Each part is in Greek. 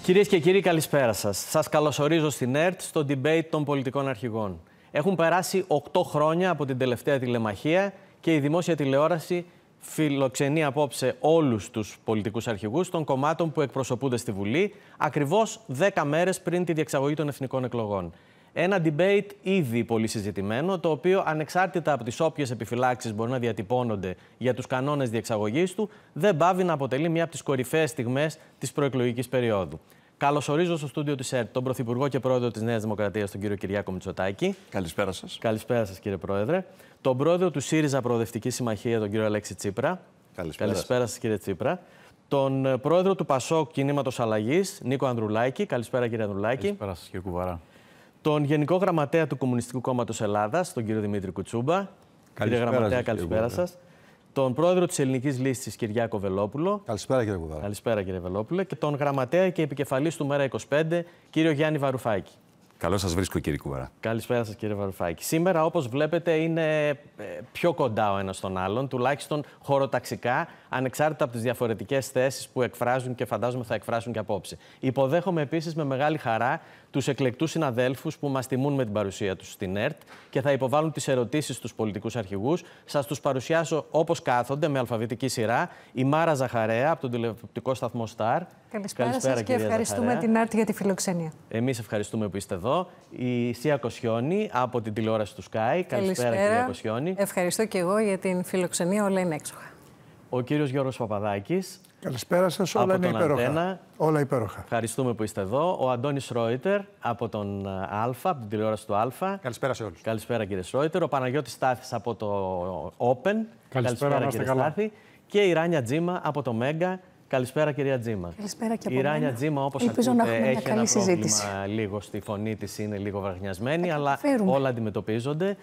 Κυρίες και κύριοι, καλησπέρα σας. Σας καλωσορίζω στην ΕΡΤ στο debate των πολιτικών αρχηγών. Έχουν περάσει 8 χρόνια από την τελευταία τηλεμαχία και η δημόσια τηλεόραση φιλοξενεί απόψε όλους τους πολιτικούς αρχηγούς των κομμάτων που εκπροσωπούνται στη Βουλή, ακριβώς 10 μέρες πριν τη διεξαγωγή των εθνικών εκλογών. Ένα debate ήδη πολύ συζητημένο, το οποίο ανεξάρτητα από τις όποιες επιφυλάξεις μπορεί να διατυπώνονται για τους κανόνες διεξαγωγής του, δεν πάβει να αποτελεί μια από τις κορυφαίες στιγμές της προεκλογικής περίοδου. Καλωσορίζω στο στούντιο της ΕΡΤ τον Πρωθυπουργό και Πρόεδρο της Νέας Δημοκρατίας, τον κύριο Κυριάκο Μητσοτάκη. Καλησπέρα σας. Καλησπέρα σας, κύριε Πρόεδρε. Τον Πρόεδρο του ΣΥΡΙΖΑ Προοδευτική Συμμαχία, τον κύριο Αλέξη Τσίπρα. Καλησπέρα σας, κύριε Τσίπρα. Τον Πρόεδρο του ΠΑΣΟΚ Κινήματος Αλλαγής, Νίκο Ανδρουλάκη. Καλησπέρα, κύριε Ανδρουλάκη. Καλησπέρα σας, κύριε Κουβαρά. Τον Γενικό Γραμματέα του Κομμουνιστικού Κόμματος Ελλάδας, τον κύριο Δημήτρη Κουτσούμπα. Κύριε Γραμματέα, καλησπέρα σας. Τον Πρόεδρο της Ελληνικής Λύσης, Κυριάκο Βελόπουλο. Καλησπέρα, κύριε Κουβαρά. Καλησπέρα, κύριε Βελόπουλο. Και τον Γραμματέα και Επικεφαλής του Μέρα25, κύριο Γιάννη Βαρουφάκη. Καλώς σας βρίσκω, κύριε Κουβαρά. Καλησπέρα σας, κύριε Βαρουφάκη. Σήμερα, όπως βλέπετε, είναι πιο κοντά ο ένας στον άλλον, τουλάχιστον χωροταξικά, ανεξάρτητα από τις διαφορετικές θέσεις που εκφράζουν και φαντάζομαι θα εκφράσουν και απόψε. Υποδέχομαι επίσης με μεγάλη χαρά τους εκλεκτούς συναδέλφους που μας τιμούν με την παρουσία τους στην ΕΡΤ και θα υποβάλουν τις ερωτήσεις στους πολιτικούς αρχηγούς. Σας τους παρουσιάσω όπως κάθονται, με αλφαβητική σειρά. Η Μάρα Ζαχαρέα από τον τηλεοπτικό σταθμό Star. Καλησπέρα σας και ευχαριστούμε Ζαχαρέα. Την ΕΡΤ για τη φιλοξενία. Εμείς ευχαριστούμε που είστε εδώ. Η Σία Κοσιόνη από την τηλεόραση του Sky. Καλησπέρα, κυρία Κοσιόνη. Ευχαριστώ και εγώ για την φιλοξενία, όλα είναι έξοχα. Ο κύριος Γιώργος Παπαδάκης. Καλησπέρα σας, όλα είναι υπέροχα. Όλα υπέροχα. Ευχαριστούμε που είστε εδώ. Ο Αντώνης Ρόιτερ από τον Αλφα, από την τηλεόραση του Αλφα. Καλησπέρα σε όλους. Καλησπέρα, κύριε Ρόιτερ. Ο Παναγιώτης Στάθης από το Open. Καλησπέρα, κύριε Στάθη. Και η Ράνια Τζίμα από το Μέγκα. Καλησπέρα, κυρία Τζίμα. Καλησπέρα και από η Ράνια Τζίμα, όπως ακούτε, έχει ένα πρόβλημα λίγο στη φωνή της, είναι λίγο βραχνιασμένη, αλλά όλα αντιμετωπίζονται.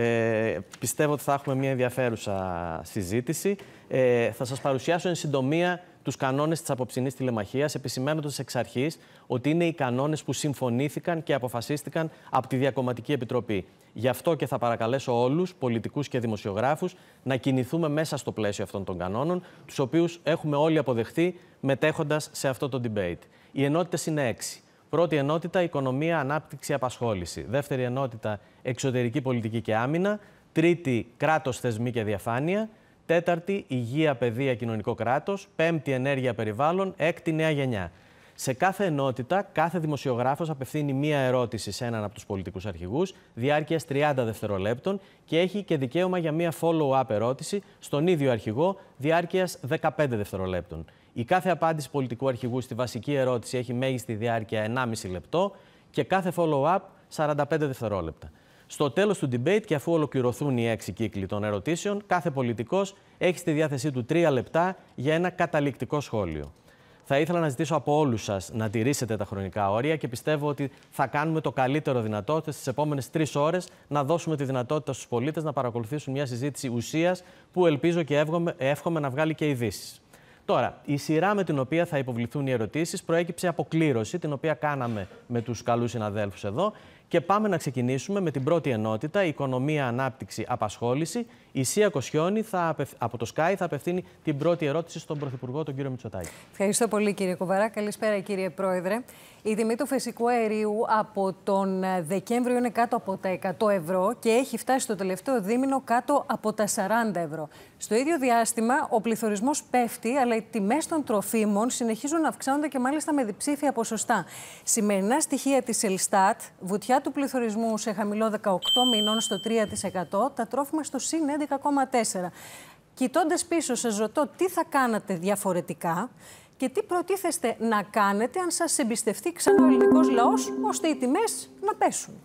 Πιστεύω ότι θα έχουμε μια ενδιαφέρουσα συζήτηση. Θα σας παρουσιάσω εν συντομία τους κανόνες της απόψινής τηλεμαχίας, επισημαίνοντας εξ αρχής ότι είναι οι κανόνες που συμφωνήθηκαν και αποφασίστηκαν από τη Διακομματική Επιτροπή. Γι' αυτό και θα παρακαλέσω όλους, πολιτικούς και δημοσιογράφους, να κινηθούμε μέσα στο πλαίσιο αυτών των κανόνων, τους οποίους έχουμε όλοι αποδεχτεί μετέχοντας σε αυτό το debate. Οι ενότητες είναι 6. Πρώτη ενότητα, οικονομία, ανάπτυξη, απασχόληση. Δεύτερη ενότητα, εξωτερική πολιτική και άμυνα. Τρίτη, κράτος, θεσμοί και διαφάνεια. Τέταρτη, υγεία, παιδεία, κοινωνικό κράτος. Πέμπτη, ενέργεια, περιβάλλον. Έκτη, νέα γενιά. Σε κάθε ενότητα, κάθε δημοσιογράφος απευθύνει μία ερώτηση σε έναν από τους πολιτικούς αρχηγούς, διάρκειας 30 δευτερολέπτων και έχει και δικαίωμα για μία follow-up ερώτηση στον ίδιο αρχηγό, διάρκειας 15 δευτερολέπτων. Η κάθε απάντηση πολιτικού αρχηγού στη βασική ερώτηση έχει μέγιστη διάρκεια 1,5 λεπτό και κάθε follow-up 45 δευτερόλεπτα. Στο τέλος του debate και αφού ολοκληρωθούν οι 6 κύκλοι των ερωτήσεων, κάθε πολιτικός έχει στη διάθεσή του 3 λεπτά για ένα καταληκτικό σχόλιο. Θα ήθελα να ζητήσω από όλους σας να τηρήσετε τα χρονικά όρια και πιστεύω ότι θα κάνουμε το καλύτερο δυνατό στις επόμενες 3 ώρες να δώσουμε τη δυνατότητα στους πολίτες να παρακολουθήσουν μια συζήτηση ουσίας που ελπίζω και εύχομαι να βγάλει και ειδήσεις. Τώρα, η σειρά με την οποία θα υποβληθούν οι ερωτήσεις προέκυψε από κλήρωση, την οποία κάναμε με τους καλούς συναδέλφους εδώ. Και πάμε να ξεκινήσουμε με την πρώτη ενότητα, οικονομία, ανάπτυξη, απασχόληση. Η Σία Κοσιόνη από το Sky θα απευθύνει την πρώτη ερώτηση στον Πρωθυπουργό, τον κύριο Μητσοτάκη. Ευχαριστώ πολύ, κύριε Κουβαρά. Καλησπέρα, κύριε Πρόεδρε. Η τιμή του φυσικού αερίου από τον Δεκέμβριο είναι κάτω από τα 100 ευρώ και έχει φτάσει στο τελευταίο δίμηνο κάτω από τα 40 ευρώ. Στο ίδιο διάστημα, ο πληθωρισμός πέφτει, αλλά οι τιμές των τροφίμων συνεχίζουν να αυξάνονται και μάλιστα με διψήφια ποσοστά. Σημερινά στοιχεία της Ελστάτ, βουτιά του πληθωρισμού σε χαμηλό 18 μηνών στο 3%, τα τρόφιμα στο συν 11,4%. Κοιτώντας πίσω, σας ρωτώ τι θα κάνατε διαφορετικά και τι προτίθεστε να κάνετε αν σας εμπιστευτεί ξανά ο ελληνικός λαός, ώστε οι τιμές να πέσουν.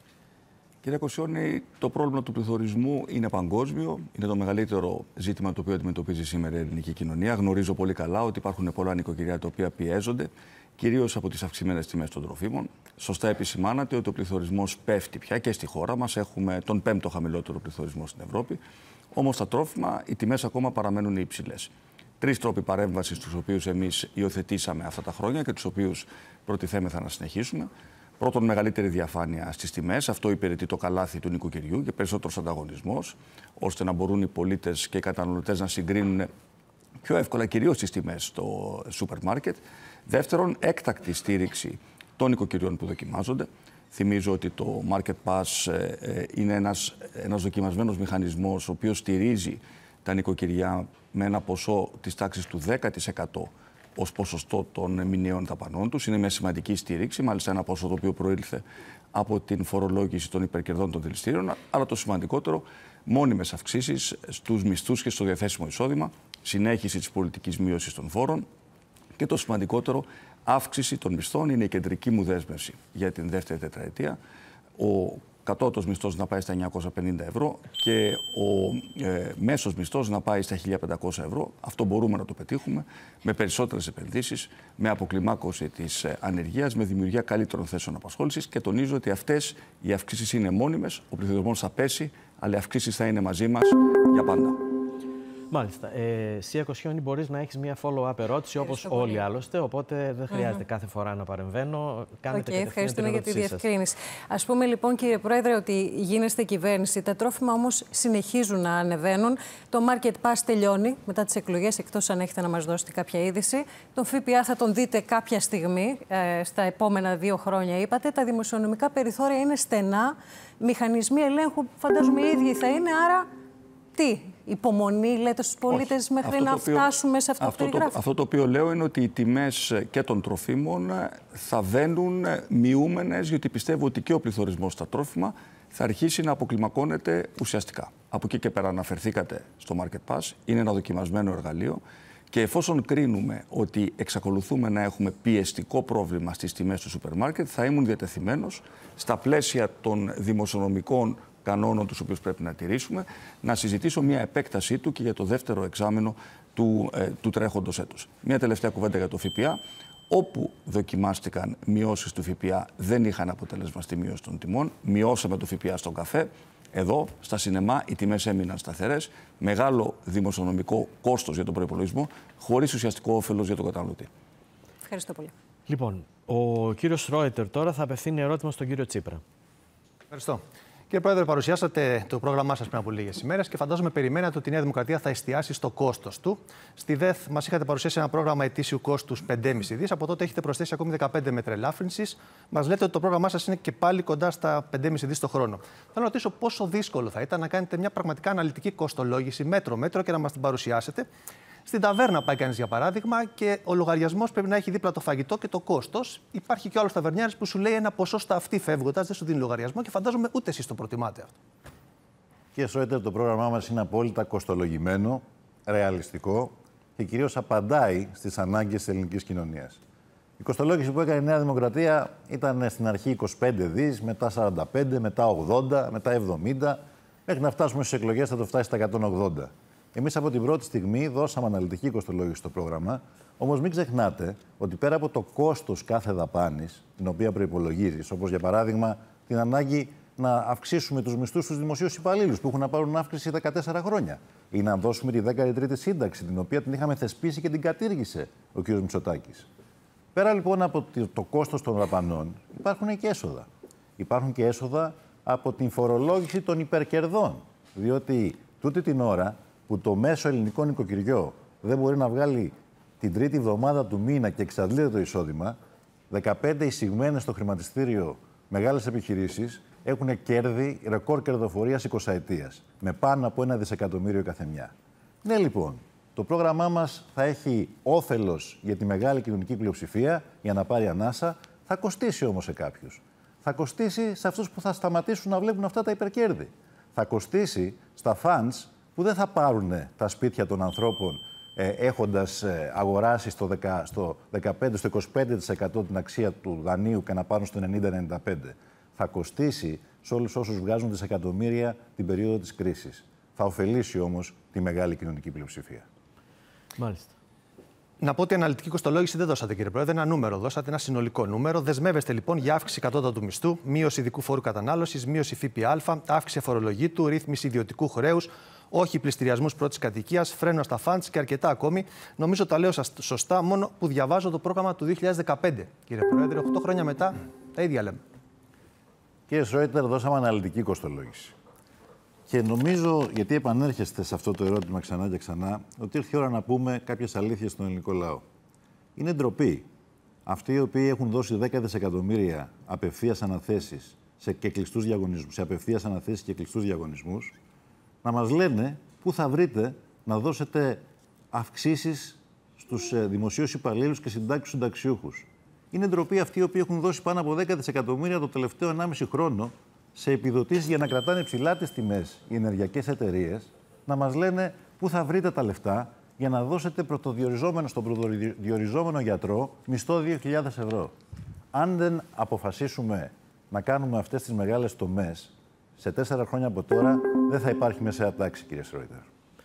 Κύριε Κοσιόνη, το πρόβλημα του πληθωρισμού είναι παγκόσμιο. Είναι το μεγαλύτερο ζήτημα το οποίο αντιμετωπίζει σήμερα η ελληνική κοινωνία. Γνωρίζω πολύ καλά ότι υπάρχουν πολλά νοικοκυριά τα οποία πιέζονται, κυρίως από τις αυξημένες τιμές των τροφίμων. Σωστά επισημάνατε ότι ο πληθωρισμός πέφτει πια και στη χώρα μας. Έχουμε τον 5ο χαμηλότερο πληθωρισμό στην Ευρώπη. Όμως στα τρόφιμα οι τιμές ακόμα παραμένουν υψηλές. 3 τρόποι παρέμβασης, τους οποίους εμείς υιοθετήσαμε αυτά τα χρόνια και τους οποίους προτιθέμεθα να συνεχίσουμε. Πρώτον, μεγαλύτερη διαφάνεια στις τιμές. Αυτό υπηρετεί το καλάθι του νοικοκυριού και περισσότερος ανταγωνισμός, ώστε να μπορούν οι πολίτες και οι καταναλωτές να συγκρίνουν πιο εύκολα, κυρίως στις τιμές στο σούπερ μάρκετ. Δεύτερον, έκτακτη στήριξη των οικοκυριών που δοκιμάζονται. Θυμίζω ότι το Market Pass είναι ένας δοκιμασμένος μηχανισμός ο οποίος στηρίζει τα νοικοκυριά με ένα ποσό της τάξης του 10% ως ποσοστό των μηνιαίων δαπανών τους. Είναι μια σημαντική στήριξη, μάλιστα ένα ποσό το οποίο προήλθε από την φορολόγηση των υπερκερδών των δηληστήριων, αλλά το σημαντικότερο, μόνιμες αυξήσεις στους μισθούς και στο διαθέσιμο εισόδημα, συνέχιση της πολιτικής μείωσης των φόρων και το σημαντικότερο, αύξηση των μισθών. Είναι η κεντρική μου δέσμευση για την δεύτερη τετραετία. Ο κατώτατος μισθός να πάει στα 950 ευρώ και ο μέσος μισθός να πάει στα 1.500 ευρώ. Αυτό μπορούμε να το πετύχουμε με περισσότερες επενδύσεις, με αποκλιμάκωση της ανεργίας, με δημιουργία καλύτερων θέσεων απασχόλησης και τονίζω ότι αυτές οι αυξήσεις είναι μόνιμες, ο πληθωρισμός θα πέσει, αλλά οι αυξήσεις θα είναι μαζί μας για πάντα. Μάλιστα. Σία Κοσιόνη, μπορείς να έχεις μια follow-up ερώτηση όπως όλοι άλλωστε, οπότε δεν χρειάζεται κάθε φορά να παρεμβαίνω. Κάνετε κατευθείαν ευχαριστούμε για τη διευκρίνηση. Ας πούμε λοιπόν, κύριε Πρόεδρε, ότι γίνεστε κυβέρνηση. Τα τρόφιμα όμως συνεχίζουν να ανεβαίνουν. Το Market Pass τελειώνει μετά τις εκλογές, εκτός αν έχετε να μας δώσετε κάποια είδηση. Τον ΦΠΑ θα τον δείτε κάποια στιγμή, στα επόμενα 2 χρόνια είπατε. Τα δημοσιονομικά περιθώρια είναι στενά. Μηχανισμοί ελέγχου φαντάζομαι οι ίδιοι θα είναι, άρα τι? Υπομονή, λέτε στους πολίτες, μέχρι να φτάσουμε σε αυτό που περιγράφει? Αυτό το οποίο λέω είναι ότι οι τιμές και των τροφίμων θα βαίνουν μειούμενες, γιατί πιστεύω ότι και ο πληθωρισμός στα τρόφιμα θα αρχίσει να αποκλιμακώνεται ουσιαστικά. Από εκεί και πέρα αναφερθήκατε στο Market Pass, είναι ένα δοκιμασμένο εργαλείο και εφόσον κρίνουμε ότι εξακολουθούμε να έχουμε πιεστικό πρόβλημα στις τιμές του σούπερ μάρκετ, θα ήμουν διατεθειμένος στα πλαίσια των δημοσιονομικών κανόνων τους οποίους πρέπει να τηρήσουμε, να συζητήσω μια επέκτασή του και για το δεύτερο εξάμηνο του τρέχοντος έτους. Μια τελευταία κουβέντα για το ΦΠΑ. Όπου δοκιμάστηκαν μειώσεις του ΦΠΑ δεν είχαν αποτέλεσμα στη μείωση των τιμών. Μειώσαμε το ΦΠΑ στον καφέ. Εδώ, στα σινεμά, οι τιμές έμειναν σταθερές. Μεγάλο δημοσιονομικό κόστος για τον προϋπολογισμό, χωρίς ουσιαστικό όφελος για τον καταναλωτή. Ευχαριστώ πολύ. Λοιπόν, ο κύριος Ρόιτερ τώρα θα απευθύνει ερώτημα στον κύριο Τσίπρα. Ευχαριστώ. Κύριε Πρόεδρε, παρουσιάσατε το πρόγραμμά σας πριν από λίγες ημέρες και φαντάζομαι περιμένατε ότι η Νέα Δημοκρατία θα εστιάσει στο κόστος του. Στη ΔΕΘ μας είχατε παρουσιάσει ένα πρόγραμμα ετήσιου κόστους 5,5 δις. Από τότε έχετε προσθέσει ακόμη 15 μέτρα ελάφρυνσης. Μας λέτε ότι το πρόγραμμά σας είναι και πάλι κοντά στα 5,5 δις το χρόνο. Θέλω να ρωτήσω πόσο δύσκολο θα ήταν να κάνετε μια πραγματικά αναλυτική κοστολόγηση μέτρο-μέτρο και να μας την παρουσιάσετε. Στην ταβέρνα πάει κανείς, για παράδειγμα, και ο λογαριασμός πρέπει να έχει δίπλα το φαγητό και το κόστος. Υπάρχει και ο άλλος ταβερνιάρης που σου λέει ένα ποσό στα αυτή φεύγοντας, δεν σου δίνει λογαριασμό και φαντάζομαι ούτε εσείς το προτιμάτε αυτό. Κύριε Σόιτερ, το πρόγραμμά μας είναι απόλυτα κοστολογημένο, ρεαλιστικό και κυρίως απαντάει στις ανάγκες της ελληνικής κοινωνίας. Η κοστολόγηση που έκανε η Νέα Δημοκρατία ήταν στην αρχή 25 δις, μετά 45, μετά 80, μετά 70, μέχρι να φτάσουμε στις εκλογές θα το φτάσει στα 180. Εμείς από την πρώτη στιγμή δώσαμε αναλυτική κοστολόγηση στο πρόγραμμα, όμως μην ξεχνάτε ότι πέρα από το κόστος κάθε δαπάνης, την οποία προϋπολογίζεις, όπως για παράδειγμα την ανάγκη να αυξήσουμε τους μισθούς στους δημοσίους υπαλλήλους που έχουν να πάρουν αύξηση 14 χρόνια, ή να δώσουμε τη 13η σύνταξη, την οποία την είχαμε θεσπίσει και την κατήργησε ο κ. Μητσοτάκης. Πέρα λοιπόν από το κόστος των δαπανών, υπάρχουν και έσοδα. Υπάρχουν και έσοδα από την φορολόγηση των υπερκερδών. Διότι τούτη την ώρα που το μέσο ελληνικό νοικοκυριό δεν μπορεί να βγάλει την τρίτη εβδομάδα του μήνα και εξαντλείται το εισόδημα, 15 εισηγμένες στο χρηματιστήριο μεγάλες επιχειρήσεις έχουν κέρδη, ρεκόρ κερδοφορίας 20 ετίας, με πάνω από 1 δισεκατομμύριο καθεμιά. Ναι, λοιπόν, το πρόγραμμά μας θα έχει όφελος για τη μεγάλη κοινωνική πλειοψηφία για να πάρει ανάσα, θα κοστίσει όμως σε κάποιους. Θα κοστίσει σε αυτούς που θα σταματήσουν να βλέπουν αυτά τα υπερκέρδη. Θα κοστίσει στα funds που δεν θα πάρουν τα σπίτια των ανθρώπων έχοντας αγοράσει στο 15-25% την αξία του δανείου και να πάρουν στο 90-95%. Θα κοστίσει σε όλους όσους βγάζουν δισεκατομμύρια την περίοδο της κρίσης. Θα ωφελήσει όμως τη μεγάλη κοινωνική πλειοψηφία. Μάλιστα. Να πω ότι η αναλυτική κοστολόγηση δεν δώσατε, κύριε Πρόεδρε, ένα νούμερο. Δώσατε ένα συνολικό νούμερο. Δεσμεύεστε λοιπόν για αύξηση κατώτατου μισθού, μείωση ειδικού φόρου κατανάλωσης, μείωση ΦΠΑ, αύξηση φορολογήτου, ρύθμιση ιδιωτικού χρέους, όχι πληστηριασμούς πρώτης κατοικίας, φρένο στα φαντς και αρκετά ακόμη. Νομίζω τα λέω σωστά, μόνο που διαβάζω το πρόγραμμα του 2015. Κύριε Πρόεδρε, 8 χρόνια μετά τα ίδια λέμε. Κύριε Σρόιτερ, δώσαμε αναλυτική κοστολόγηση. Και νομίζω, γιατί επανέρχεστε σε αυτό το ερώτημα ξανά και ξανά, ότι ήρθε η ώρα να πούμε κάποιες αλήθειες στον ελληνικό λαό. Είναι ντροπή αυτοί οι οποίοι έχουν δώσει 10 δισεκατομμύρια απευθείας αναθέσεις σε απευθείας αναθέσεις και κλειστούς διαγωνισμούς, να μας λένε πού θα βρείτε να δώσετε αυξήσεις στους δημοσίους υπαλλήλους και συνταξιούχους. Είναι ντροπή αυτοί οι οποίοι έχουν δώσει πάνω από 10 δισεκατομμύρια το τελευταίο 1,5 χρόνο σε επιδοτήσεις για να κρατάνε ψηλά τις τιμές οι ενεργειακές εταιρείες, να μας λένε πού θα βρείτε τα λεφτά για να δώσετε στον πρωτοδιοριζόμενο γιατρό μισθό 2.000 ευρώ. Αν δεν αποφασίσουμε να κάνουμε αυτές τις μεγάλες τομές, σε 4 χρόνια από τώρα δεν θα υπάρχει μεσαία τάξη, κύριε Σρόιτερ.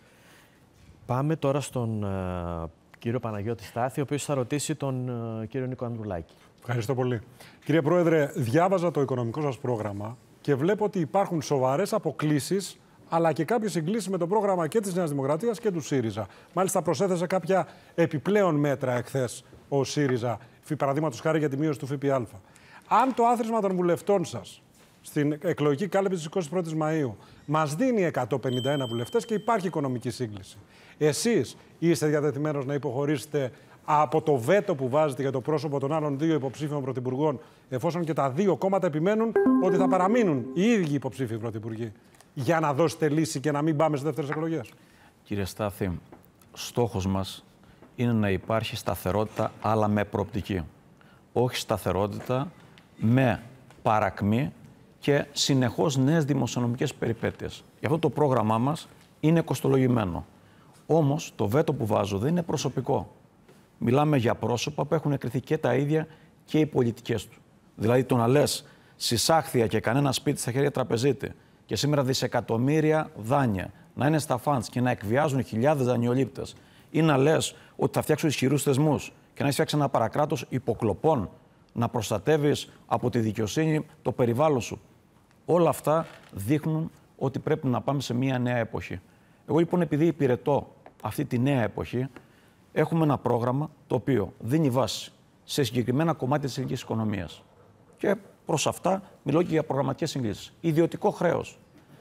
Πάμε τώρα στον κύριο Παναγιώτη Στάθη, ο οποίος θα ρωτήσει τον κύριο Νίκο Ανδρουλάκη. Ευχαριστώ πολύ. Κύριε Πρόεδρε, διάβαζα το οικονομικό σας πρόγραμμα και βλέπω ότι υπάρχουν σοβαρές αποκλίσεις, αλλά και κάποιες συγκλήσεις με το πρόγραμμα και της Νέας Δημοκρατίας και του ΣΥΡΙΖΑ. Μάλιστα, προσέθεσε κάποια επιπλέον μέτρα εχθές ο ΣΥΡΙΖΑ, παραδείγματος χάρη για τη μείωση του ΦΠΑ. Αν το άθροισμα των βουλευτών σας στην εκλογική κάλυψη της 21ης Μαΐου μας δίνει 151 βουλευτές και υπάρχει οικονομική σύγκληση, εσείς είστε διατεθειμένος να υποχωρήσετε από το βέτο που βάζετε για το πρόσωπο των άλλων 2 υποψήφιων πρωθυπουργών, εφόσον και τα 2 κόμματα επιμένουν ότι θα παραμείνουν οι ίδιοι υποψήφιοι πρωθυπουργοί, για να δώσετε λύση και να μην πάμε σε δεύτερες εκλογές? Κύριε Στάθη, στόχος μας είναι να υπάρχει σταθερότητα, αλλά με προοπτική. Όχι σταθερότητα με παρακμή και συνεχώς νέες δημοσιονομικές περιπέτειες. Γι' αυτό το πρόγραμμά μας είναι κοστολογημένο. Όμως το βέτο που βάζω δεν είναι προσωπικό. Μιλάμε για πρόσωπα που έχουν εκριθεί και τα ίδια και οι πολιτικές του. Δηλαδή το να λες συσάχθεια και κανένα σπίτι στα χέρια τραπεζίτη και σήμερα δισεκατομμύρια δάνεια να είναι στα φαντς και να εκβιάζουν χιλιάδες δανειολήπτες, ή να λες ότι θα φτιάξουν ισχυρούς θεσμούς και να έχεις φτιάξει ένα παρακράτος υποκλοπών, να προστατεύεις από τη δικαιοσύνη το περιβάλλον σου. Όλα αυτά δείχνουν ότι πρέπει να πάμε σε μια νέα εποχή. Εγώ λοιπόν, επειδή υπηρετώ αυτή τη νέα εποχή, έχουμε ένα πρόγραμμα το οποίο δίνει βάση σε συγκεκριμένα κομμάτια της ελληνικής οικονομίας. Και προς αυτά μιλώ και για προγραμματικές συγκλήσεις. Ιδιωτικό χρέος.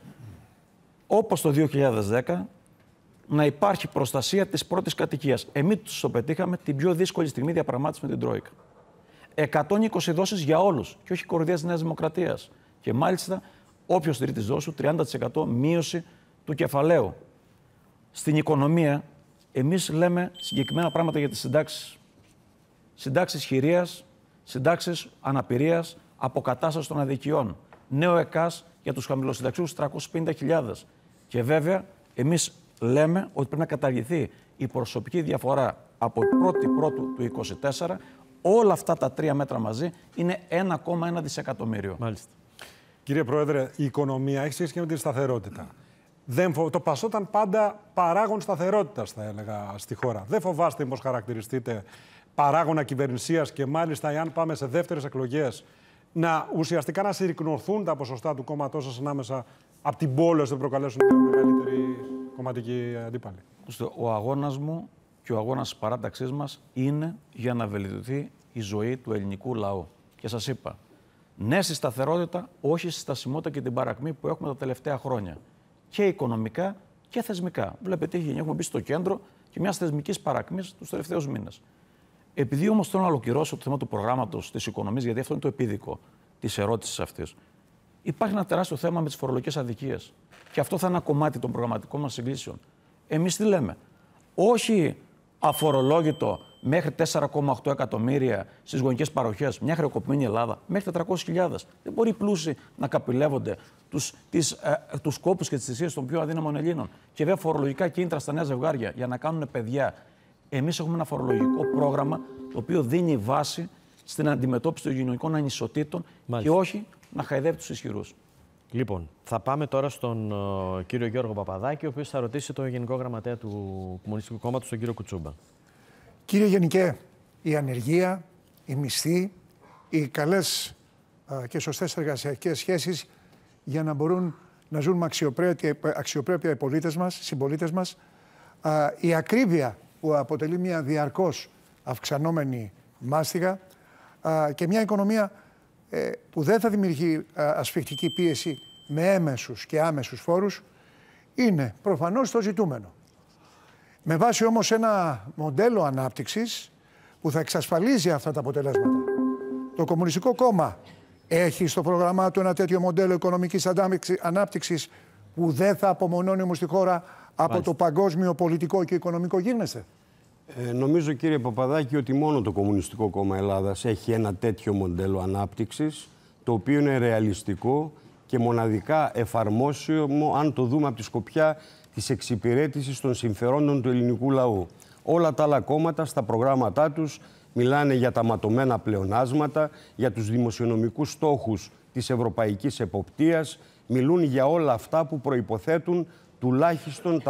Όπως το 2010, να υπάρχει προστασία της πρώτης κατοικίας. Εμείς το πετύχαμε την πιο δύσκολη στιγμή διαπραγμάτευση με την Τρόικα. 120 δόσεις για όλους και όχι κοροϊδία της Νέας Δημοκρατίας. Και μάλιστα, όποιος στηρεί τις δόσεις, 30% μείωση του κεφαλαίου. Στην οικονομία, εμείς λέμε συγκεκριμένα πράγματα για τις συντάξεις. Συντάξεις χειρίας, συντάξεις αναπηρίας, αποκατάσταση των αδικιών. Νέο ΕΚΑΣ για τους χαμηλοσυνταξιούχους 350.000. Και βέβαια, εμείς λέμε ότι πρέπει να καταργηθεί η προσωπική διαφορά από 1η Πρώτου του 2024. Όλα αυτά τα 3 μέτρα μαζί είναι 1,1 δισεκατομμύριο. Μάλιστα. Κύριε Πρόεδρε, η οικονομία έχει σχέση και με τη σταθερότητα. Το ΠΑΣΟ ήταν πάντα παράγον σταθερότητας, θα έλεγα, στη χώρα. Δεν φοβάστε πως χαρακτηριστείτε παράγωνα κυβερνησίας και μάλιστα, εάν πάμε σε δεύτερες εκλογές, ουσιαστικά να συρρικνωθούν τα ποσοστά του κόμματός σας ανάμεσα από την πόλωση που προκαλέσουν τη μεγαλύτερη κομματική αντίπαλη? Ο αγώνας μου και ο αγώνας της παράταξής μας είναι για να βελτιωθεί η ζωή του ελληνικού λαού. Και σας είπα, ναι στη σταθερότητα, όχι στη στασιμότητα και την παρακμή που έχουμε τα τελευταία χρόνια. Και οικονομικά και θεσμικά. Βλέπετε, έχουμε μπει στο κέντρο και μιας θεσμικής παρακμής τους τελευταίους μήνες. Επειδή όμως θέλω να ολοκληρώσω το θέμα του προγράμματος της οικονομίας, γιατί αυτό είναι το επίδικο της ερώτησης αυτής, υπάρχει ένα τεράστιο θέμα με τις φορολογικές αδικίες. Και αυτό θα είναι ένα κομμάτι των προγραμματικών μας συγκλήσεων. Εμείς τι λέμε? Όχι αφορολόγητο μέχρι 4,8 εκατομμύρια στις γονικές παροχές, μια χρεοκοπημένη Ελλάδα, μέχρι 400.000. Δεν μπορεί οι πλούσιοι να καπηλεύονται τους κόπους και τις θυσίες των πιο αδύναμων Ελλήνων. Και βέβαια φορολογικά κίνητρα στα νέα ζευγάρια για να κάνουν παιδιά. Εμείς έχουμε ένα φορολογικό πρόγραμμα το οποίο δίνει βάση στην αντιμετώπιση των κοινωνικών ανισοτήτων. Μάλιστα. Και όχι να χαϊδεύει τους ισχυρούς. Λοιπόν, θα πάμε τώρα στον κύριο Γιώργο Παπαδάκη, ο οποίος θα ρωτήσει τον Γενικό Γραμματέα του Κομμουνιστικού Κόμματος, τον κύριο Κουτσούμπα. Κύριε Γενικέ, η ανεργία, η μισθή, οι καλές και σωστές εργασιακές σχέσεις για να μπορούν να ζουν με αξιοπρέπεια οι πολίτες μας, συμπολίτες μας, η ακρίβεια που αποτελεί μια διαρκώς αυξανόμενη μάστιγα και μια οικονομία που δεν θα δημιουργεί ασφικτική πίεση με έμεσους και άμεσους φόρους είναι προφανώς το ζητούμενο. Με βάση όμως ένα μοντέλο ανάπτυξης που θα εξασφαλίζει αυτά τα αποτελέσματα. Το Κομμουνιστικό Κόμμα έχει στο πρόγραμμά του ένα τέτοιο μοντέλο οικονομικής ανάπτυξης που δεν θα απομονώνει όμως τη χώρα από το παγκόσμιο πολιτικό και οικονομικό γίγνεσθε. Νομίζω, κύριε Παπαδάκη, ότι μόνο το Κομμουνιστικό Κόμμα Ελλάδας έχει ένα τέτοιο μοντέλο ανάπτυξης, το οποίο είναι ρεαλιστικό και μοναδικά εφαρμόσιμο αν το δούμε από τη σκοπιά της εξυπηρέτησης των συμφερόντων του ελληνικού λαού. Όλα τα άλλα κόμματα στα προγράμματά τους μιλάνε για τα ματωμένα πλεονάσματα, για τους δημοσιονομικούς στόχους της ευρωπαϊκής εποπτείας, μιλούν για όλα αυτά που προϋποθέτουν τουλάχιστον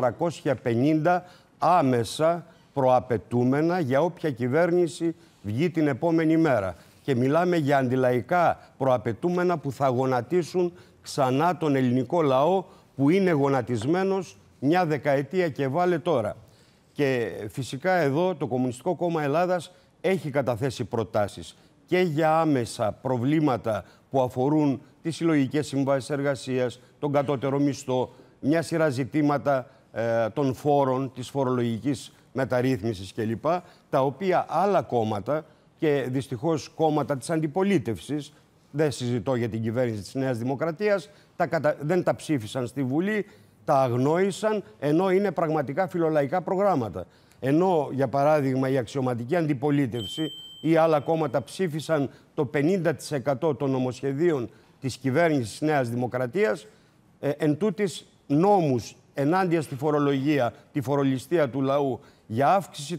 350 άμεσα προαπαιτούμενα για όποια κυβέρνηση βγει την επόμενη μέρα. Και μιλάμε για αντιλαϊκά προαπαιτούμενα που θα γονατίσουν ξανά τον ελληνικό λαό που είναι γονατισμένος μια δεκαετία και βάλε τώρα. Και φυσικά εδώ το Κομμουνιστικό Κόμμα Ελλάδας έχει καταθέσει προτάσεις και για άμεσα προβλήματα που αφορούν τις συλλογικές συμβάσεις εργασίας, τον κατώτερο μισθό, μια σειρά ζητήματα των φόρων, της φορολογικής μεταρρύθμισης κλπ. Τα οποία άλλα κόμματα και δυστυχώς κόμματα της αντιπολίτευσης, δεν συζητώ για την κυβέρνηση της Νέας Δημοκρατίας, δεν τα ψήφισαν στη Βουλή, τα αγνόησαν, ενώ είναι πραγματικά φιλολαϊκά προγράμματα. Ενώ, για παράδειγμα, η αξιωματική αντιπολίτευση ή άλλα κόμματα ψήφισαν το 50% των νομοσχεδίων της κυβέρνησης της Νέας Δημοκρατίας, εν τούτης νόμους ενάντια στη φορολογία, τη φορολιστία του λαού, για αύξηση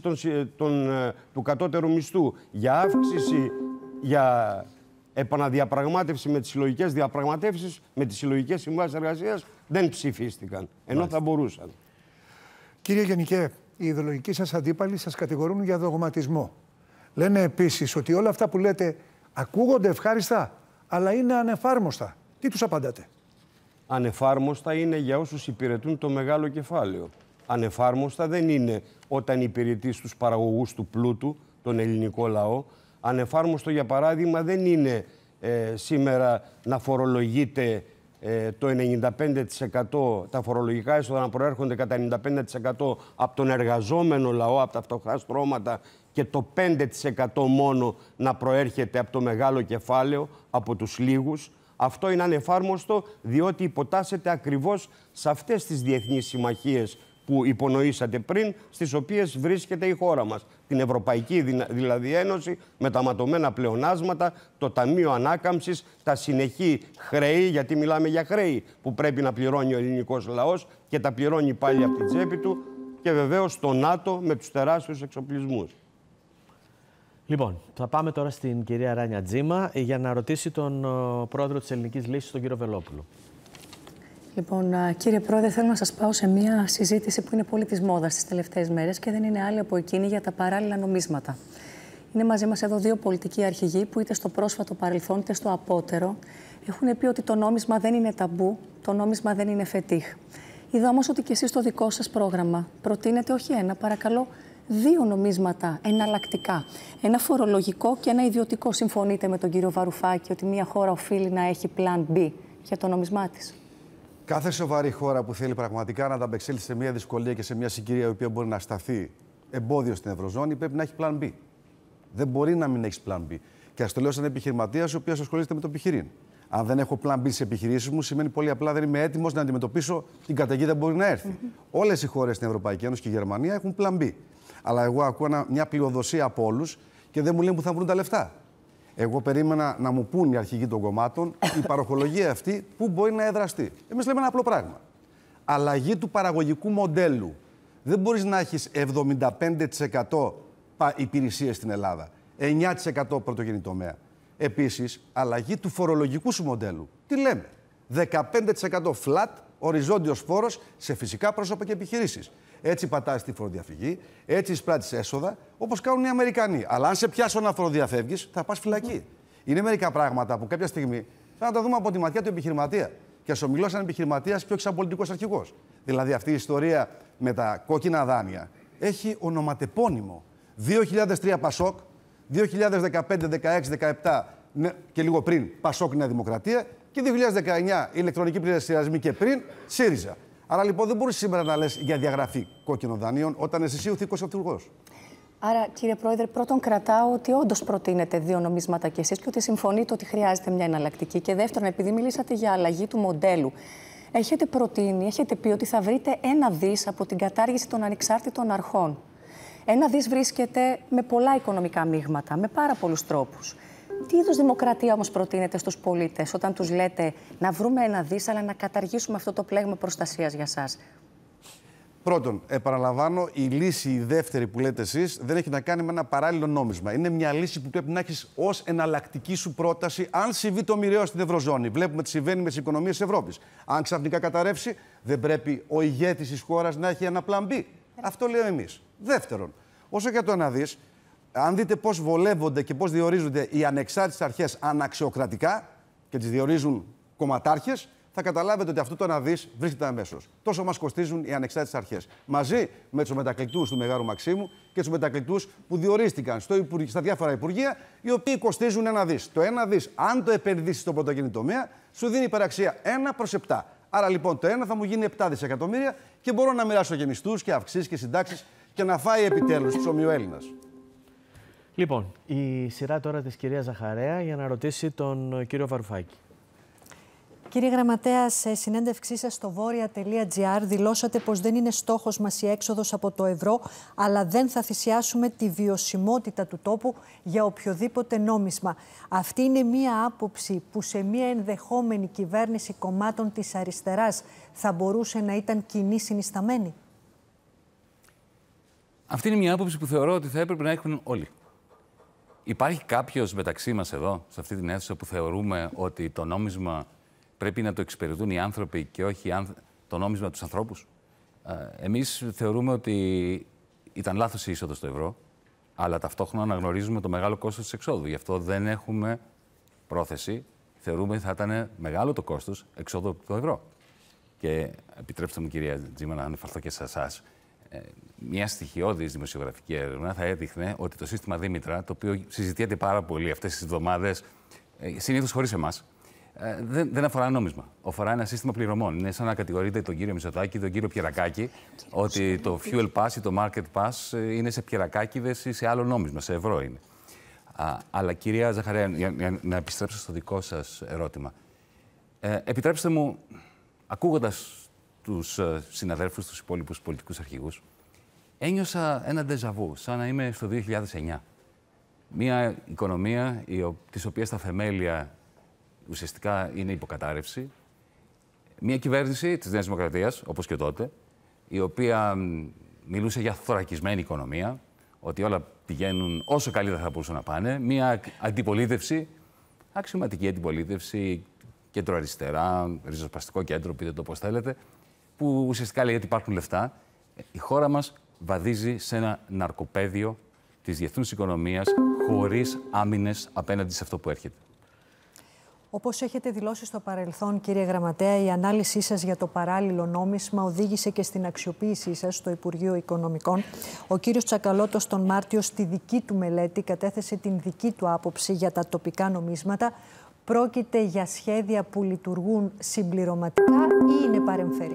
του κατώτερου μισθού, για αύξηση, για επαναδιαπραγμάτευση με τις συλλογικές διαπραγματεύσεις, με τις συλλογικές συμβάσεις εργασίας, δεν ψηφίστηκαν, ενώ θα μπορούσαν. Κύριε Γενικέ, οι ιδεολογικοί σας αντίπαλοι σας κατηγορούν για δογματισμό. Λένε επίσης ότι όλα αυτά που λέτε ακούγονται ευχάριστα, αλλά είναι ανεφάρμοστα. Τι τους απαντάτε? Ανεφάρμοστα είναι για όσους υπηρετούν το μεγάλο κεφάλαιο. Ανεφάρμοστα δεν είναι όταν υπηρετεί στους παραγωγούς του πλούτου, τον ελληνικό λαό. Ανεφάρμοστο, για παράδειγμα, δεν είναι σήμερα να φορολογείται το 95%, τα φορολογικά έσοδα να προέρχονται κατά 95% από τον εργαζόμενο λαό, από τα φτωχά στρώματα, και το 5% μόνο να προέρχεται από το μεγάλο κεφάλαιο, από τους λίγους. Αυτό είναι ανεφάρμοστο, διότι υποτάσσεται ακριβώς σε αυτές τις διεθνείς συμμαχίες που υπονοήσατε πριν, στις οποίες βρίσκεται η χώρα μας. Την Ευρωπαϊκή δηλαδή Ένωση, με τα ματωμένα πλεονάσματα, το Ταμείο Ανάκαμψης, τα συνεχή χρέη, γιατί μιλάμε για χρέη που πρέπει να πληρώνει ο ελληνικός λαός και τα πληρώνει πάλι από την τσέπη του, και βεβαίως το ΝΑΤΟ με τους τεράστιους εξοπλισμούς. Λοιπόν, θα πάμε τώρα στην κυρία Ράνια Τζίμα για να ρωτήσει τον πρόεδρο της Ελληνικής Λύσης, τον κύριο Βελόπουλο. Λοιπόν, κύριε Πρόεδρε, θέλω να σας πάω σε μια συζήτηση που είναι πολύ της μόδας τις τελευταίες μέρες και δεν είναι άλλη από εκείνη για τα παράλληλα νομίσματα. Είναι μαζί μας εδώ δύο πολιτικοί αρχηγοί που είτε στο πρόσφατο παρελθόν είτε στο απότερο έχουν πει ότι το νόμισμα δεν είναι ταμπού, το νόμισμα δεν είναι φετίχ. Είδα όμως ότι και εσείς στο δικό σας πρόγραμμα προτείνετε όχι ένα, παρακαλώ, δύο νομίσματα εναλλακτικά. Ένα φορολογικό και ένα ιδιωτικό. Συμφωνείτε με τον κύριο Βαρουφάκη ότι μια χώρα οφείλει να έχει πλάν B για το νόμισμά της? Κάθε σοβαρή χώρα που θέλει πραγματικά να ανταπεξέλθει σε μια δυσκολία και σε μια συγκυρία η οποία μπορεί να σταθεί εμπόδιο στην Ευρωζώνη, πρέπει να έχει πλάν B. Δεν μπορεί να μην έχει πλάν B. Και ας το λέω σαν επιχειρηματία, ο οποίος ασχολείται με το επιχειρήν. Αν δεν έχω πλάν B στις επιχειρήσεις μου, σημαίνει πολύ απλά δεν είμαι έτοιμος να αντιμετωπίσω την καταιγίδα που μπορεί να έρθει. Όλες οι χώρες στην Ευρωπαϊκή Ένωση και η Γερμανία έχουν πλάν B. Αλλά εγώ ακούω μια πλειοδοσία από όλους και δεν μου λένε που θα βρουν τα λεφτά. Εγώ περίμενα να μου πούν οι αρχηγοί των κομμάτων η παροχολογία αυτή που μπορεί να εδραστεί. Εμείς λέμε ένα απλό πράγμα. Αλλαγή του παραγωγικού μοντέλου. Δεν μπορείς να έχεις 75% υπηρεσίες στην Ελλάδα, 9% πρωτογενή τομέα. Επίσης, αλλαγή του φορολογικού σου μοντέλου. Τι λέμε? 15% flat, οριζόντιος φόρος σε φυσικά πρόσωπα και επιχειρήσεις. Έτσι πατάς τη φοροδιαφυγή, έτσι εισπράττεις έσοδα, όπως κάνουν οι Αμερικανοί. Αλλά αν σε πιάσω να φοροδιαφεύγεις, θα πας φυλακή. Είναι μερικά πράγματα που κάποια στιγμή θα να τα δούμε από τη ματιά του επιχειρηματία. Και ας ομιλώ σαν επιχειρηματίας και όχι σαν πολιτικός αρχηγός. Δηλαδή, αυτή η ιστορία με τα κόκκινα δάνεια έχει ονοματεπώνυμο. 2003 Πασόκ, 2015, 16, 17 και λίγο πριν Πασόκ Νέα Δημοκρατία Και 2019 ηλεκτρονική πληστηριασμή και πριν ΣΥΡΙΖΑ. Άρα λοιπόν δεν μπορείς σήμερα να λες για διαγραφή κόκκινων δανείων όταν εσύ ο θήκος αυτούργος. Άρα, κύριε Πρόεδρε, πρώτον κρατάω ότι όντως προτείνετε δύο νομίσματα κι εσείς και ότι συμφωνείτε ότι χρειάζεται μια εναλλακτική. Και δεύτερον, επειδή μιλήσατε για αλλαγή του μοντέλου, έχετε προτείνει, έχετε πει ότι θα βρείτε 1 δις από την κατάργηση των ανεξάρτητων αρχών. 1 δις βρίσκεται με πολλά οικονομικά μείγματα, με πάρα πολλούς τρόπους. Τι είδους δημοκρατία όμως προτείνετε στους πολίτες όταν τους λέτε να βρούμε 1 δις, αλλά να καταργήσουμε αυτό το πλέγμα προστασίας για σας? Πρώτον, επαναλαμβάνω, η λύση, η δεύτερη που λέτε εσείς, δεν έχει να κάνει με ένα παράλληλο νόμισμα. Είναι μια λύση που πρέπει να έχεις ως εναλλακτική σου πρόταση, αν συμβεί το μοιραίο στην Ευρωζώνη. Βλέπουμε τι συμβαίνει με τις οικονομίες της Ευρώπης. Αν ξαφνικά καταρρεύσει, δεν πρέπει ο ηγέτης της χώρας να έχει ένα πλαν B. Αυτό λέω εμείς. Δεύτερον, όσο για το 1 δις, αν δείτε πώς βολεύονται και πώς διορίζονται οι ανεξάρτητες αρχές αναξιοκρατικά και τις διορίζουν κομματάρχες, θα καταλάβετε ότι αυτό το 1 δις βρίσκεται αμέσως. Τόσο μας κοστίζουν οι ανεξάρτητες αρχές. Μαζί με τους μετακλητούς του Μεγάρου Μαξίμου και τους μετακλητούς που διορίστηκαν στα διάφορα υπουργεία, οι οποίοι κοστίζουν 1 δις. Το 1 δις, αν το επενδύσεις στον πρωτογενή τομέα, σου δίνει υπεραξία 1/7. Άρα λοιπόν το 1 θα μου γίνει 7 δισεκατομμύρια και μπορώ να μοιράσω και μισθούς και αυξήσεις και συντάξεις και να φάει επιτέλους ψωμί ο Έλληνας. Λοιπόν, η σειρά τώρα της κυρίας Ζαχαρέα για να ρωτήσει τον κύριο Βαρουφάκη. Κύριε Γραμματέα, σε συνέντευξή σας στο βόρεια.gr δηλώσατε πως δεν είναι στόχος μας η έξοδος από το ευρώ, αλλά δεν θα θυσιάσουμε τη βιωσιμότητα του τόπου για οποιοδήποτε νόμισμα. Αυτή είναι μία άποψη που σε μία ενδεχόμενη κυβέρνηση κομμάτων της αριστεράς θα μπορούσε να ήταν κοινή συνισταμένη? Αυτή είναι μια άποψη που θεωρώ ότι θα έπρεπε να έχουν όλοι. Υπάρχει κάποιος μεταξύ μας εδώ, σε αυτή την αίθουσα, που θεωρούμε ότι το νόμισμα πρέπει να το εξυπηρετούν οι άνθρωποι και όχι το νόμισμα τους ανθρώπους? Εμείς θεωρούμε ότι ήταν λάθος η είσοδος στο ευρώ, αλλά ταυτόχρονα αναγνωρίζουμε το μεγάλο κόστος της εξόδου. Γι' αυτό δεν έχουμε πρόθεση. Θεωρούμε ότι θα ήταν μεγάλο το κόστος εξόδου από το ευρώ. Και επιτρέψτε μου, κυρία Τζίμα, να αναφερθώ και σε εσάς. Μια στοιχειώδης δημοσιογραφική έρευνα θα έδειχνε ότι το σύστημα Δήμητρα, το οποίο συζητιέται πάρα πολύ αυτές τις εβδομάδες, συνήθως χωρίς εμάς, δεν αφορά νόμισμα. Αφορά ένα σύστημα πληρωμών. Είναι σαν να κατηγορείτε τον κύριο Μητσοτάκη, τον κύριο Πιερακάκη, ότι το fuel pass ή το market pass είναι σε πιερακάκηδες ή σε άλλο νόμισμα, σε ευρώ είναι. Αλλά κυρία Ζαχαρέα, για να επιστρέψω στο δικό σας ερώτημα, επιτρέψτε μου, ακούγοντας τους συναδέλφους, τους υπόλοιπους πολιτικούς αρχηγούς, ένιωσα ένα ντεζαβού, σαν να είμαι στο 2009. Μια οικονομία της οποίας τα θεμέλια ουσιαστικά είναι υποκατάρρευση. Μια κυβέρνηση της Νέας Δημοκρατίας, όπως και τότε, η οποία μιλούσε για θωρακισμένη οικονομία, ότι όλα πηγαίνουν όσο καλύτερα θα μπορούσαν να πάνε. Μια αντιπολίτευση, αξιωματική αντιπολίτευση, κέντρο-αριστερά, ριζοσπαστικό κέντρο, πείτε το πώς θέλετε, που ουσιαστικά λέει ότι υπάρχουν λεφτά. Η χώρα μας βαδίζει σε ένα ναρκοπαίδιο της διεθνούς οικονομίας, χωρίς άμυνες απέναντι σε αυτό που έρχεται. Όπως έχετε δηλώσει στο παρελθόν, κύριε Γραμματέα, η ανάλυση σας για το παράλληλο νόμισμα οδήγησε και στην αξιοποίησή σας στο Υπουργείο Οικονομικών. Ο κύριος Τσακαλώτος τον Μάρτιο στη δική του μελέτη κατέθεσε την δική του άποψη για τα τοπικά νομίσματα. Πρόκειται για σχέδια που λειτουργούν συμπληρωματικά ή είναι παρεμφερή?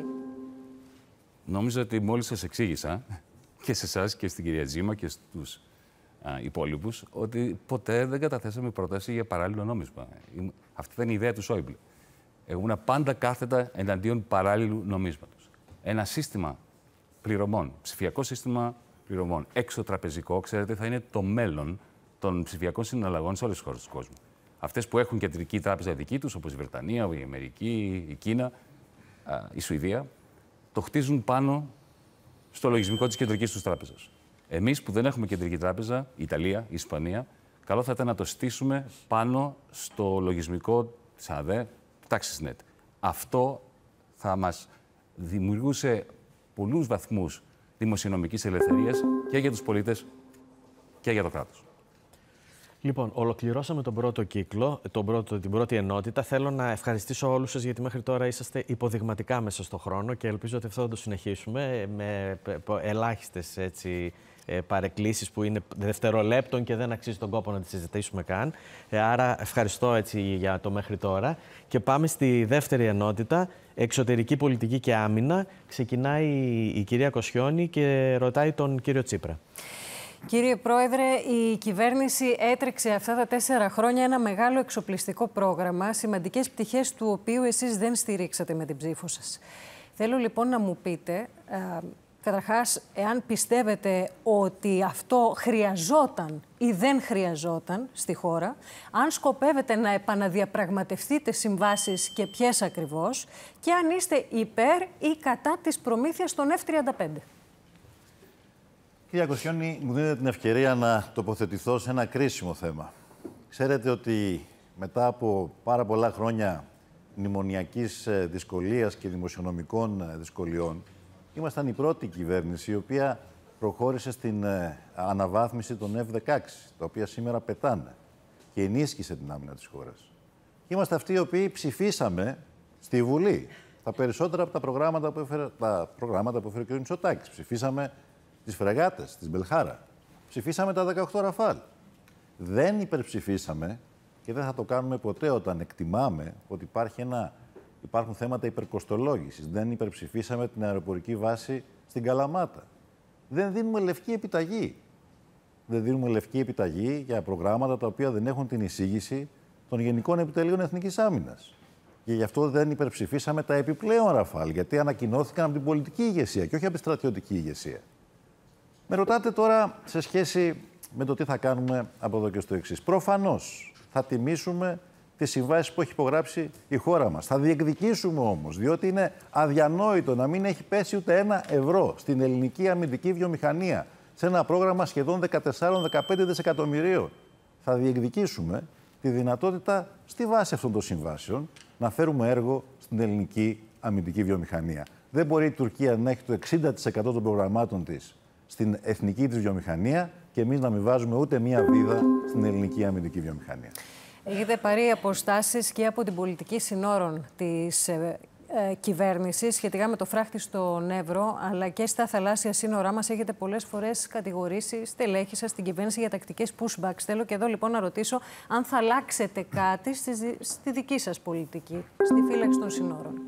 Νόμιζα ότι μόλις σας εξήγησα και σε εσάς και στην κυρία Τζίμα και στους υπόλοιπους ότι ποτέ δεν καταθέσαμε πρόταση για παράλληλο νόμισμα. Αυτή ήταν η ιδέα του Σόιμπλε. Εγώ ήμουν πάντα κάθετα εναντίον παράλληλου νομίσματος. Ένα σύστημα πληρωμών, ψηφιακό σύστημα πληρωμών, εξωτραπεζικό, ξέρετε, θα είναι το μέλλον των ψηφιακών συναλλαγών σε όλες τις χώρες του κόσμου. Αυτές που έχουν κεντρική τράπεζα δική τους, όπως η Βρετανία, η Αμερική, η Κίνα, η Σουηδία, το χτίζουν πάνω στο λογισμικό της κεντρικής τους τράπεζας. Εμείς που δεν έχουμε κεντρική τράπεζα, η Ιταλία, η Ισπανία, καλό θα ήταν να το στήσουμε πάνω στο λογισμικό της ΑΔΕ, του TaxisNet. Αυτό θα μας δημιουργούσε πολλούς βαθμούς δημοσιονομικής ελευθερίας και για τους πολίτες και για το κράτος. Λοιπόν, ολοκληρώσαμε τον πρώτο κύκλο, την πρώτη ενότητα. Θέλω να ευχαριστήσω όλους σας, γιατί μέχρι τώρα είσαστε υποδειγματικά μέσα στο χρόνο και ελπίζω ότι αυτό θα το συνεχίσουμε με ελάχιστες παρεκκλήσεις που είναι δευτερολέπτων και δεν αξίζει τον κόπο να τις συζητήσουμε καν. Άρα ευχαριστώ έτσι για το μέχρι τώρα. Και πάμε στη δεύτερη ενότητα, εξωτερική πολιτική και άμυνα. Ξεκινάει η κυρία Κοσιόνη και ρωτάει τον κύριο Τσίπρα. Κύριε Πρόεδρε, η κυβέρνηση έτρεξε αυτά τα 4 χρόνια ένα μεγάλο εξοπλιστικό πρόγραμμα, σημαντικές πτυχές του οποίου εσείς δεν στηρίξατε με την ψήφο σας. Θέλω λοιπόν να μου πείτε, καταρχάς, εάν πιστεύετε ότι αυτό χρειαζόταν ή δεν χρειαζόταν στη χώρα, αν σκοπεύετε να επαναδιαπραγματευτείτε συμβάσεις και ποιες ακριβώς, και αν είστε υπέρ ή κατά της προμήθειας των F-35. Κυρία Κοσιόνη, μου δίνετε την ευκαιρία να τοποθετηθώ σε ένα κρίσιμο θέμα. Ξέρετε ότι μετά από πάρα πολλά χρόνια μνημονιακής δυσκολίας και δημοσιονομικών δυσκολιών, ήμασταν η πρώτη κυβέρνηση η οποία προχώρησε στην αναβάθμιση των F-16, τα οποία σήμερα πετάνε, και ενίσχυσε την άμυνα της χώρας. Είμαστε αυτοί οι οποίοι ψηφίσαμε στη Βουλή τα περισσότερα από τα προγράμματα που έφερε ο κ. Μητσοτάκης. Ψηφίσαμε τις φρεγάτες, της Μπελχάρα. Ψηφίσαμε τα 18 Ραφάλ. Δεν υπερψηφίσαμε, και δεν θα το κάνουμε ποτέ όταν εκτιμάμε ότι υπάρχουν θέματα υπερκοστολόγησης. Δεν υπερψηφίσαμε την αεροπορική βάση στην Καλαμάτα. Δεν δίνουμε λευκή επιταγή. Δεν δίνουμε λευκή επιταγή για προγράμματα τα οποία δεν έχουν την εισήγηση των Γενικών Επιτελείων Εθνικής Άμυνας. Και γι' αυτό δεν υπερψηφίσαμε τα επιπλέον Ραφάλ, γιατί ανακοινώθηκαν από την πολιτική ηγεσία και όχι από τη στρατιωτική ηγεσία. Με ρωτάτε τώρα σε σχέση με το τι θα κάνουμε από εδώ και στο εξής. Προφανώς θα τιμήσουμε τις συμβάσεις που έχει υπογράψει η χώρα μας. Θα διεκδικήσουμε όμως, διότι είναι αδιανόητο να μην έχει πέσει ούτε €1 στην ελληνική αμυντική βιομηχανία σε ένα πρόγραμμα σχεδόν 14-15 δισεκατομμυρίων. Θα διεκδικήσουμε τη δυνατότητα στη βάση αυτών των συμβάσεων να φέρουμε έργο στην ελληνική αμυντική βιομηχανία. Δεν μπορεί η Τουρκία να έχει το 60% των προγραμμάτων της στην εθνική της βιομηχανία και εμείς να μην βάζουμε ούτε μία βίδα στην ελληνική αμυντική βιομηχανία. Έχετε πάρει αποστάσεις και από την πολιτική συνόρων της κυβέρνησης σχετικά με το φράχτη στον Εύρο, αλλά και στα θαλάσσια σύνορά μας. Έχετε πολλές φορές κατηγορήσει στελέχη σας στην κυβέρνηση για τακτικές pushbacks. Θέλω και εδώ λοιπόν να ρωτήσω αν θα αλλάξετε κάτι στη δική σας πολιτική, στη φύλαξη των συνόρων.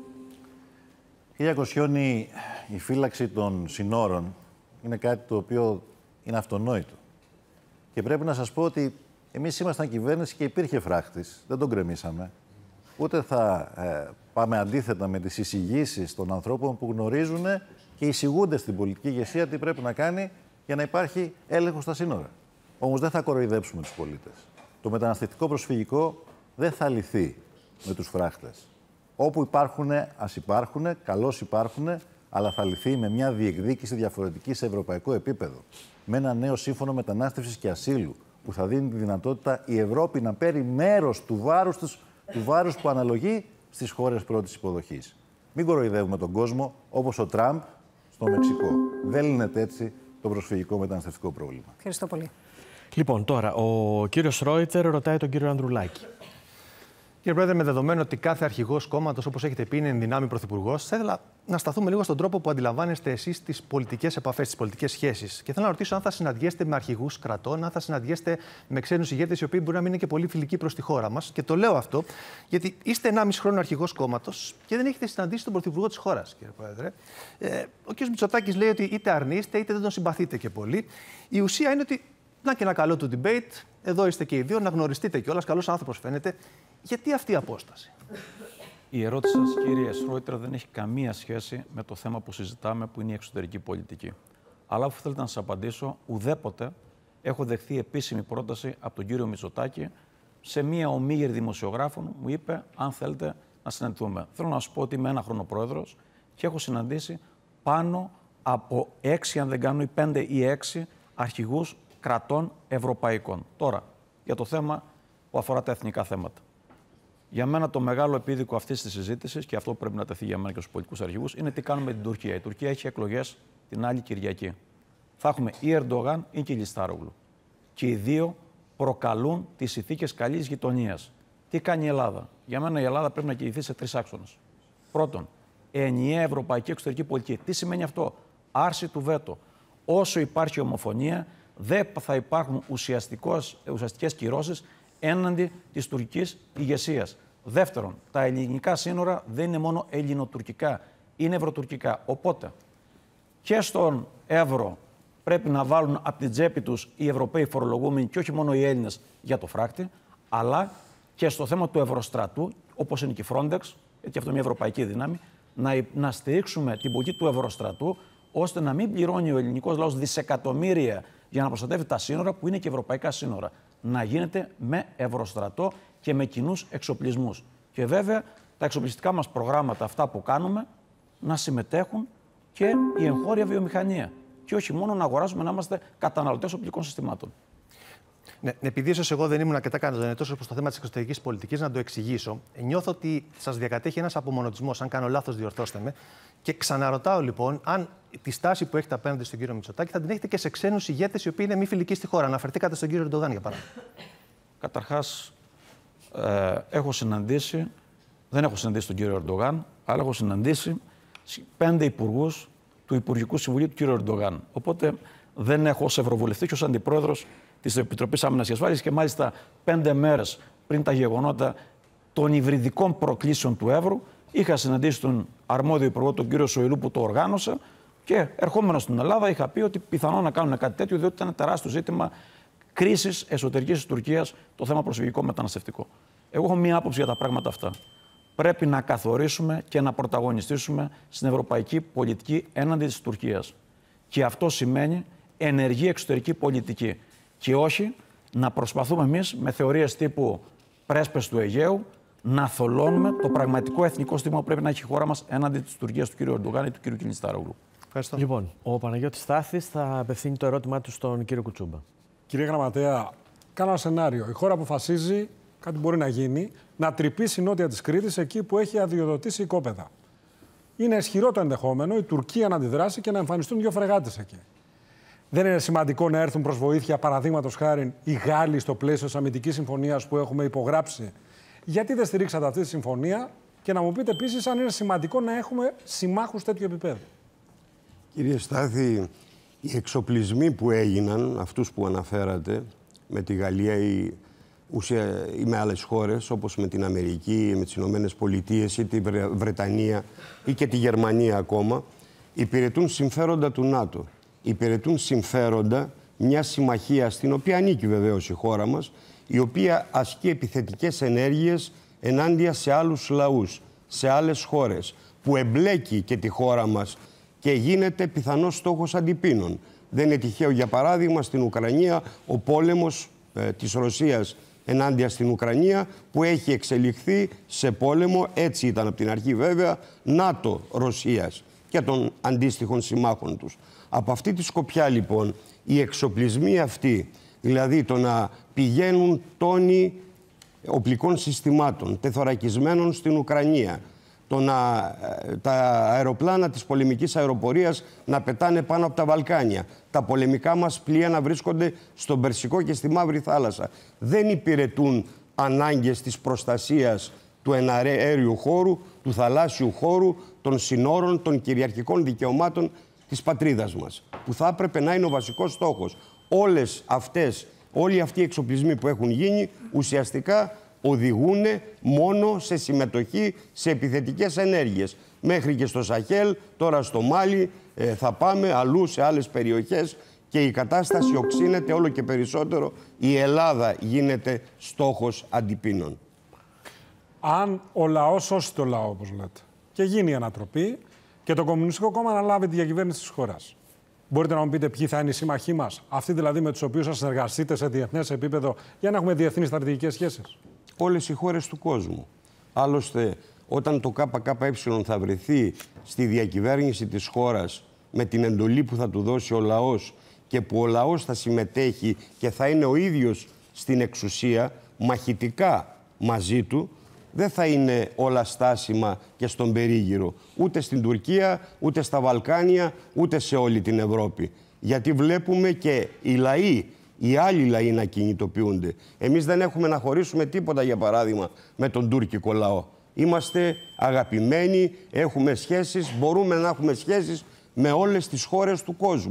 Κυρία Κοσιόνη, η φύλαξη των συνόρων είναι κάτι το οποίο είναι αυτονόητο. Και πρέπει να σας πω ότι εμείς ήμασταν κυβέρνηση και υπήρχε φράχτης, δεν τον κρεμίσαμε. Ούτε θα πάμε αντίθετα με τις εισηγήσεις των ανθρώπων που γνωρίζουν και εισηγούνται στην πολιτική ηγεσία τι πρέπει να κάνει για να υπάρχει έλεγχος στα σύνορα. Όμως δεν θα κοροϊδέψουμε τους πολίτες. Το μεταναστευτικό προσφυγικό δεν θα λυθεί με τους φράχτες. Όπου υπάρχουν, ας υπάρχουν, καλώς υπάρχουν, αλλά θα λυθεί με μια διεκδίκηση διαφορετική σε ευρωπαϊκό επίπεδο. Με ένα νέο σύμφωνο μετανάστευσης και ασύλου, που θα δίνει τη δυνατότητα η Ευρώπη να παίρνει μέρος του βάρους που αναλογεί στις χώρες πρώτης υποδοχής. Μην κοροϊδεύουμε τον κόσμο όπως ο Τραμπ στο Μεξικό. Δεν λύνεται έτσι το προσφυγικό μεταναστευτικό πρόβλημα. Ευχαριστώ πολύ. Λοιπόν, τώρα ο κύριος Ρόιτσερ ρωτάει τον κύριο Ανδρουλάκη. Κύριε Πρόεδρε, με δεδομένο ότι κάθε αρχηγός κόμματος, όπως έχετε πει, είναι εν δυνάμει πρωθυπουργός, θα ήθελα να σταθούμε λίγο στον τρόπο που αντιλαμβάνεστε εσείς τις πολιτικές επαφές, τις πολιτικές σχέσεις. Και θέλω να ρωτήσω αν θα συναντιέστε με αρχηγούς κρατών, αν θα συναντιέστε με ξένους ηγέτες οι οποίοι μπορεί να μην είναι και πολύ φιλικοί προς τη χώρα μας. Και το λέω αυτό γιατί είστε 1,5 χρόνο αρχηγός κόμματος και δεν έχετε συναντήσει τον πρωθυπουργό της χώρας, κύριε Πρόεδρε. Ο κ. Μητσοτάκης λέει ότι είτε αρνείστε είτε δεν τον συμπαθείτε και πολύ. Η ουσία είναι ότι να και ένα καλό του debate, εδώ είστε και οι δύο, να γνωριστείτε κιόλας, καλός άνθρωπος φαίνεται. Γιατί αυτή η απόσταση? Η ερώτηση σας, κύριε Σρόιτερ, δεν έχει καμία σχέση με το θέμα που συζητάμε, που είναι η εξωτερική πολιτική. Αλλά αφού θέλετε να σας απαντήσω, ουδέποτε έχω δεχθεί επίσημη πρόταση από τον κύριο Μητσοτάκη σε μία ομίγερη δημοσιογράφων, μου είπε αν θέλετε να συναντηθούμε. Θέλω να σας πω ότι είμαι 1 χρόνο πρόεδρος και έχω συναντήσει πάνω από 6, αν δεν κάνω, 5 ή 6 αρχηγούς κρατών ευρωπαϊκών. Τώρα, για το θέμα που αφορά τα εθνικά θέματα. Για μένα το μεγάλο επίδικο αυτής της συζήτησης, και αυτό πρέπει να τεθεί για μένα και στους πολιτικούς αρχηγούς, είναι τι κάνουμε με την Τουρκία. Η Τουρκία έχει εκλογές την άλλη Κυριακή. Θα έχουμε ή Ερντογάν ή Κιλιστάρογλου. Και οι δύο προκαλούν τις συνθήκες καλής γειτονίας. Τι κάνει η Ελλάδα? Για μένα η Ελλάδα πρέπει να κινηθεί σε 3 άξονες. Πρώτον, ενιαία ευρωπαϊκή εξωτερική πολιτική. Τι σημαίνει αυτό? Άρση του βέτο. όσο υπάρχει ομοφωνία, δεν θα υπάρχουν ουσιαστικές κυρώσεις έναντι της τουρκικής ηγεσίας. Δεύτερον, τα ελληνικά σύνορα δεν είναι μόνο ελληνοτουρκικά, είναι ευρωτουρκικά. Οπότε και στον Εύρο πρέπει να βάλουν από την τσέπη τους οι Ευρωπαίοι φορολογούμενοι και όχι μόνο οι Έλληνες για το φράκτη, αλλά και στο θέμα του Ευρωστρατού, όπως είναι και η Frontex, γιατί αυτό είναι μια ευρωπαϊκή δύναμη, να στηρίξουμε την πολιτική του Ευρωστρατού, ώστε να μην πληρώνει ο ελληνικός λαός δισεκατομμύρια για να προστατεύει τα σύνορα που είναι και ευρωπαϊκά σύνορα. Να γίνεται με Ευρωστρατό και με κοινούς εξοπλισμούς. Και βέβαια τα εξοπλιστικά μας προγράμματα, αυτά που κάνουμε, να συμμετέχουν και η εγχώρια βιομηχανία. Και όχι μόνο να αγοράζουμε, να είμαστε καταναλωτές οπλικών συστημάτων. Ναι, επειδή ίσως εγώ δεν ήμουν αρκετά κατανοητός προς το θέμα της εξωτερικής πολιτικής, να το εξηγήσω. Νιώθω ότι σας διακατέχει ένας απομονωτισμός. Αν κάνω λάθος, διορθώστε με. Και ξαναρωτάω λοιπόν, αν τη στάση που έχετε απέναντι στον κύριο Μητσοτάκη θα την έχετε και σε ξένους ηγέτες οι οποίοι είναι μη φιλικοί στη χώρα. Αναφερθήκατε στον κύριο Ερντογάν, για παράδειγμα. Καταρχάς, δεν έχω συναντήσει τον κύριο Ερντογάν, αλλά έχω συναντήσει 5 υπουργούς του Υπουργικού Συμβουλίου του κύριου Ερντογάν. Οπότε δεν έχω ως Ευρωβουλευτής και ως Αντιπρόεδρος της Επιτροπής Άμυνας και Ασφάλειας και μάλιστα 5 μέρες πριν τα γεγονότα των υβριδικών προκλήσεων του Εύρου, είχα συναντήσει τον αρμόδιο υπουργό, τον κύριο Σοηλού, που το οργάνωσε και ερχόμενος στην Ελλάδα είχα πει ότι πιθανόν να κάνουν κάτι τέτοιο, διότι ήταν τεράστιο ζήτημα κρίσης εσωτερικής της Τουρκίας το θέμα προσφυγικό μεταναστευτικό. Εγώ έχω μία άποψη για τα πράγματα αυτά. Πρέπει να καθορίσουμε και να πρωταγωνιστήσουμε στην ευρωπαϊκή πολιτική έναντι της Τουρκίας. Και αυτό σημαίνει ενεργή εξωτερική πολιτική. Και όχι να προσπαθούμε εμείς με θεωρίες τύπου πρέσπες του Αιγαίου να θολώνουμε το πραγματικό εθνικό στίγμα που πρέπει να έχει η χώρα μας έναντι της Τουρκίας του κ. Ερντογάν ή του κ. Κιλιστάρογλου. Ευχαριστώ. Λοιπόν, ο Παναγιώτης Στάθης θα απευθύνει το ερώτημά του στον κύριο Κουτσούμπα. Κύριε Γραμματέα, κάνω ένα σενάριο. Η χώρα αποφασίζει, κάτι μπορεί να γίνει, να τρυπήσει νότια της Κρήτης εκεί που έχει αδειοδοτήσει οικόπεδα. Είναι ισχυρό το ενδεχόμενο η Τουρκία να αντιδράσει και να εμφανιστούν 2 φρεγάτες εκεί. Δεν είναι σημαντικό να έρθουν προς βοήθεια, παραδείγματος χάριν, οι Γάλλοι στο πλαίσιο της αμυντικής συμφωνίας που έχουμε υπογράψει? Γιατί δεν στηρίξατε αυτή τη συμφωνία? Και να μου πείτε επίσης αν είναι σημαντικό να έχουμε συμμάχους τέτοιου επίπεδου. Κύριε Στάθη, οι εξοπλισμοί που έγιναν, αυτούς που αναφέρατε, με τη Γαλλία ή με άλλες χώρες, όπως με την Αμερική, με τις Ηνωμένες Πολιτείες ή τη Βρετανία ή και τη Γερμανία ακόμα, υπηρετούν συμφέροντα του ΝΑΤΟ. Υπηρετούν συμφέροντα μια συμμαχία στην οποία ανήκει βεβαίως η χώρα μας, η οποία ασκεί επιθετικές ενέργειες ενάντια σε άλλους λαούς, σε άλλες χώρες, που εμπλέκει και τη χώρα μας και γίνεται πιθανός στόχος αντιπίνων. Δεν είναι τυχαίο, για παράδειγμα, στην Ουκρανία ο πόλεμος της Ρωσίας ενάντια στην Ουκρανία, που έχει εξελιχθεί σε πόλεμο, έτσι ήταν από την αρχή βέβαια, ΝΑΤΟ-Ρωσίας και των αντίστοιχων συμμάχων τους. Από αυτή τη σκοπιά λοιπόν οι εξοπλισμοί αυτοί, δηλαδή το να πηγαίνουν τόνοι οπλικών συστημάτων τεθωρακισμένων στην Ουκρανία, τα αεροπλάνα της πολεμικής αεροπορίας να πετάνε πάνω από τα Βαλκάνια, τα πολεμικά μας πλοία να βρίσκονται στον Περσικό και στη Μαύρη Θάλασσα, δεν υπηρετούν ανάγκες της προστασίας του εναέριου χώρου, του θαλάσσιου χώρου, των συνόρων, των κυριαρχικών δικαιωμάτων της πατρίδας μας, που θα έπρεπε να είναι ο βασικός στόχος. Όλοι αυτοί οι εξοπλισμοί που έχουν γίνει ουσιαστικά οδηγούν μόνο σε συμμετοχή σε επιθετικές ενέργειες. Μέχρι και στο Σαχέλ, τώρα στο Μάλι, θα πάμε αλλού σε άλλες περιοχές και η κατάσταση οξύνεται όλο και περισσότερο. Η Ελλάδα γίνεται στόχος αντιπίνων. Αν ο λαός σώσει το λαό, όπως λέτε, και γίνει η ανατροπή και το Κομμουνιστικό Κόμμα αναλάβει τη διακυβέρνηση της χώρας, μπορείτε να μου πείτε ποιοι θα είναι οι σύμμαχοί μας, αυτοί δηλαδή με τους οποίους θα συνεργαστείτε σε διεθνές επίπεδο για να έχουμε διεθνείς στρατηγικές σχέσεις? Όλες οι χώρες του κόσμου. Άλλωστε, όταν το ΚΚΕ θα βρεθεί στη διακυβέρνηση της χώρας με την εντολή που θα του δώσει ο λαός και που ο λαός θα συμμετέχει και θα είναι ο ίδιος στην εξουσία, μαχητικά μαζί του, δεν θα είναι όλα στάσιμα και στον περίγυρο. Ούτε στην Τουρκία, ούτε στα Βαλκάνια, ούτε σε όλη την Ευρώπη. Γιατί βλέπουμε και οι λαοί, οι άλλοι λαοί να κινητοποιούνται. Εμείς δεν έχουμε να χωρίσουμε τίποτα, για παράδειγμα, με τον τουρκικό λαό. Είμαστε αγαπημένοι, έχουμε σχέσεις, μπορούμε να έχουμε σχέσεις με όλες τις χώρες του κόσμου.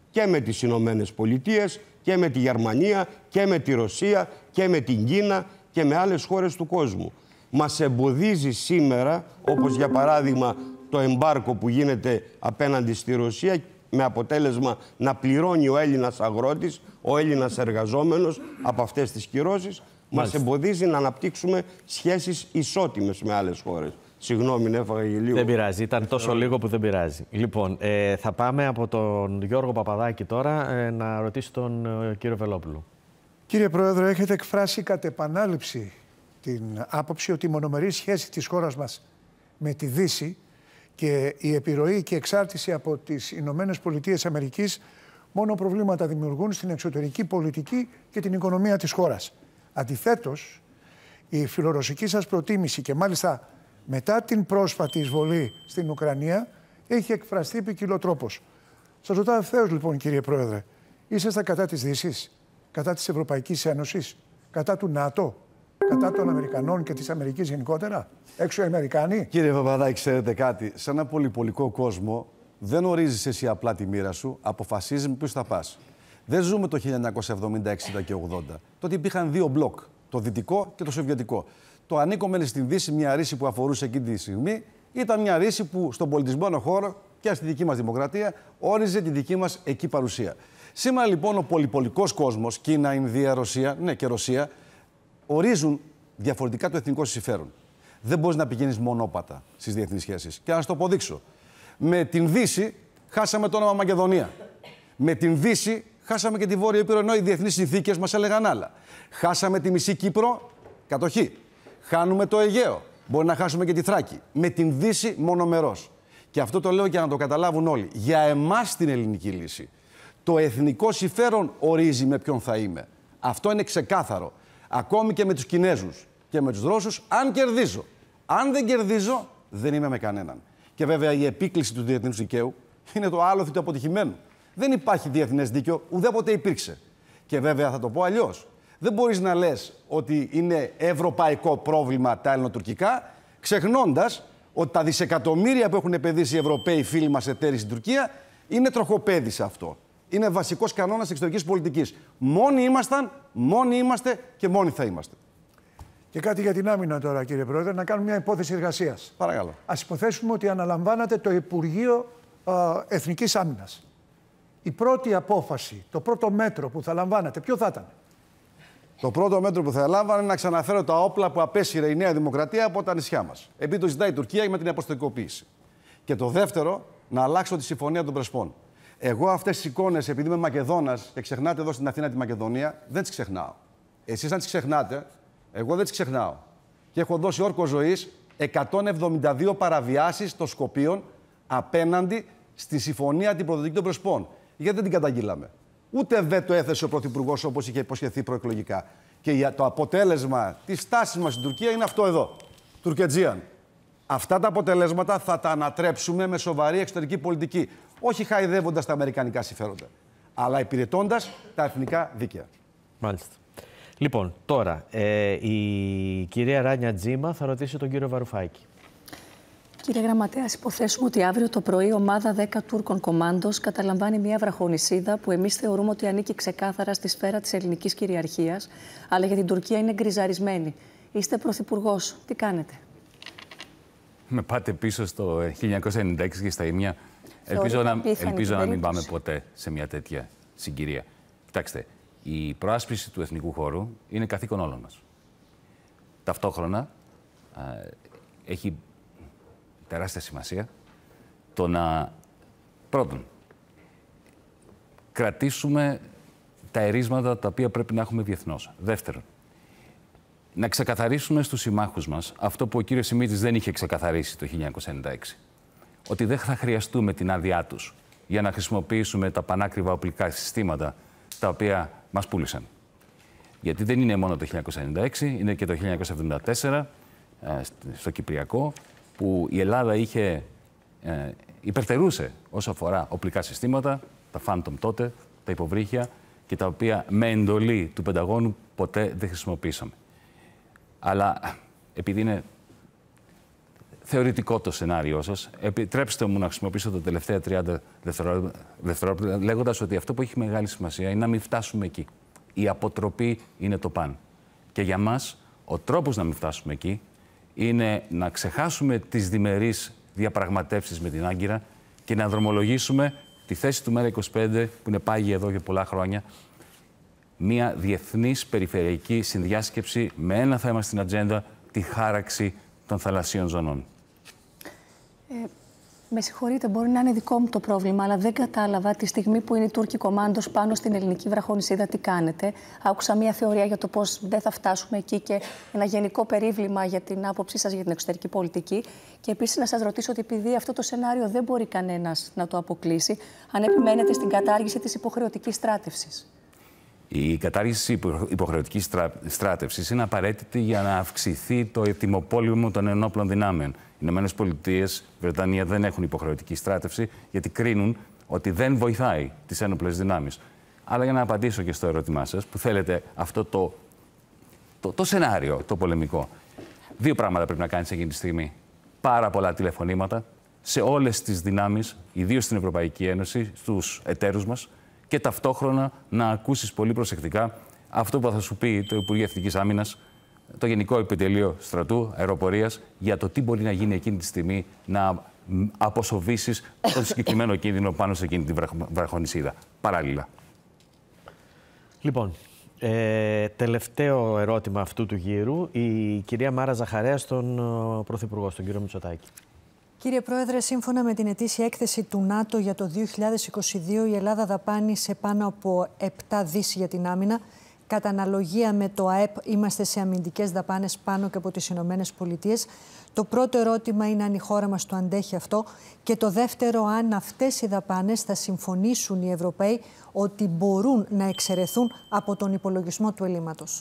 και με τις Ηνωμένες Πολιτείες και με τη Γερμανία και με τη Ρωσία και με την Κίνα και με άλλες χώρες του κόσμου. Μας εμποδίζει σήμερα, όπως για παράδειγμα το εμπάρκο που γίνεται απέναντι στη Ρωσία, με αποτέλεσμα να πληρώνει ο Έλληνας αγρότης, ο Έλληνας εργαζόμενος από αυτές τις κυρώσεις, μας εμποδίζει να αναπτύξουμε σχέσεις ισότιμες με άλλες χώρες. Συγγνώμη, έφαγα και λίγο. Δεν πειράζει, ήταν τόσο λίγο που δεν πειράζει. Λοιπόν, θα πάμε από τον Γιώργο Παπαδάκη τώρα να ρωτήσει τον κύριο Βελόπουλο. Κύριε Πρόεδρε, έχετε εκφράσει κατ' επανάληψη την άποψη ότι η μονομερή σχέση της χώρας μας με τη Δύση και η επιρροή και εξάρτηση από τις Ηνωμένες Πολιτείες Αμερικής μόνο προβλήματα δημιουργούν στην εξωτερική πολιτική και την οικονομία της χώρας. Αντιθέτως, η φιλορωσική σας προτίμηση και μάλιστα μετά την πρόσφατη εισβολή στην Ουκρανία έχει εκφραστεί ποικιλοτρόπως. Σας ρωτάω ευθέως λοιπόν, κύριε Πρόεδρε, είσαστε κατά της Δύσης, κατά της Ευρωπαϊκής Ένωσης, κατά του ΝΑΤΟ, κατά των Αμερικανών και της Αμερικής γενικότερα? Έξω οι Αμερικάνοι. Κύριε Παπαδάκη, ξέρετε κάτι, σε ένα πολυπολικό κόσμο δεν ορίζεις εσύ απλά τη μοίρα σου, αποφασίζεις με ποιους θα πας. Δεν ζούμε το 1970, 60 και 80. Τότε υπήρχαν δύο μπλοκ, το δυτικό και το σοβιετικό. Το ανήκομενο στην Δύση, μια ρίση που αφορούσε εκείνη τη στιγμή, ήταν μια ρίση που στον πολιτισμένο χώρο και στη δική μας δημοκρατία όριζε τη δική μας εκεί παρουσία. Σήμερα λοιπόν ο πολυπολικός κόσμος, Κίνα, Ινδία, Ρωσία, ναι και Ρωσία, ορίζουν διαφορετικά το εθνικό συμφέρον. Δεν μπορείς να πηγαίνεις μονόπατα στις διεθνείς σχέσεις. Και να σας το αποδείξω. Με την Δύση χάσαμε το όνομα Μακεδονία. Με την Δύση χάσαμε και τη Βόρεια Ήπειρο, ενώ οι διεθνείς συνθήκες μας έλεγαν άλλα. Χάσαμε τη μισή Κύπρο, κατοχή. Χάνουμε το Αιγαίο. Μπορεί να χάσουμε και τη Θράκη. Με την Δύση μονομερός. Και αυτό το λέω για να το καταλάβουν όλοι. Για εμάς την ελληνική λύση. Το εθνικό συμφέρον ορίζει με ποιον θα είμαι. Αυτό είναι ξεκάθαρο. Ακόμη και με τους Κινέζους και με τους Ρώσους, αν κερδίζω. Αν δεν κερδίζω, δεν είμαι με κανέναν. Και βέβαια η επίκληση του διεθνούς δικαίου είναι το άλοθη του αποτυχημένου. Δεν υπάρχει διεθνές δίκαιο, ουδέποτε υπήρξε. Και βέβαια θα το πω αλλιώς. Δεν μπορείς να λες ότι είναι ευρωπαϊκό πρόβλημα τα ελληνοτουρκικά, ξεχνώντας ότι τα δισεκατομμύρια που έχουν επενδύσει οι Ευρωπαίοι φίλοι μας εταίροι στην Τουρκία είναι τροχοπέδι σε αυτό. Είναι βασικός κανόνας εξωτερικής πολιτικής. Μόνοι ήμασταν, μόνοι είμαστε και μόνοι θα είμαστε. Και κάτι για την άμυνα τώρα, κύριε Πρόεδρε, να κάνουμε μια υπόθεση εργασίας. Παρακαλώ. Ας υποθέσουμε ότι αναλαμβάνατε το Υπουργείο Εθνικής Άμυνας. Η πρώτη απόφαση, το πρώτο μέτρο που θα λαμβάνατε, ποιο θα ήταν? Το πρώτο μέτρο που θα λάμβανε είναι να ξαναφέρω τα όπλα που απέσυρε η Νέα Δημοκρατία από τα νησιά μας. Επειδή το ζητάει η Τουρκία με την αποστολικοποίηση. Και το δεύτερο, να αλλάξω τη Συμφωνία των Πρεσπών. Εγώ αυτές τις εικόνες, επειδή είμαι Μακεδόνας και ξεχνάτε εδώ στην Αθήνα τη Μακεδονία, δεν τις ξεχνάω. Εσείς αν τις ξεχνάτε, εγώ δεν τις ξεχνάω. Και έχω δώσει όρκο ζωής 172 παραβιάσεις των Σκοπίων απέναντι στη Συμφωνία την Πρωτοδική των Πρεσπών. Γιατί δεν την καταγγείλαμε. Ούτε βέτο έθεσε ο Πρωθυπουργός όπως είχε υποσχεθεί προεκλογικά. Και το αποτέλεσμα της στάσης μας στην Τουρκία είναι αυτό εδώ. Τουρκετζίαν. Αυτά τα αποτελέσματα θα τα ανατρέψουμε με σοβαρή εξωτερική πολιτική. Όχι χαϊδεύοντας τα αμερικανικά συμφέροντα, αλλά υπηρετώντας τα εθνικά δίκαια. Μάλιστα. Λοιπόν, τώρα η κυρία Ράνια Τζίμα θα ρωτήσει τον κύριο Βαρουφάκη. Κύριε Γραμματέα, υποθέσουμε ότι αύριο το πρωί η ομάδα 10 Τούρκων κομμάντος καταλαμβάνει μια βραχονησίδα που εμείς θεωρούμε ότι ανήκει ξεκάθαρα στη σφαίρα της ελληνικής κυριαρχίας, αλλά για την Τουρκία είναι γκριζαρισμένη. Είστε πρωθυπουργός. Τι κάνετε? Με πάτε πίσω στο 1996 και στα ίμια. Ελπίζω να μην πάμε ποτέ σε μια τέτοια συγκυρία. Κοιτάξτε, η προάσπιση του εθνικού χώρου είναι καθήκον όλων μας. Ταυτόχρονα έχει τεράστια σημασία το να, πρώτον, κρατήσουμε τα ερίσματα τα οποία πρέπει να έχουμε διεθνώς. Δεύτερον, να ξεκαθαρίσουμε στους συμμάχους μας αυτό που ο κύριος Σιμίτσης δεν είχε ξεκαθαρίσει το 1996. Ότι δεν θα χρειαστούμε την άδειά τους για να χρησιμοποιήσουμε τα πανάκριβα οπλικά συστήματα τα οποία μας πούλησαν. Γιατί δεν είναι μόνο το 1996, είναι και το 1974 στο Κυπριακό, που η Ελλάδα υπερτερούσε όσο αφορά οπλικά συστήματα, τα Phantom τότε, τα υποβρύχια, και τα οποία με εντολή του Πενταγώνου ποτέ δεν χρησιμοποίησαμε. Αλλά επειδή θεωρητικό το σενάριό σας. Επιτρέψτε μου να χρησιμοποιήσω τα τελευταία 30 δευτερόλεπτα λέγοντας ότι αυτό που έχει μεγάλη σημασία είναι να μην φτάσουμε εκεί. Η αποτροπή είναι το παν. Και για μας ο τρόπος να μην φτάσουμε εκεί είναι να ξεχάσουμε τις διμερείς διαπραγματεύσεις με την Άγκυρα και να δρομολογήσουμε τη θέση του ΜΕΡΑ25 που είναι πάγια εδώ για πολλά χρόνια, μια διεθνής περιφερειακή συνδιάσκεψη με ένα θέμα στην ατζέντα, τη χάραξη των θαλασσίων ζωνών. Με συγχωρείτε, μπορεί να είναι δικό μου το πρόβλημα, αλλά δεν κατάλαβα τη στιγμή που είναι η Τούρκη Κομάντος πάνω στην ελληνική βραχονησίδα τι κάνετε. Άκουσα μια θεωρία για το πώς δεν θα φτάσουμε εκεί και ένα γενικό περίβλημα για την άποψή σας για την εξωτερική πολιτική. Και επίσης να σας ρωτήσω ότι επειδή αυτό το σενάριο δεν μπορεί κανένας να το αποκλείσει, αν επιμένετε στην κατάργηση της υποχρεωτικής στράτευσης. Η κατάργηση της υποχρεωτικής στράτευσης είναι απαραίτητη για να αυξηθεί το ετοιμοπόλεμο των ενόπλων δυνάμεων. Οι Ηνωμένες Πολιτείες, η Βρετανία δεν έχουν υποχρεωτική στράτευση γιατί κρίνουν ότι δεν βοηθάει τις ένοπλες δυνάμεις. Αλλά για να απαντήσω και στο ερώτημά σας, που θέλετε αυτό το σενάριο, το πολεμικό. Δύο πράγματα πρέπει να κάνεις εκείνη τη στιγμή. Πάρα πολλά τηλεφωνήματα σε όλες τις δυνάμεις, ιδίως στην Ευρωπαϊκή Ένωση, στους εταίρους μας, και ταυτόχρονα να ακούσεις πολύ προσεκτικά αυτό που θα σου πει το Υπουργείο Εθνικής Άμυνας, το Γενικό Επιτελείο Στρατού Αεροπορίας, για το τι μπορεί να γίνει εκείνη τη στιγμή να αποσοβήσεις τον συγκεκριμένο κίνδυνο πάνω σε εκείνη τη βραχονησίδα. Παράλληλα. Λοιπόν, τελευταίο ερώτημα αυτού του γύρου. Η κυρία Μάρα Ζαχαρέα στον Πρωθυπουργό, στον κύριο Μητσοτάκη. Κύριε Πρόεδρε, σύμφωνα με την ετήσια έκθεση του ΝΑΤΟ για το 2022, η Ελλάδα δαπάνησε πάνω από 7 δις για την άμυνα. Κατά αναλογία με το ΑΕΠ, είμαστε σε αμυντικές δαπάνες πάνω και από τις Ηνωμένες Πολιτείες. Το πρώτο ερώτημα είναι αν η χώρα μας το αντέχει αυτό. Και το δεύτερο, αν αυτές οι δαπάνες θα συμφωνήσουν οι Ευρωπαίοι ότι μπορούν να εξαιρεθούν από τον υπολογισμό του ελλείμματος.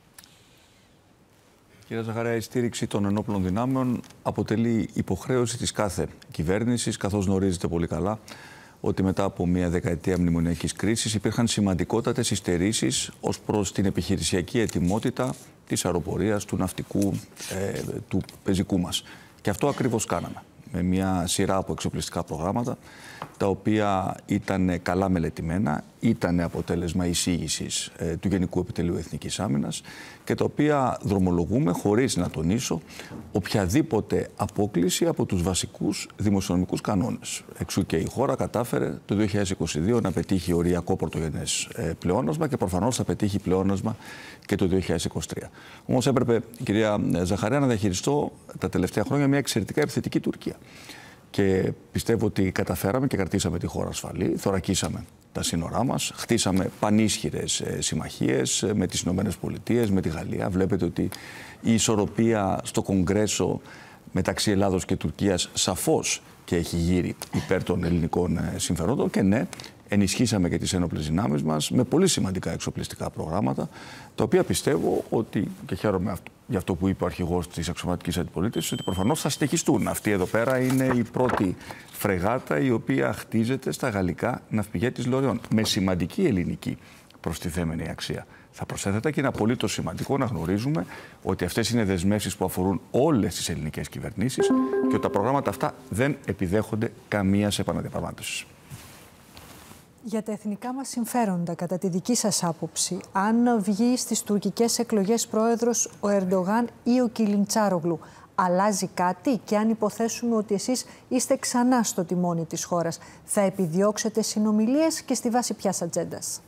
Κύριε Ζαχαρέα, η στήριξη των ενόπλων δυνάμεων αποτελεί υποχρέωση της κάθε κυβέρνησης, καθώς γνωρίζετε πολύ καλά ότι μετά από μια δεκαετία μνημονιακής κρίσης υπήρχαν σημαντικότατες υστερήσεις ως προς την επιχειρησιακή ετοιμότητα της αεροπορίας, του ναυτικού, του πεζικού μας. Και αυτό ακριβώς κάναμε, με μια σειρά από εξοπλιστικά προγράμματα, τα οποία ήταν καλά μελετημένα, ήταν αποτέλεσμα εισήγησης του Γενικού Επιτελείου Εθνικής Άμυνας και τα οποία δρομολογούμε, χωρίς να τονίσω, οποιαδήποτε απόκληση από τους βασικούς δημοσιονομικούς κανόνες. Εξού και η χώρα κατάφερε το 2022 να πετύχει οριακό πρωτογενές πλεόνασμα και προφανώς θα πετύχει πλεόνασμα και το 2023. Όμως έπρεπε, κυρία Ζαχαρέα, να διαχειριστώ τα τελευταία χρόνια μια εξαιρετικά επιθετική Τουρκία. Και πιστεύω ότι καταφέραμε και κρατήσαμε τη χώρα ασφαλή, θωρακίσαμε τα σύνορά μας, χτίσαμε πανίσχυρες συμμαχίες με τις Ηνωμένες Πολιτείες, με τη Γαλλία. Βλέπετε ότι η ισορροπία στο Κογκρέσο μεταξύ Ελλάδος και Τουρκίας σαφώς και έχει γύρει υπέρ των ελληνικών συμφερόντων και ναι, ενισχύσαμε και τις ένοπλες δυνάμεις μας με πολύ σημαντικά εξοπλιστικά προγράμματα, τα οποία πιστεύω ότι, και χαίρομαι για αυτό που είπε ο αρχηγός της αξιωματικής αντιπολίτευσης, ότι προφανώς θα συνεχιστούν. Αυτή εδώ πέρα είναι η πρώτη φρεγάτα η οποία χτίζεται στα γαλλικά ναυπηγεία της Λοριών, με σημαντική ελληνική προστιθέμενη αξία. Θα προσέθετα και είναι απολύτως σημαντικό να γνωρίζουμε ότι αυτές είναι δεσμεύσεις που αφορούν όλες τις ελληνικές κυβερνήσεις και ότι τα προγράμματα αυτά δεν επιδέχονται καμία επαναδιαπραγμάτευση. Για τα εθνικά μας συμφέροντα, κατά τη δική σας άποψη, αν βγει στις τουρκικές εκλογές πρόεδρος ο Ερντογάν ή ο Κιλιντσάρογλου, αλλάζει κάτι? Και αν υποθέσουμε ότι εσείς είστε ξανά στο τιμόνι της χώρας, θα επιδιώξετε συνομιλίες και στη βάση ποιας ατζέντας?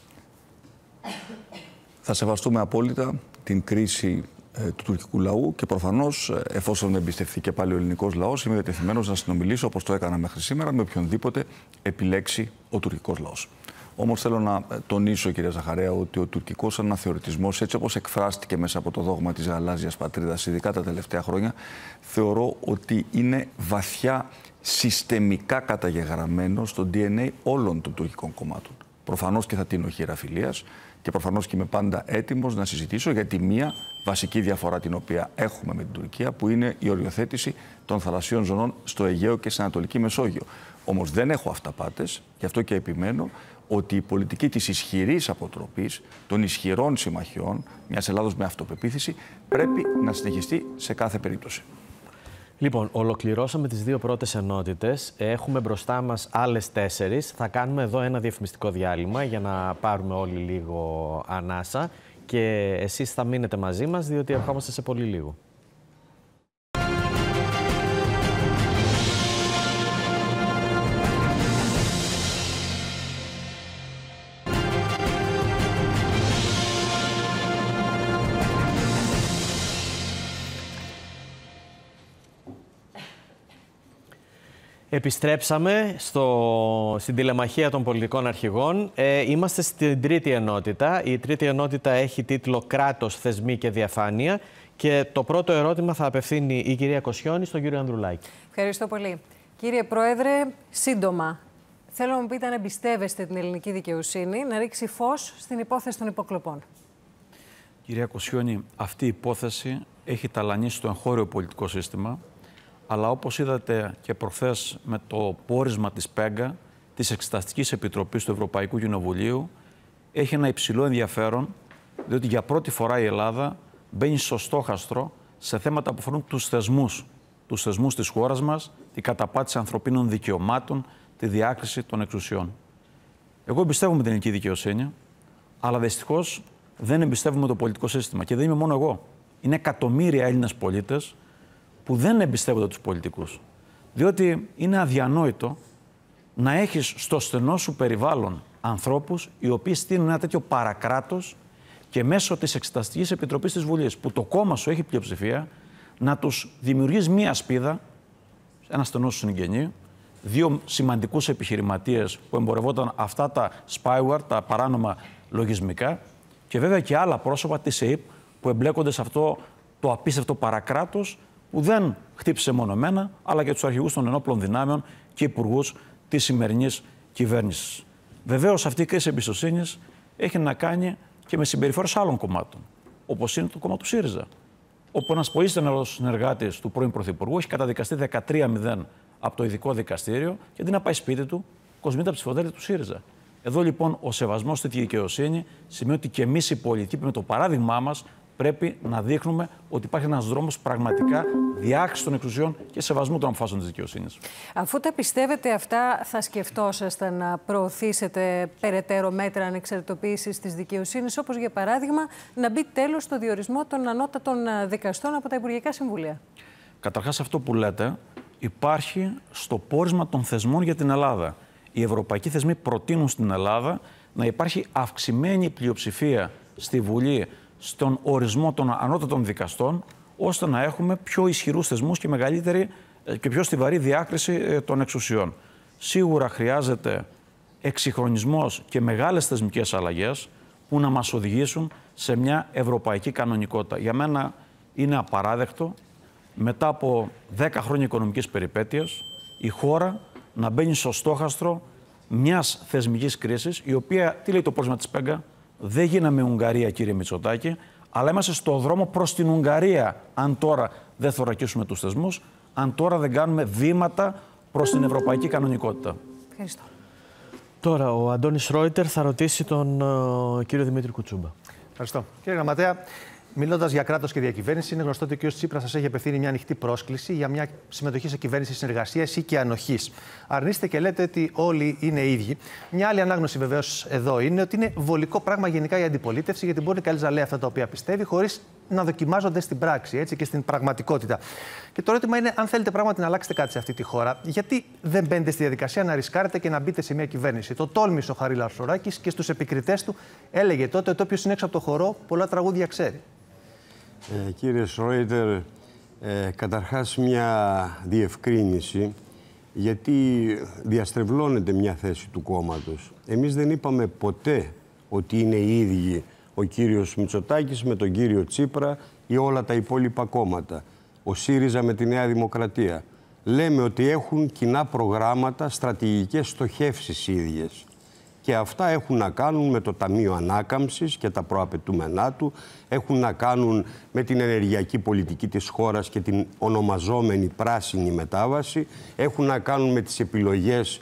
Θα σεβαστούμε απόλυτα την κρίση του τουρκικού λαού και προφανώς, εφόσον εμπιστευτεί και πάλι ο ελληνικός λαός, είμαι διατεθειμένος να συνομιλήσω όπως το έκανα μέχρι σήμερα με οποιονδήποτε επιλέξει ο τουρκικός λαός. Όμως θέλω να τονίσω, κυρία Ζαχαρέα, ότι ο τουρκικός αναθεωρητισμός, έτσι όπως εκφράστηκε μέσα από το δόγμα της γαλάζιας πατρίδας, ειδικά τα τελευταία χρόνια, θεωρώ ότι είναι βαθιά συστημικά καταγεγραμμένο στο DNA όλων των τουρκικών κομμάτων. Προφανώς και θα τίνω χείρα φιλίας και προφανώς και είμαι πάντα έτοιμος να συζητήσω για τη μία βασική διαφορά την οποία έχουμε με την Τουρκία, που είναι η οριοθέτηση των θαλασσίων ζωνών στο Αιγαίο και στην Ανατολική Μεσόγειο. Όμως δεν έχω αυταπάτες, γι' αυτό και επιμένω ότι η πολιτική της ισχυρής αποτροπής, των ισχυρών συμμαχιών, μιας Ελλάδος με αυτοπεποίθηση, πρέπει να συνεχιστεί σε κάθε περίπτωση. Λοιπόν, ολοκληρώσαμε τις 2 πρώτες ενότητες. Έχουμε μπροστά μας άλλες 4. Θα κάνουμε εδώ ένα διαφημιστικό διάλειμμα για να πάρουμε όλοι λίγο ανάσα και εσείς θα μείνετε μαζί μας, διότι ερχόμαστε σε πολύ λίγο. Επιστρέψαμε στην τηλεμαχία των πολιτικών αρχηγών. Είμαστε στην τρίτη ενότητα. Η τρίτη ενότητα έχει τίτλο «Κράτος, θεσμοί και διαφάνεια». Και το πρώτο ερώτημα θα απευθύνει η κυρία Κοσιόνη στον κύριο Ανδρουλάκη. Ευχαριστώ πολύ. Κύριε Πρόεδρε, σύντομα, θέλω να μου πείτε αν εμπιστεύεστε την ελληνική δικαιοσύνη να ρίξει φως στην υπόθεση των υποκλοπών. Κυρία Κοσιόνη, αυτή η υπόθεση έχει ταλανίσει το εγχώριο πολιτικό σύστημα. Αλλά όπως είδατε και προχθές με το πόρισμα της ΠΕΓΚΑ, της Εξεταστικής Επιτροπής του Ευρωπαϊκού Κοινοβουλίου, έχει ένα υψηλό ενδιαφέρον, διότι για πρώτη φορά η Ελλάδα μπαίνει στο στόχαστρο σε θέματα που αφορούν τους θεσμούς της χώρας μας, την καταπάτηση ανθρωπίνων δικαιωμάτων, τη διάκριση των εξουσιών. Εγώ εμπιστεύομαι την ελληνική δικαιοσύνη, αλλά δυστυχώς δεν εμπιστεύομαι το πολιτικό σύστημα. Και δεν είμαι μόνο εγώ. Είναι εκατομμύρια Έλληνες πολίτες που δεν εμπιστεύονται τους πολιτικούς. Διότι είναι αδιανόητο να έχεις στο στενό σου περιβάλλον ανθρώπους οι οποίοι στείλουν ένα τέτοιο παρακράτος και μέσω της Εξεταστικής Επιτροπής της Βουλής, που το κόμμα σου έχει πλειοψηφία, να τους δημιουργείς μία σπίδα, ένα στενό σου συγγενή, 2 σημαντικούς επιχειρηματίες που εμπορευόταν αυτά τα spyware, τα παράνομα λογισμικά, και βέβαια και άλλα πρόσωπα της ΕΕΠ που εμπλέκονται σε αυτό το απίστευτο παρακράτος, που δεν χτύπησε μόνο εμένα, αλλά και τους αρχηγούς των ενόπλων δυνάμεων και υπουργούς της σημερινής κυβέρνησης. Βεβαίως, αυτή η κρίση εμπιστοσύνης έχει να κάνει και με συμπεριφορές άλλων κομμάτων, όπως είναι το κόμμα του ΣΥΡΙΖΑ, όπου ένας πολύ στεναρός συνεργάτης του πρώην Πρωθυπουργού έχει καταδικαστεί 13-0 από το ειδικό δικαστήριο και αντί να πάει σπίτι του, κοσμείται από τη ψηφοδέλτια του ΣΥΡΙΖΑ. Εδώ λοιπόν ο σεβασμός στη δικαιοσύνη σημαίνει ότι και εμείς οι πολιτικοί, με το παράδειγμά μας, πρέπει να δείχνουμε ότι υπάρχει ένας δρόμος πραγματικά διάκρισης των εξουσιών και σεβασμού των αποφάσεων της δικαιοσύνης. Αφού τα πιστεύετε αυτά, θα σκεφτόσασταν να προωθήσετε περαιτέρω μέτρα ανεξαρτητοποίησης της δικαιοσύνης, όπως για παράδειγμα να μπει τέλος στο διορισμό των ανώτατων δικαστών από τα Υπουργικά Συμβούλια? Καταρχάς, αυτό που λέτε υπάρχει στο πόρισμα των θεσμών για την Ελλάδα. Οι ευρωπαϊκοί θεσμοί προτείνουν στην Ελλάδα να υπάρχει αυξημένη πλειοψηφία στη Βουλή στον ορισμό των ανώτατων δικαστών, ώστε να έχουμε πιο ισχυρούς θεσμούς και μεγαλύτερη και πιο στιβαρή διάκριση των εξουσιών. Σίγουρα χρειάζεται εξυγχρονισμός και μεγάλες θεσμικές αλλαγές που να μας οδηγήσουν σε μια ευρωπαϊκή κανονικότητα. Για μένα είναι απαράδεκτο μετά από 10 χρόνια οικονομικής περιπέτειας η χώρα να μπαίνει στο στόχαστρο μιας θεσμικής κρίσης, η οποία, τι λέει το πόρισμα της ΠΕΓΚΑ, δεν γίναμε Ουγγαρία, κύριε Μητσοτάκη, αλλά είμαστε στο δρόμο προς την Ουγγαρία, αν τώρα δεν θωρακίσουμε τους θεσμούς, αν τώρα δεν κάνουμε βήματα προς την ευρωπαϊκή κανονικότητα. Ευχαριστώ. Τώρα ο Αντώνης Ρόιτερ θα ρωτήσει τον κύριο Δημήτρη Κουτσούμπα. Ευχαριστώ. Κύριε Γραμματέα, μιλώντας για κράτος και διακυβέρνηση, είναι γνωστό ότι ο κ. Τσίπρας σας έχει απευθύνει μια ανοιχτή πρόσκληση για μια συμμετοχή σε κυβέρνηση συνεργασίας ή και ανοχής. Αρνείστε και λέτε ότι όλοι είναι ίδιοι. Μια άλλη ανάγνωση βεβαίως εδώ είναι ότι είναι βολικό πράγμα γενικά η αντιπολίτευση, γιατί μπορεί κανείς να λέει αυτά τα οποία πιστεύει, χωρίς να δοκιμάζονται στην πράξη, έτσι, και στην πραγματικότητα. Και το ερώτημα είναι, αν θέλετε πράγματι να αλλάξετε κάτι σε αυτή τη χώρα, γιατί δεν μπαίνετε στη διαδικασία να ρισκάρετε και να μπείτε σε μια κυβέρνηση? Το τόλμησε ο Χαρίλαος Αρσοράκης και στους επικριτές του έλεγε τότε ότι όποιος είναι έξω από το χορό, πολλά τραγούδια ξέρει. Κύριε Σρόιτερ, καταρχάς μια διευκρίνηση, γιατί διαστρεβλώνεται μια θέση του κόμματος. Εμείς δεν είπαμε ποτέ ότι είναι οι ίδιοι ο κύριος Μητσοτάκης με τον κύριο Τσίπρα ή όλα τα υπόλοιπα κόμματα. Ο ΣΥΡΙΖΑ με τη Νέα Δημοκρατία. Λέμε ότι έχουν κοινά προγράμματα, στρατηγικές στοχεύσεις ίδιες. Και αυτά έχουν να κάνουν με το Ταμείο Ανάκαμψης και τα προαπαιτούμενά του, έχουν να κάνουν με την ενεργειακή πολιτική της χώρας και την ονομαζόμενη πράσινη μετάβαση, έχουν να κάνουν με τις επιλογές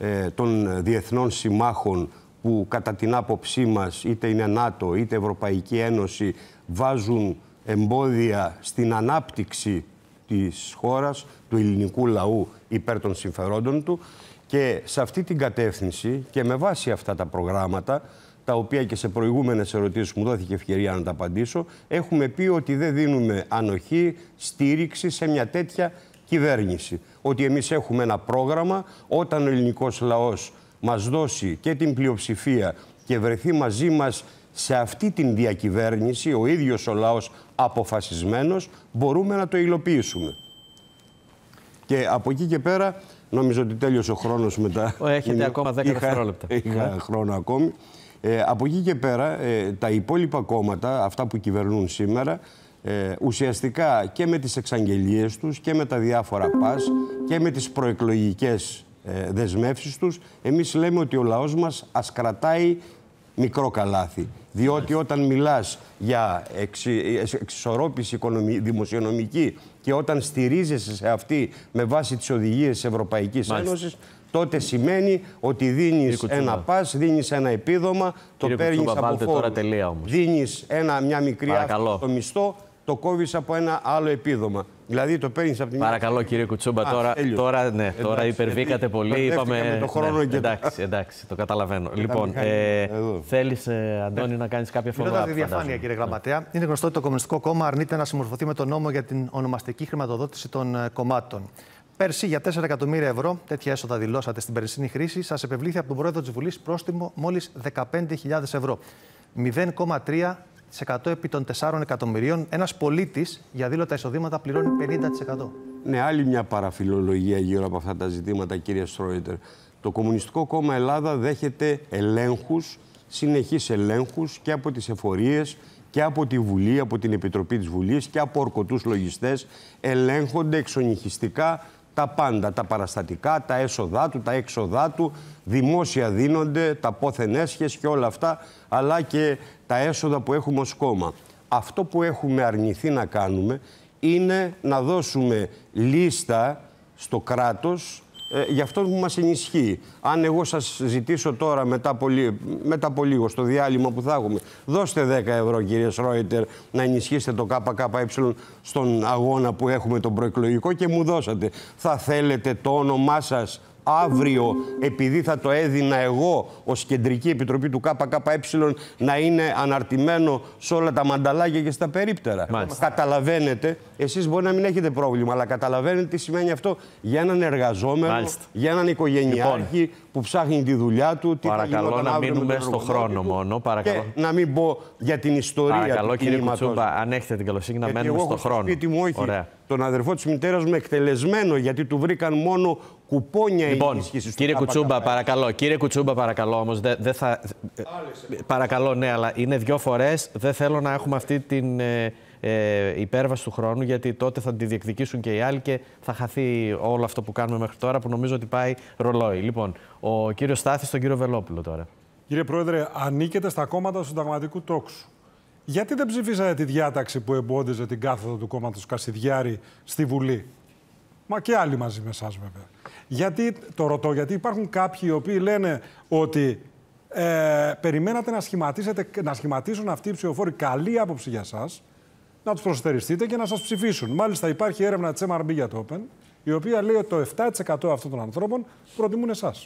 των διεθνών συμμάχων που κατά την άποψή μας, είτε είναι ΝΑΤΟ είτε Ευρωπαϊκή Ένωση, βάζουν εμπόδια στην ανάπτυξη της χώρας, του ελληνικού λαού υπέρ των συμφερόντων του. Και σε αυτή την κατεύθυνση και με βάση αυτά τα προγράμματα, τα οποία και σε προηγούμενες ερωτήσεις μου δόθηκε ευκαιρία να τα απαντήσω, έχουμε πει ότι δεν δίνουμε ανοχή, στήριξη σε μια τέτοια κυβέρνηση. Ότι εμείς έχουμε ένα πρόγραμμα, όταν ο ελληνικός λαός μας δώσει και την πλειοψηφία και βρεθεί μαζί μας σε αυτή την διακυβέρνηση, ο ίδιος ο λαός αποφασισμένος, μπορούμε να το υλοποιήσουμε. Και από εκεί και πέρα, νομίζω ότι τέλειωσε ο χρόνος μετά. Έχετε ακόμα 10 δευτερόλεπτα. Είχα χρόνο ακόμη. Από εκεί και πέρα, τα υπόλοιπα κόμματα, αυτά που κυβερνούν σήμερα, ουσιαστικά και με τις εξαγγελίες τους και με τα διάφορα πας και με τις προεκλογικές δεσμεύσεις τους, εμείς λέμε ότι ο λαός μας ας κρατάει μικρό καλάθι. Διότι όταν μιλάς για εξισορρόπηση δημοσιονομική και όταν στηρίζεσαι σε αυτή με βάση τις οδηγίες της Ευρωπαϊκής Ένωσης, τότε σημαίνει ότι δίνεις ένα πας, δίνεις ένα επίδομα, το παίρνεις από φόρους, δίνεις μια μικρή αύξηση στο μισθό, το κόβεις από ένα άλλο επίδομα. Δηλαδή το παίρνεις από την μια... Παρακαλώ κύριε Κουτσούμπα, τώρα υπερβήκατε πολύ. Είπαμε... το χρόνο και... εντάξει, το καταλαβαίνω. Λοιπόν, θέλεις, Αντώνη, να κάνεις κάποια follow-up? Μιλώντας τη διαφάνεια, κύριε Γραμματέα, είναι γνωστό ότι το Κομμουνιστικό Κόμμα αρνείται να συμμορφωθεί με τον νόμο για την ονομαστική χρηματοδότηση των κομμάτων. Πέρσι, για 4 εκατομμύρια ευρώ, τέτοια έσοδα δηλώσατε στην περσινή χρήση, σας επευλήθη από τον πρόεδρο της Βουλής πρόστιμο μόλις 15.000 ευρώ. 0,3% επί των 4 εκατομμυρίων. Ένας πολίτης για δήλωτα εισοδήματα πληρώνει 50%. Ναι, άλλη μια παραφιλολογία γύρω από αυτά τα ζητήματα, κύριε Στρόιτερ. Το Κομμουνιστικό Κόμμα Ελλάδα δέχεται ελέγχους, συνεχείς ελέγχους και από τις εφορίες και από τη Βουλή, από την Επιτροπή της Βουλής και από ορκωτούς λογιστές. Ελέγχονται εξονυχιστικά τα πάντα, τα παραστατικά, τα έσοδά του, τα έξοδά του, δημόσια δίνονται, τα πόθεν έσχες και όλα αυτά, αλλά και τα έσοδα που έχουμε ως κόμμα. Αυτό που έχουμε αρνηθεί να κάνουμε είναι να δώσουμε λίστα στο κράτος για αυτό που μας ενισχύει. Αν εγώ σας ζητήσω τώρα μετά από λίγο στο διάλειμμα που θα έχουμε, δώστε 10 ευρώ κύριε Σρόιτερ να ενισχύσετε το ΚΚΕ στον αγώνα που έχουμε τον προεκλογικό και μου δώσατε. Θα θέλετε το όνομά σας αύριο, επειδή θα το έδινα εγώ ως Κεντρική Επιτροπή του ΚΚΕ, να είναι αναρτημένο σε όλα τα μανταλάκια και στα περίπτερα? Καταλαβαίνετε, εσείς μπορεί να μην έχετε πρόβλημα, αλλά καταλαβαίνετε τι σημαίνει αυτό για έναν εργαζόμενο, για έναν οικογενειάρχη που ψάχνει τη δουλειά του. Παρακαλώ να μείνουμε στο χρόνο μόνο. Παρακαλώ. Και να μην πω για την ιστορία παρακαλώ, κύριε Κουτσούμπα, αν έχετε την καλοσύνη να μένουμε στο χρόνο. Σπίτι μου, όχι. Τον αδερφό της μητέρας μου εκτελεσμένο, γιατί του βρήκαν μόνο κουπόνια ενίσχυσης. Κύριε Κουτσούμπα, παρακαλώ. Κύριε Κουτσούμπα, παρακαλώ, όμως δεν θα... Παρακαλώ, ναι, αλλά είναι 2 φορές. Δεν θέλω να έχουμε αυτή την υπέρβαση του χρόνου, γιατί τότε θα τη διεκδικήσουν και οι άλλοι και θα χαθεί όλο αυτό που κάνουμε μέχρι τώρα, που νομίζω ότι πάει ρολόι. Λοιπόν, ο κύριος Στάθης στον κύριο Βελόπουλο τώρα. Κύριε Πρόεδρε, ανήκετε στα κόμματα του συνταγματικού τόξου. Γιατί δεν ψηφίσατε τη διάταξη που εμπόδιζε την κάθοδο του κόμματος Κασιδιάρη στη Βουλή? Μα και άλλοι μαζί με εσάς βέβαια. Γιατί, το ρωτώ, γιατί υπάρχουν κάποιοι οι οποίοι λένε ότι περιμένατε να σχηματίσουν αυτοί οι ψηφοφόροι καλή άποψη για σας, να τους προσετεριστείτε και να σας ψηφίσουν. Μάλιστα υπάρχει έρευνα της MRB για το Open, η οποία λέει ότι το 7% αυτών των ανθρώπων προτιμούν εσάς.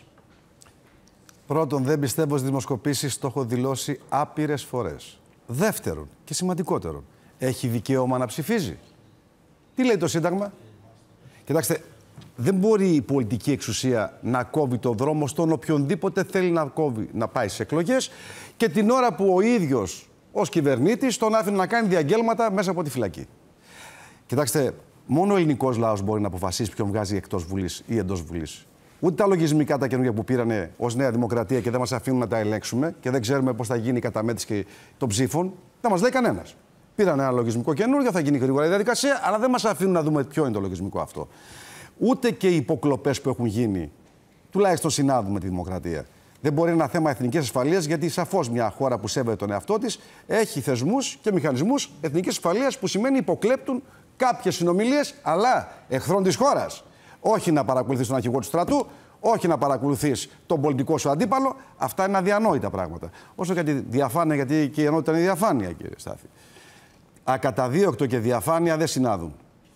Πρώτον, δεν πιστεύω στις δημοσκοπήσεις, το έχω δηλώσει άπειρες φορές. Δεύτερον και σημαντικότερον, έχει δικαίωμα να ψηφίζει. Τι λέει το Σύνταγμα? Κοιτάξτε, δεν μπορεί η πολιτική εξουσία να κόβει το δρόμο στον οποιονδήποτε θέλει να κόβει, να πάει σε εκλογές, και την ώρα που ο ίδιος ως κυβερνήτης τον άφηνε να κάνει διαγγέλματα μέσα από τη φυλακή. Κοιτάξτε, μόνο ο ελληνικός λαός μπορεί να αποφασίσει ποιον βγάζει εκτός Βουλής ή εντός Βουλής. Ούτε τα λογισμικά τα καινούργια που πήρανε ως Νέα Δημοκρατία και δεν μας αφήνουν να τα ελέγξουμε και δεν ξέρουμε πώς θα γίνει η καταμέτρηση των ψήφων, δεν μας λέει κανένας. Πήραν ένα λογισμικό καινούργιο, θα γίνει γρήγορα η διαδικασία, αλλά δεν μας αφήνουν να δούμε ποιο είναι το λογισμικό αυτό. Ούτε και οι υποκλοπές που έχουν γίνει, τουλάχιστον συνάδουν με τη δημοκρατία. Δεν μπορεί ένα θέμα εθνικής ασφαλείας, γιατί σαφώς μια χώρα που σέβεται τον εαυτό της έχει θεσμούς και μηχανισμούς εθνικής ασφαλείας, που σημαίνει υποκλέπτουν κάποιες συνομιλίες, αλλά εχθρών της χώρας. Όχι να παρακολουθείς τον αρχηγό του στρατού, όχι να παρακολουθείς τον πολιτικό σου αντίπαλο. Αυτά είναι αδιανόητα πράγματα. Όσο για τη διαφάνεια, γιατί και η ενότητα είναι διαφάνεια, κύριε Στάθη. Ακαταδίωκτο και διαφάνεια δεν συνάδουν.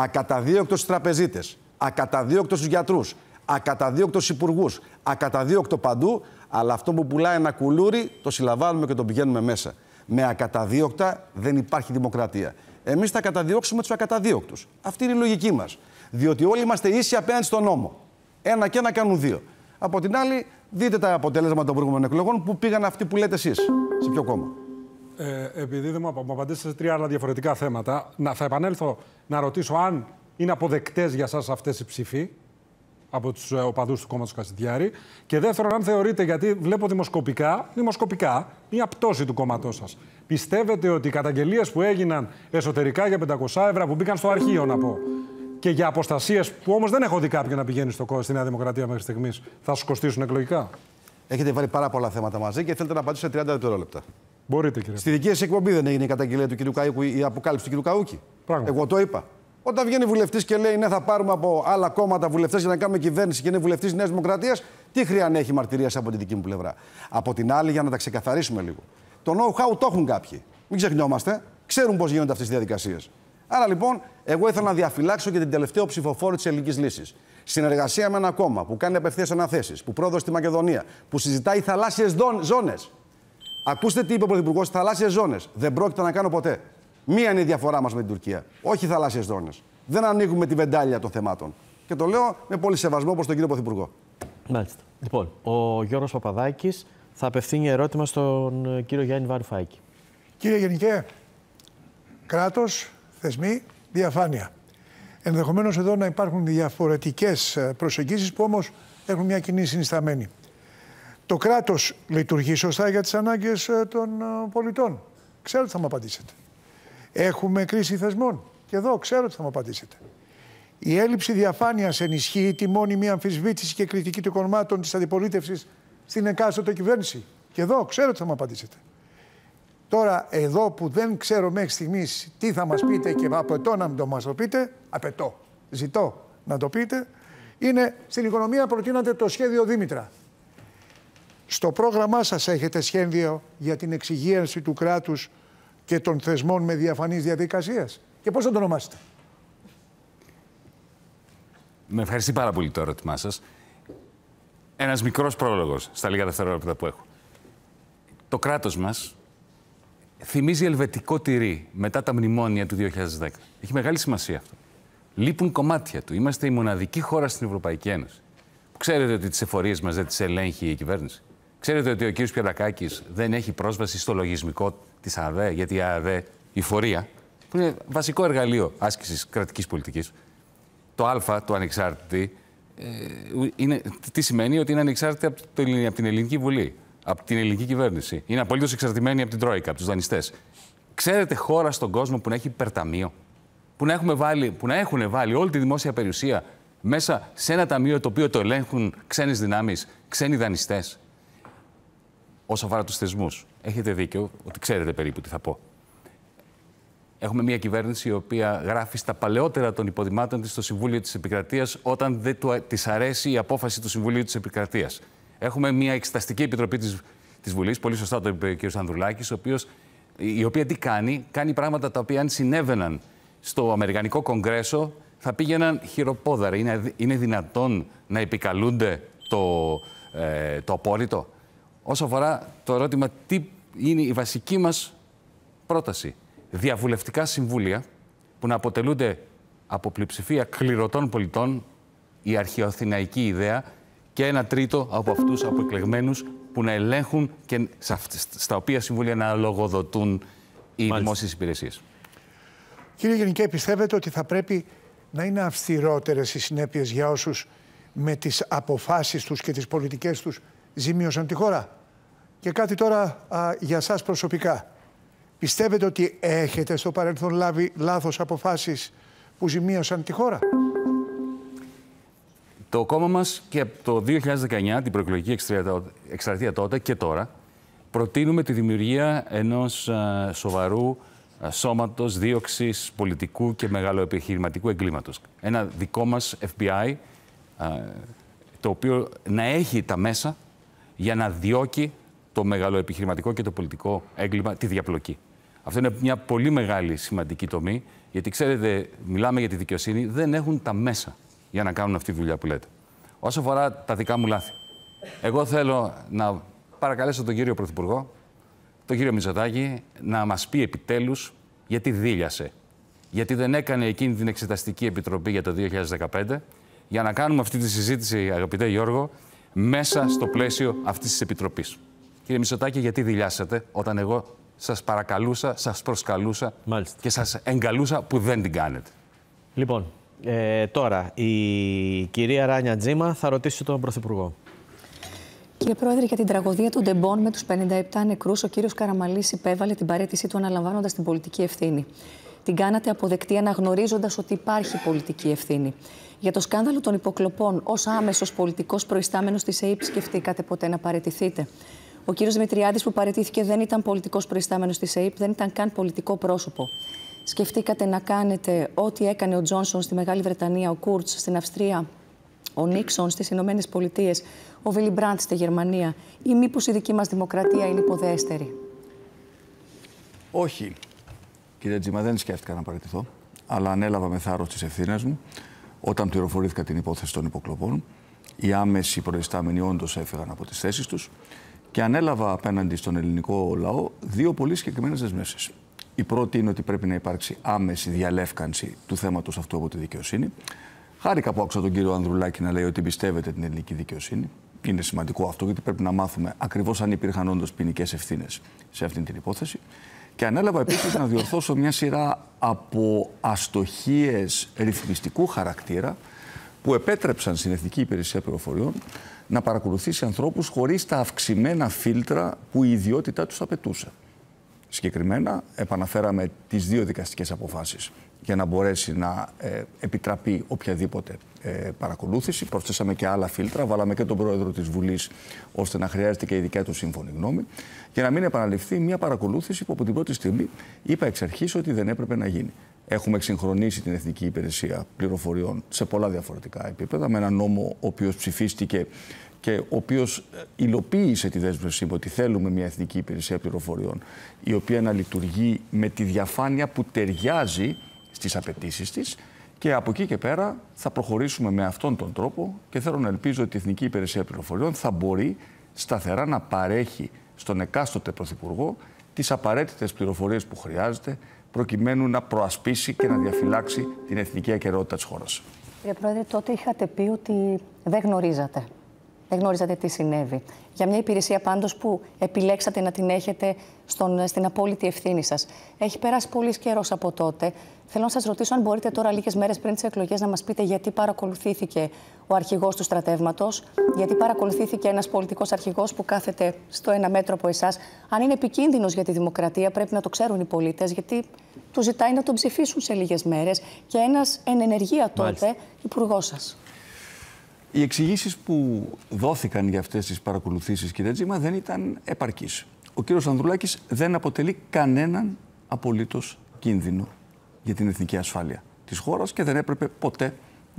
ακαταδίωκτος στους τραπεζίτες, ακαταδίωκτος στους γιατρούς, ακαταδίωκτος στους υπουργούς, ακαταδίωκτο παντού, αλλά αυτό που πουλάει ένα κουλούρι το συλλαμβάνουμε και το πηγαίνουμε μέσα. Με ακαταδίωκτα δεν υπάρχει δημοκρατία. Εμείς θα καταδιώξουμε τους ακαταδίωκτους. Αυτή είναι η λογική μας. Διότι όλοι είμαστε ίσοι απέναντι στον νόμο. Ένα και ένα κάνουν δύο. Από την άλλη, δείτε τα αποτέλεσματα των προηγούμενων εκλογών που πήγαν αυτοί που λέτε εσείς. Σε ποιο κόμμα? Επειδή δεν μου απαντήσετε σε 3 άλλα διαφορετικά θέματα, θα επανέλθω να ρωτήσω αν είναι αποδεκτές για σας αυτές οι ψήφοι από τους οπαδούς του κόμματος Κασιδιάρη. Και δεύτερον, αν θεωρείτε, γιατί βλέπω δημοσκοπικά μια πτώση του κόμματός σας. Πιστεύετε ότι οι καταγγελίες που έγιναν εσωτερικά για 500 ευρώ που μπήκαν στο αρχείο, να πω, και για αποστασίες που όμως δεν έχω δει κάποιον να πηγαίνει στη Νέα Δημοκρατία μέχρι στιγμής, θα σας κοστίσουν εκλογικά? Έχετε βάλει πάρα πολλά θέματα μαζί και θέλετε να απαντήσω σε 30 δευτερόλεπτα. Μπορείτε, κύριε. Στη δική σας εκπομπή δεν έγινε η καταγγελία του κ. Καούκου, η αποκάλυψη του κ. Καούκη? Εγώ το είπα. Όταν βγαίνει βουλευτής και λέει ναι, θα πάρουμε από άλλα κόμματα βουλευτές για να κάνουμε κυβέρνηση και είναι βουλευτής της Νέας Δημοκρατίας, τι χρειάζεται έχει μαρτυρίας από τη δική μου πλευρά? Από την άλλη, για να τα ξεκαθαρίσουμε λίγο. Το know-how το έχουν κάποιοι. Μην ξεχνιόμαστε. Ξέρουν πώς γίνονται αυτές τις διαδικασίες. Άρα λοιπόν, εγώ ήθελα να διαφυλάξω και την τελευταία ψηφοφόρο της Ελληνικής Λύσης. Συνεργασία με ένα κόμμα που κάνει απευθείας αναθέσεις, που πρόδωσε στη Μακεδονία, που συζητάει θαλάσσιες ζώνες. Ακούστε τι είπε ο Πρωθυπουργός: θαλάσσιες ζώνες. Δεν πρόκειται να κάνω ποτέ. Μία είναι η διαφορά μας με την Τουρκία. Όχι θαλάσσιες ζώνες. Δεν ανοίγουμε τη βεντάλια των θεμάτων. Και το λέω με πολύ σεβασμό προς τον κύριο Πρωθυπουργό. Μάλιστα. Λοιπόν, ο Γιώργος Παπαδάκης θα απευθύνει ερώτημα στον κύριο Γιάννη Βαρουφάκη. Κύριε Γενικέ, κράτος, θεσμοί, διαφάνεια. Ενδεχομένως εδώ να υπάρχουν διαφορετικές προσεγγίσεις που όμως έχουν μια κοινή συνισταμένη. Το κράτος λειτουργεί σωστά για τις ανάγκες των πολιτών? Ξέρω ότι θα μου απαντήσετε. Έχουμε κρίση θεσμών? Και εδώ ξέρω ότι θα μου απαντήσετε. Η έλλειψη διαφάνειας ενισχύει τη μόνιμη αμφισβήτηση και κριτική των κομμάτων της αντιπολίτευσης στην εκάστοτε κυβέρνηση? Και εδώ ξέρω ότι θα μου απαντήσετε. Τώρα, εδώ που δεν ξέρω μέχρι στιγμής τι θα μας πείτε και απαιτώ να το μας το πείτε, ζητώ να το πείτε, είναι στην οικονομία προτείνατε το σχέδιο Δήμητρα. Στο πρόγραμμά σας έχετε σχέδιο για την εξυγίανση του κράτους και των θεσμών με διαφανείς διαδικασίες? Και πώς θα το ονομάσετε? Με ευχαριστεί πάρα πολύ το ερώτημά σας. Ένας μικρός πρόλογος στα λίγα δευτερόλεπτα που έχω. Το κράτος μας θυμίζει ελβετικό τυρί μετά τα μνημόνια του 2010. Έχει μεγάλη σημασία αυτό. Λείπουν κομμάτια του. Είμαστε η μοναδική χώρα στην Ευρωπαϊκή Ένωση. Ξέρετε ότι τις εφορίες μας δεν τις ελέγχει η κυβέρνηση? Ξέρετε ότι ο κ. Πιερακάκης δεν έχει πρόσβαση στο λογισμικό της ΑΔΕ, γιατί η ΑΔΕ, η φορεία, που είναι βασικό εργαλείο άσκησης κρατικής πολιτικής, το Α, το ανεξάρτητη, τι σημαίνει? Ότι είναι ανεξάρτητη από την Ελληνική Βουλή, από την ελληνική κυβέρνηση. Είναι απολύτως εξαρτημένη από την Τρόικα, από τους δανειστές. Ξέρετε χώρα στον κόσμο που να έχει υπερταμείο, που να έχουν βάλει όλη τη δημόσια περιουσία μέσα σε ένα ταμείο το οποίο το ελέγχουν ξένες δυνάμεις, ξένοι δανειστές? Όσο αφορά τους θεσμούς, έχετε δίκιο ότι ξέρετε περίπου τι θα πω. Έχουμε μια κυβέρνηση η οποία γράφει στα παλαιότερα των υποδημάτων της στο Συμβούλιο της Επικρατείας όταν δεν της αρέσει η απόφαση του Συμβουλίου της Επικρατείας. Έχουμε μια εξεταστική επιτροπή της Βουλής, πολύ σωστά το είπε ο κ. Ανδρουλάκης, η οποία τι κάνει? Κάνει πράγματα τα οποία αν συνέβαιναν στο Αμερικανικό Κογκρέσο θα πήγαιναν χειροπόδαρα. Είναι δυνατόν να επικαλούνται το απόρριτο? Όσο αφορά το ερώτημα τι είναι η βασική μας πρόταση, διαβουλευτικά συμβούλια που να αποτελούνται από πλειοψηφία κληρωτών πολιτών, η αρχαιοαθηναϊκή ιδέα, και 1/3 από αυτούς από εκλεγμένους που να ελέγχουν και στα οποία συμβούλια να λογοδοτούν οι δημόσιες υπηρεσίες. Κύριε Γενικέ, πιστεύετε ότι θα πρέπει να είναι αυστηρότερες οι συνέπειες για όσους με τις αποφάσεις τους και τις πολιτικές τους ζημίωσαν τη χώρα? Και κάτι τώρα για σας προσωπικά. Πιστεύετε ότι έχετε στο παρελθόν λάβει λάθος αποφάσεις που ζημίωσαν τη χώρα? Το κόμμα μας και από το 2019, την προεκλογική εκστρατεία τότε και τώρα, προτείνουμε τη δημιουργία ενός σοβαρού σώματος δίωξης πολιτικού και μεγαλοεπιχειρηματικού εγκλήματος. Ένα δικό μας FBI, το οποίο να έχει τα μέσα για να διώκει το μεγαλοεπιχειρηματικό και το πολιτικό έγκλημα, τη διαπλοκή. Αυτό είναι μια πολύ μεγάλη σημαντική τομή, γιατί ξέρετε, μιλάμε για τη δικαιοσύνη, δεν έχουν τα μέσα για να κάνουν αυτή τη δουλειά που λέτε. Όσο αφορά τα δικά μου λάθη, εγώ θέλω να παρακαλέσω τον κύριο Πρωθυπουργό, τον κύριο Μητσοτάκη, να μας πει επιτέλους γιατί δίλιασε. Γιατί δεν έκανε εκείνη την Εξεταστική Επιτροπή για το 2015, για να κάνουμε αυτή τη συζήτηση, αγαπητέ Γιώργο, μέσα στο πλαίσιο αυτής της Επιτροπής. Κύριε Μητσοτάκη, γιατί δηλιάσατε όταν εγώ σας παρακαλούσα, σας προσκαλούσα και σας εγκαλούσα που δεν την κάνετε? Λοιπόν, τώρα η κυρία Ράνια Τζίμα θα ρωτήσει τον Πρωθυπουργό. Κύριε Πρόεδρε, για την τραγωδία των Ντεμπών με τους 57 νεκρούς, ο κύριος Καραμανλής υπέβαλε την παραίτησή του αναλαμβάνοντας την πολιτική ευθύνη. Την κάνατε αποδεκτή αναγνωρίζοντας ότι υπάρχει πολιτική ευθύνη. Για το σκάνδαλο των υποκλοπών, ως άμεσος πολιτικός προϊστάμενος της ΕΥΠ, σκεφτήκατε ποτέ να παραιτηθείτε? Ο κύριος Δημητριάδης που παραιτήθηκε δεν ήταν πολιτικός προϊστάμενος της ΕΥΠ, δεν ήταν καν πολιτικό πρόσωπο. Σκεφτήκατε να κάνετε ό,τι έκανε ο Τζόνσον στη Μεγάλη Βρετανία, ο Κούρτς στην Αυστρία, ο Νίξον στις Ηνωμένες Πολιτείες, ο Βίλι Μπραντ στη Γερμανία, ή μήπως η δική μας δημοκρατία είναι υποδέστερη? Όχι. Κύριε Τζίμα, δεν σκέφτηκα να παραιτηθώ, αλλά ανέλαβα με θάρρος τις ευθύνες μου όταν πληροφορήθηκα την υπόθεση των υποκλοπών. Οι άμεσοι προϊστάμενοι όντως έφυγαν από τις θέσεις τους και ανέλαβα απέναντι στον ελληνικό λαό δύο πολύ συγκεκριμένες δεσμεύσεις. Η πρώτη είναι ότι πρέπει να υπάρξει άμεση διαλεύκανση του θέματος αυτού από τη δικαιοσύνη. Χάρηκα που άκουσα τον κύριο Ανδρουλάκη να λέει ότι εμπιστεύεται την ελληνική δικαιοσύνη. Είναι σημαντικό αυτό, γιατί πρέπει να μάθουμε ακριβώς αν υπήρχαν όντως ποινικές ευθύνες σε αυτή την υπόθεση. Και ανέλαβα επίσης να διορθώσω μια σειρά από αστοχίες ρυθμιστικού χαρακτήρα που επέτρεψαν στην Εθνική Υπηρεσία Πληροφοριών να παρακολουθήσει ανθρώπους χωρίς τα αυξημένα φίλτρα που η ιδιότητά τους απαιτούσε. Συγκεκριμένα, επαναφέραμε τις δύο δικαστικές αποφάσεις για να μπορέσει να επιτραπεί οποιαδήποτε παρακολούθηση. Προσθέσαμε και άλλα φίλτρα, βάλαμε και τον πρόεδρο της Βουλής, ώστε να χρειάζεται και η δικιά του σύμφωνη γνώμη, για να μην επαναληφθεί μια παρακολούθηση που από την πρώτη στιγμή είπα εξ αρχής ότι δεν έπρεπε να γίνει. Έχουμε εξυγχρονίσει την Εθνική Υπηρεσία Πληροφοριών σε πολλά διαφορετικά επίπεδα, με έναν νόμο ο οποίος ψηφίστηκε και ο οποίος υλοποίησε τη δέσμευσή μου ότι θέλουμε μια Εθνική Υπηρεσία Πληροφοριών, η οποία να λειτουργεί με τη διαφάνεια που ταιριάζει στις απαιτήσεις της, και από εκεί και πέρα θα προχωρήσουμε με αυτόν τον τρόπο και θέλω να ελπίζω ότι η Εθνική Υπηρεσία Πληροφοριών θα μπορεί σταθερά να παρέχει στον εκάστοτε Πρωθυπουργό τις απαραίτητες πληροφορίες που χρειάζεται προκειμένου να προασπίσει και να διαφυλάξει την εθνική ακεραιότητα της χώρας. Κύριε Πρόεδρε, τότε είχατε πει ότι δεν γνωρίζατε. Δεν γνωρίζατε τι συνέβη. Για μια υπηρεσία πάντως που επιλέξατε να την έχετε στην απόλυτη ευθύνη σας. Έχει περάσει πολύς καιρός από τότε. Θέλω να σας ρωτήσω αν μπορείτε τώρα, λίγες μέρες πριν τις εκλογές, να μας πείτε γιατί παρακολουθήθηκε ο αρχηγός του στρατεύματος, γιατί παρακολουθήθηκε ένας πολιτικός αρχηγός που κάθεται στο ένα μέτρο από εσάς. Αν είναι επικίνδυνος για τη δημοκρατία, πρέπει να το ξέρουν οι πολίτες, γιατί του ζητάει να τον ψηφίσουν σε λίγες μέρες και ένας εν ενεργεία τότε υπουργός σας. Οι εξηγήσεις που δόθηκαν για αυτές τις παρακολουθήσεις, κύριε Τζίμα, δεν ήταν επαρκείς. Ο κύριος Ανδρουλάκης δεν αποτελεί κανέναν απολύτως κίνδυνο για την εθνική ασφάλεια της χώρας και δεν έπρεπε ποτέ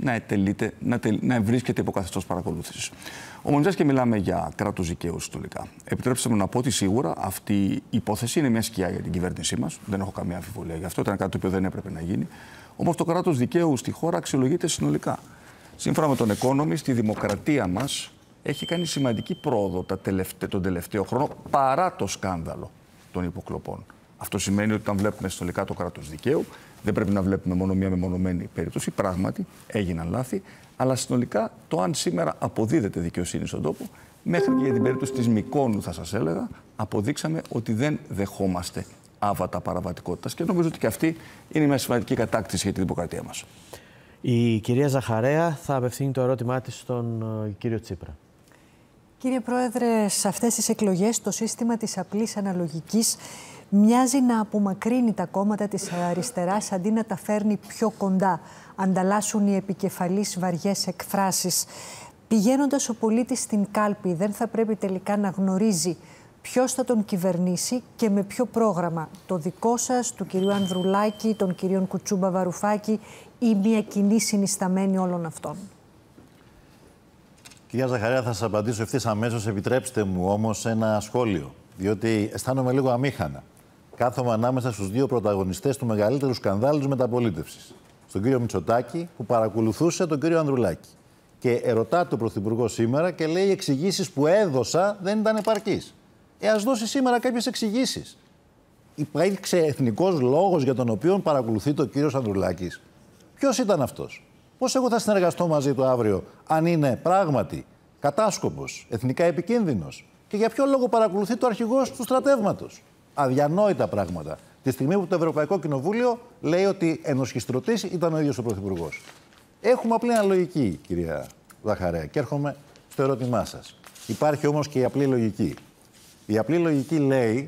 να βρίσκεται υπό καθεστώς παρακολούθησης. Όμως, μιας και μιλάμε για κράτος δικαίου συνολικά, επιτρέψτε μου να πω ότι σίγουρα αυτή η υπόθεση είναι μια σκιά για την κυβέρνησή μας. Δεν έχω καμία αμφιβολία γι' αυτό. Ήταν κάτι το οποίο δεν έπρεπε να γίνει. Όμως, το κράτος δικαίου στη χώρα αξιολογείται συνολικά. Σύμφωνα με τον Economist, η δημοκρατία μας έχει κάνει σημαντική πρόοδο τον τελευταίο χρόνο παρά το σκάνδαλο των υποκλοπών. Αυτό σημαίνει ότι όταν βλέπουμε συνολικά το κράτος δικαίου, δεν πρέπει να βλέπουμε μόνο μία μεμονωμένη περίπτωση. Πράγματι, έγιναν λάθη, αλλά συνολικά το αν σήμερα αποδίδεται δικαιοσύνη στον τόπο, μέχρι και για την περίπτωση της Μυκόνου, θα σας έλεγα, αποδείξαμε ότι δεν δεχόμαστε άβατα παραβατικότητας. Και νομίζω ότι και αυτή είναι μια σημαντική κατάκτηση για τη δημοκρατία μας. Η κυρία Ζαχαρέα θα απευθύνει το ερώτημά της στον κύριο Τσίπρα. Κύριε Πρόεδρε, σε αυτές τις εκλογές το σύστημα της απλής αναλογικής μοιάζει να απομακρύνει τα κόμματα της αριστεράς αντί να τα φέρνει πιο κοντά. Ανταλλάσσουν οι επικεφαλείς βαριές εκφράσεις. Πηγαίνοντας ο πολίτης στην κάλπη, δεν θα πρέπει τελικά να γνωρίζει ποιος θα τον κυβερνήσει και με ποιο πρόγραμμα? Το δικό σας, του κυρίου Ανδρουλάκη, των κυρίων Κουτσούμπα, Βαρουφάκη ή μια κοινή συνισταμένη όλων αυτών? Κυρία Ζαχαρέα, θα σας απαντήσω ευθύς αμέσως. Επιτρέψτε μου όμως ένα σχόλιο, διότι αισθάνομαι λίγο αμήχανα. κάθομαι ανάμεσα στους δύο πρωταγωνιστές του μεγαλύτερου σκανδάλου της μεταπολίτευσης. Στον κύριο Μητσοτάκη, που παρακολουθούσε τον κύριο Ανδρουλάκη. Και ερωτάται ο Πρωθυπουργός σήμερα και λέει: οι εξηγήσεις που έδωσα δεν ήταν επαρκείς. Ας δώσει σήμερα κάποιες εξηγήσεις. Υπήρξε εθνικός λόγος για τον οποίο παρακολουθεί το κύριο Ανδρουλάκης? Ποιος ήταν αυτός? Πώς εγώ θα συνεργαστώ μαζί του αύριο, αν είναι πράγματι κατάσκοπος, εθνικά επικίνδυνος? Και για ποιο λόγο παρακολουθεί το αρχηγός του στρατεύματος? Αδιανόητα πράγματα. Τη στιγμή που το Ευρωπαϊκό Κοινοβούλιο λέει ότι ενοσχιστρωτής ήταν ο ίδιος ο Πρωθυπουργός. Έχουμε απλή αναλογική, κυρία Ζαχαρέα, και έρχομαι στο ερώτημά σας. Υπάρχει όμως και η απλή λογική. Η απλή λογική λέει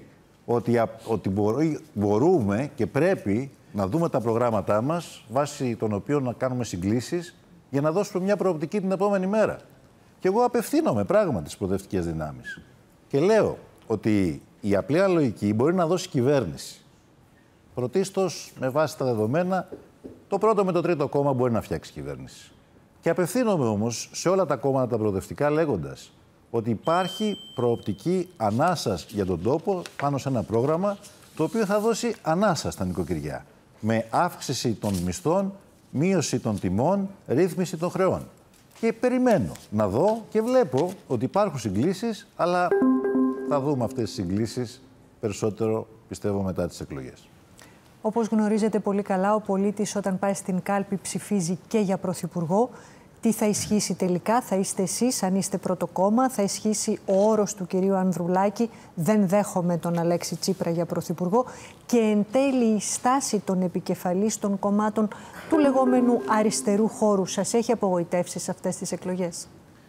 ότι μπορούμε και πρέπει να δούμε τα προγράμματά μας βάσει των οποίων να κάνουμε συγκλήσεις για να δώσουμε μια προοπτική την επόμενη μέρα. Και εγώ απευθύνομαι πράγματι στις προοδευτικές δυνάμεις. Και λέω ότι η απλή λογική μπορεί να δώσει κυβέρνηση. Πρωτίστως, με βάση τα δεδομένα, το πρώτο με το τρίτο κόμμα μπορεί να φτιάξει κυβέρνηση. Και απευθύνομαι όμως σε όλα τα κόμματα τα προοδευτικά λέγοντας ότι υπάρχει προοπτική ανάσας για τον τόπο πάνω σε ένα πρόγραμμα το οποίο θα δώσει ανάσα στα νοικοκυριά. Με αύξηση των μισθών, μείωση των τιμών, ρύθμιση των χρεών. Και περιμένω να δω και βλέπω ότι υπάρχουν συγκλήσεις, αλλά θα δούμε αυτές τις συγκλήσεις περισσότερο, πιστεύω, μετά τις εκλογές. Όπως γνωρίζετε πολύ καλά, ο πολίτης όταν πάει στην κάλπη ψηφίζει και για πρωθυπουργό. Τι θα ισχύσει τελικά? Θα είστε εσείς, αν είστε πρώτο κόμμα, θα ισχύσει ο όρος του κυρίου Ανδρουλάκη, δεν δέχομαι τον Αλέξη Τσίπρα για πρωθυπουργό, και εν τέλει η στάση των επικεφαλής των κομμάτων του λεγόμενου αριστερού χώρου σας έχει απογοητεύσει σε αυτές τις εκλογές?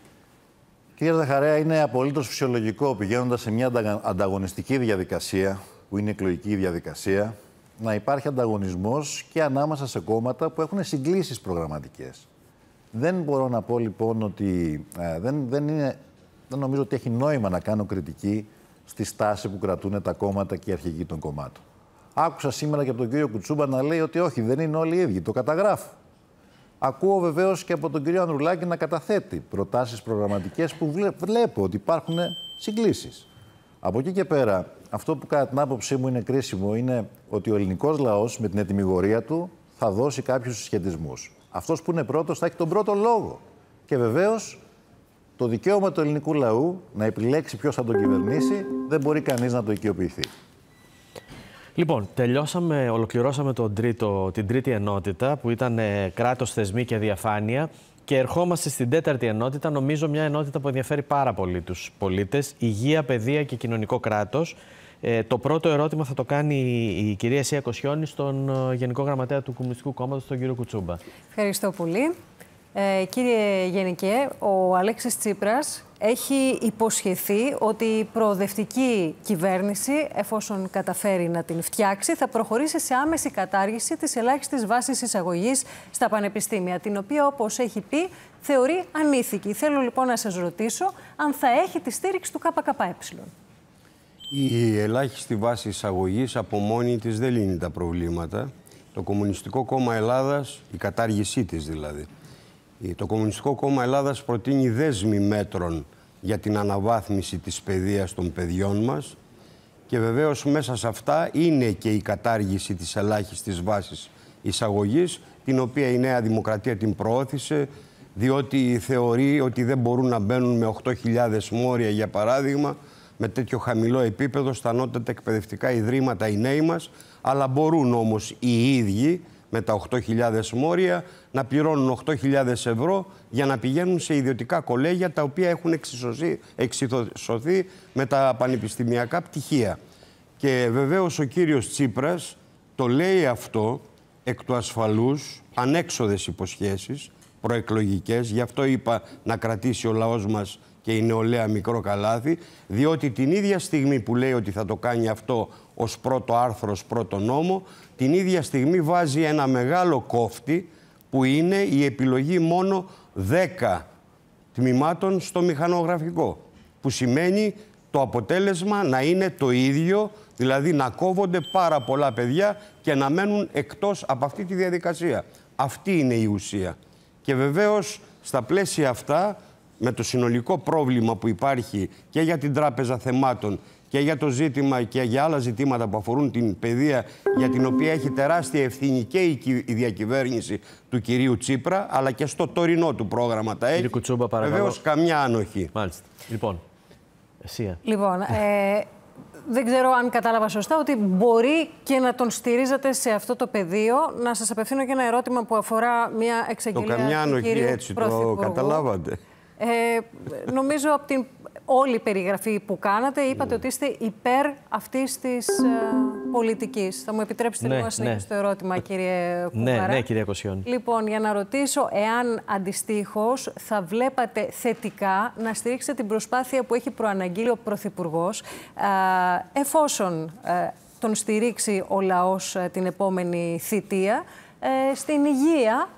Κύριε Ζαχαρέα, είναι απολύτως φυσιολογικό, πηγαίνοντας σε μια ανταγωνιστική διαδικασία, που είναι εκλογική διαδικασία, να υπάρχει ανταγωνισμός και ανάμεσα σε κόμματα που έχουν συγκλήσεις προγραμματικές. Δεν μπορώ να πω λοιπόν ότι δεν νομίζω ότι έχει νόημα να κάνω κριτική στη στάση που κρατούν τα κόμματα και οι αρχηγοί των κομμάτων. Άκουσα σήμερα και από τον κύριο Κουτσούμπα να λέει ότι όχι, δεν είναι όλοι οι ίδιοι. Το καταγράφω. Ακούω βεβαίως και από τον κύριο Ανδρουλάκη να καταθέτει προτάσεις προγραμματικές που βλέπω ότι υπάρχουν συγκλήσεις. Από εκεί και πέρα, αυτό που κατά την άποψή μου είναι κρίσιμο είναι ότι ο ελληνικός λαός με την ετυμηγορία του θα δώσει κάποιους συσχετισμούς. Αυτός που είναι πρώτος θα έχει τον πρώτο λόγο. Και βεβαίως το δικαίωμα του ελληνικού λαού να επιλέξει ποιος θα τον κυβερνήσει δεν μπορεί κανείς να το οικειοποιηθεί. Λοιπόν, ολοκληρώσαμε την τρίτη ενότητα που ήταν κράτος, θεσμοί και διαφάνεια και ερχόμαστε στην τέταρτη ενότητα, νομίζω μια ενότητα που ενδιαφέρει πάρα πολύ τους πολίτες, υγεία, παιδεία και κοινωνικό κράτος. Το πρώτο ερώτημα θα το κάνει η κυρία Εσία Κοσιόνη στον Γενικό Γραμματέα του Κομμουνιστικού Κόμματος, τον κύριο Κουτσούμπα. Ευχαριστώ πολύ. Κύριε Γενικέ, ο Αλέξης Τσίπρας έχει υποσχεθεί ότι η προοδευτική κυβέρνηση, εφόσον καταφέρει να την φτιάξει, θα προχωρήσει σε άμεση κατάργηση της ελάχιστης βάσης εισαγωγής στα πανεπιστήμια, την οποία, όπως έχει πει, θεωρεί ανήθικη. Θέλω λοιπόν να σας ρωτήσω αν θα έχει τη στήριξη του ΚΚΕ. Η ελάχιστη βάση εισαγωγής από μόνη της δεν λύνει τα προβλήματα. Το Κομμουνιστικό Κόμμα Ελλάδας, η κατάργησή της δηλαδή, το Κομμουνιστικό Κόμμα Ελλάδας προτείνει δέσμη μέτρων για την αναβάθμιση της παιδείας των παιδιών μας και βεβαίως μέσα σε αυτά είναι και η κατάργηση της ελάχιστης βάσης εισαγωγής, την οποία η Νέα Δημοκρατία την προώθησε, διότι θεωρεί ότι δεν μπορούν να μπαίνουν με 8.000 μόρια, για παράδειγμα, με τέτοιο χαμηλό επίπεδο στα ανώτατα εκπαιδευτικά ιδρύματα οι νέοι μας, αλλά μπορούν όμως οι ίδιοι με τα 8.000 μόρια να πληρώνουν 8.000 ευρώ για να πηγαίνουν σε ιδιωτικά κολέγια τα οποία έχουν εξισωθεί με τα πανεπιστημιακά πτυχία. Και βεβαίως ο κύριος Τσίπρας το λέει αυτό εκ του ασφαλούς, ανέξοδες υποσχέσεις, προεκλογικές, γι' αυτό είπα να κρατήσει ο λαός μας και η νεολαία μικρό καλάθι, διότι την ίδια στιγμή που λέει ότι θα το κάνει αυτό ως πρώτο άρθρο, ως πρώτο νόμο, την ίδια στιγμή βάζει ένα μεγάλο κόφτη που είναι η επιλογή μόνο 10 τμήματων στο μηχανογραφικό, που σημαίνει το αποτέλεσμα να είναι το ίδιο, δηλαδή να κόβονται πάρα πολλά παιδιά και να μένουν εκτός από αυτή τη διαδικασία. Αυτή είναι η ουσία. Και βεβαίως στα πλαίσια αυτά, με το συνολικό πρόβλημα που υπάρχει και για την Τράπεζα Θεμάτων και για το ζήτημα και για άλλα ζητήματα που αφορούν την παιδεία, για την οποία έχει τεράστια ευθύνη και η διακυβέρνηση του κυρίου Τσίπρα, αλλά και στο τωρινό του πρόγραμμα τα έχει. Κύριε Κουτσούμπα, παρακαλώ. Βεβαίως καμιά ανοχή. Μάλιστα. Λοιπόν, εσύ. Λοιπόν, δεν ξέρω αν κατάλαβα σωστά ότι μπορεί και να τον στηρίζετε σε αυτό το πεδίο. Να σας απευθύνω και ένα ερώτημα που αφορά μια εξαγγελία του κυρίου Πρωθυπουργού. Το καμιά ανοχή, έτσι το καταλάβατε. Νομίζω από την όλη περιγραφή που κάνατε είπατε ότι είστε υπέρ αυτής της πολιτικής. Θα μου επιτρέψετε λίγο να συνεχίσω το ερώτημα, κύριε Κουβαρά. Ναι, κυρία Κοσιόνη. Λοιπόν, για να ρωτήσω εάν αντιστοίχως θα βλέπατε θετικά να στηρίξετε την προσπάθεια που έχει προαναγγείλει ο Πρωθυπουργός, εφόσον τον στηρίξει ο λαός την επόμενη θητεία, στην υγεία,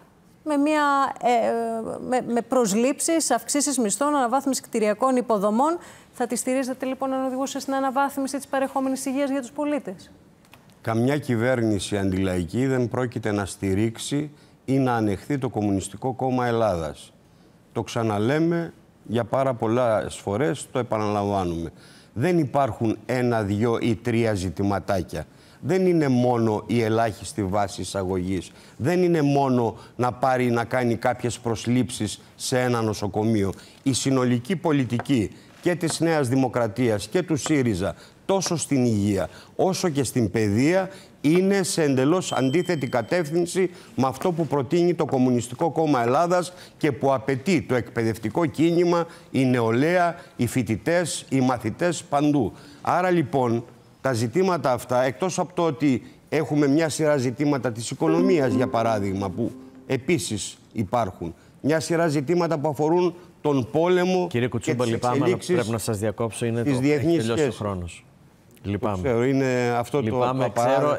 με προσλήψεις, αυξήσεις μισθών, αναβάθμιση κτηριακών υποδομών. Θα τη στηρίζετε λοιπόν αν οδηγούσε στην αναβάθμιση της παρεχόμενης υγείας για τους πολίτες? Καμιά κυβέρνηση αντιλαϊκή δεν πρόκειται να στηρίξει ή να ανεχθεί το Κομμουνιστικό Κόμμα Ελλάδας. Το ξαναλέμε για πάρα πολλές φορές, το επαναλαμβάνουμε. Δεν υπάρχουν 1, 2 ή 3 ζητηματάκια. Δεν είναι μόνο η ελάχιστη βάση εισαγωγής. Δεν είναι μόνο να κάνει κάποιες προσλήψεις σε ένα νοσοκομείο. Η συνολική πολιτική και της Νέας Δημοκρατίας και του ΣΥΡΙΖΑ, τόσο στην υγεία όσο και στην παιδεία, είναι σε εντελώς αντίθετη κατεύθυνση με αυτό που προτείνει το Κομμουνιστικό Κόμμα Ελλάδας και που απαιτεί το εκπαιδευτικό κίνημα, η νεολαία, οι φοιτητές, οι μαθητές παντού. Άρα λοιπόν, τα ζητήματα αυτά, εκτός από το ότι έχουμε μια σειρά ζητήματα της οικονομίας, για παράδειγμα, που επίσης υπάρχουν, μια σειρά ζητήματα που αφορούν τον πόλεμο. Κύριε Κουτσούμπα, λυπάμαι, αλλά πρέπει να σας διακόψω. Είναι τις διεθνείς σχέσεις. Ο χρόνος. Λυπάμαι. Ξέρω, είναι αυτό λυπάμαι, το ξέρω,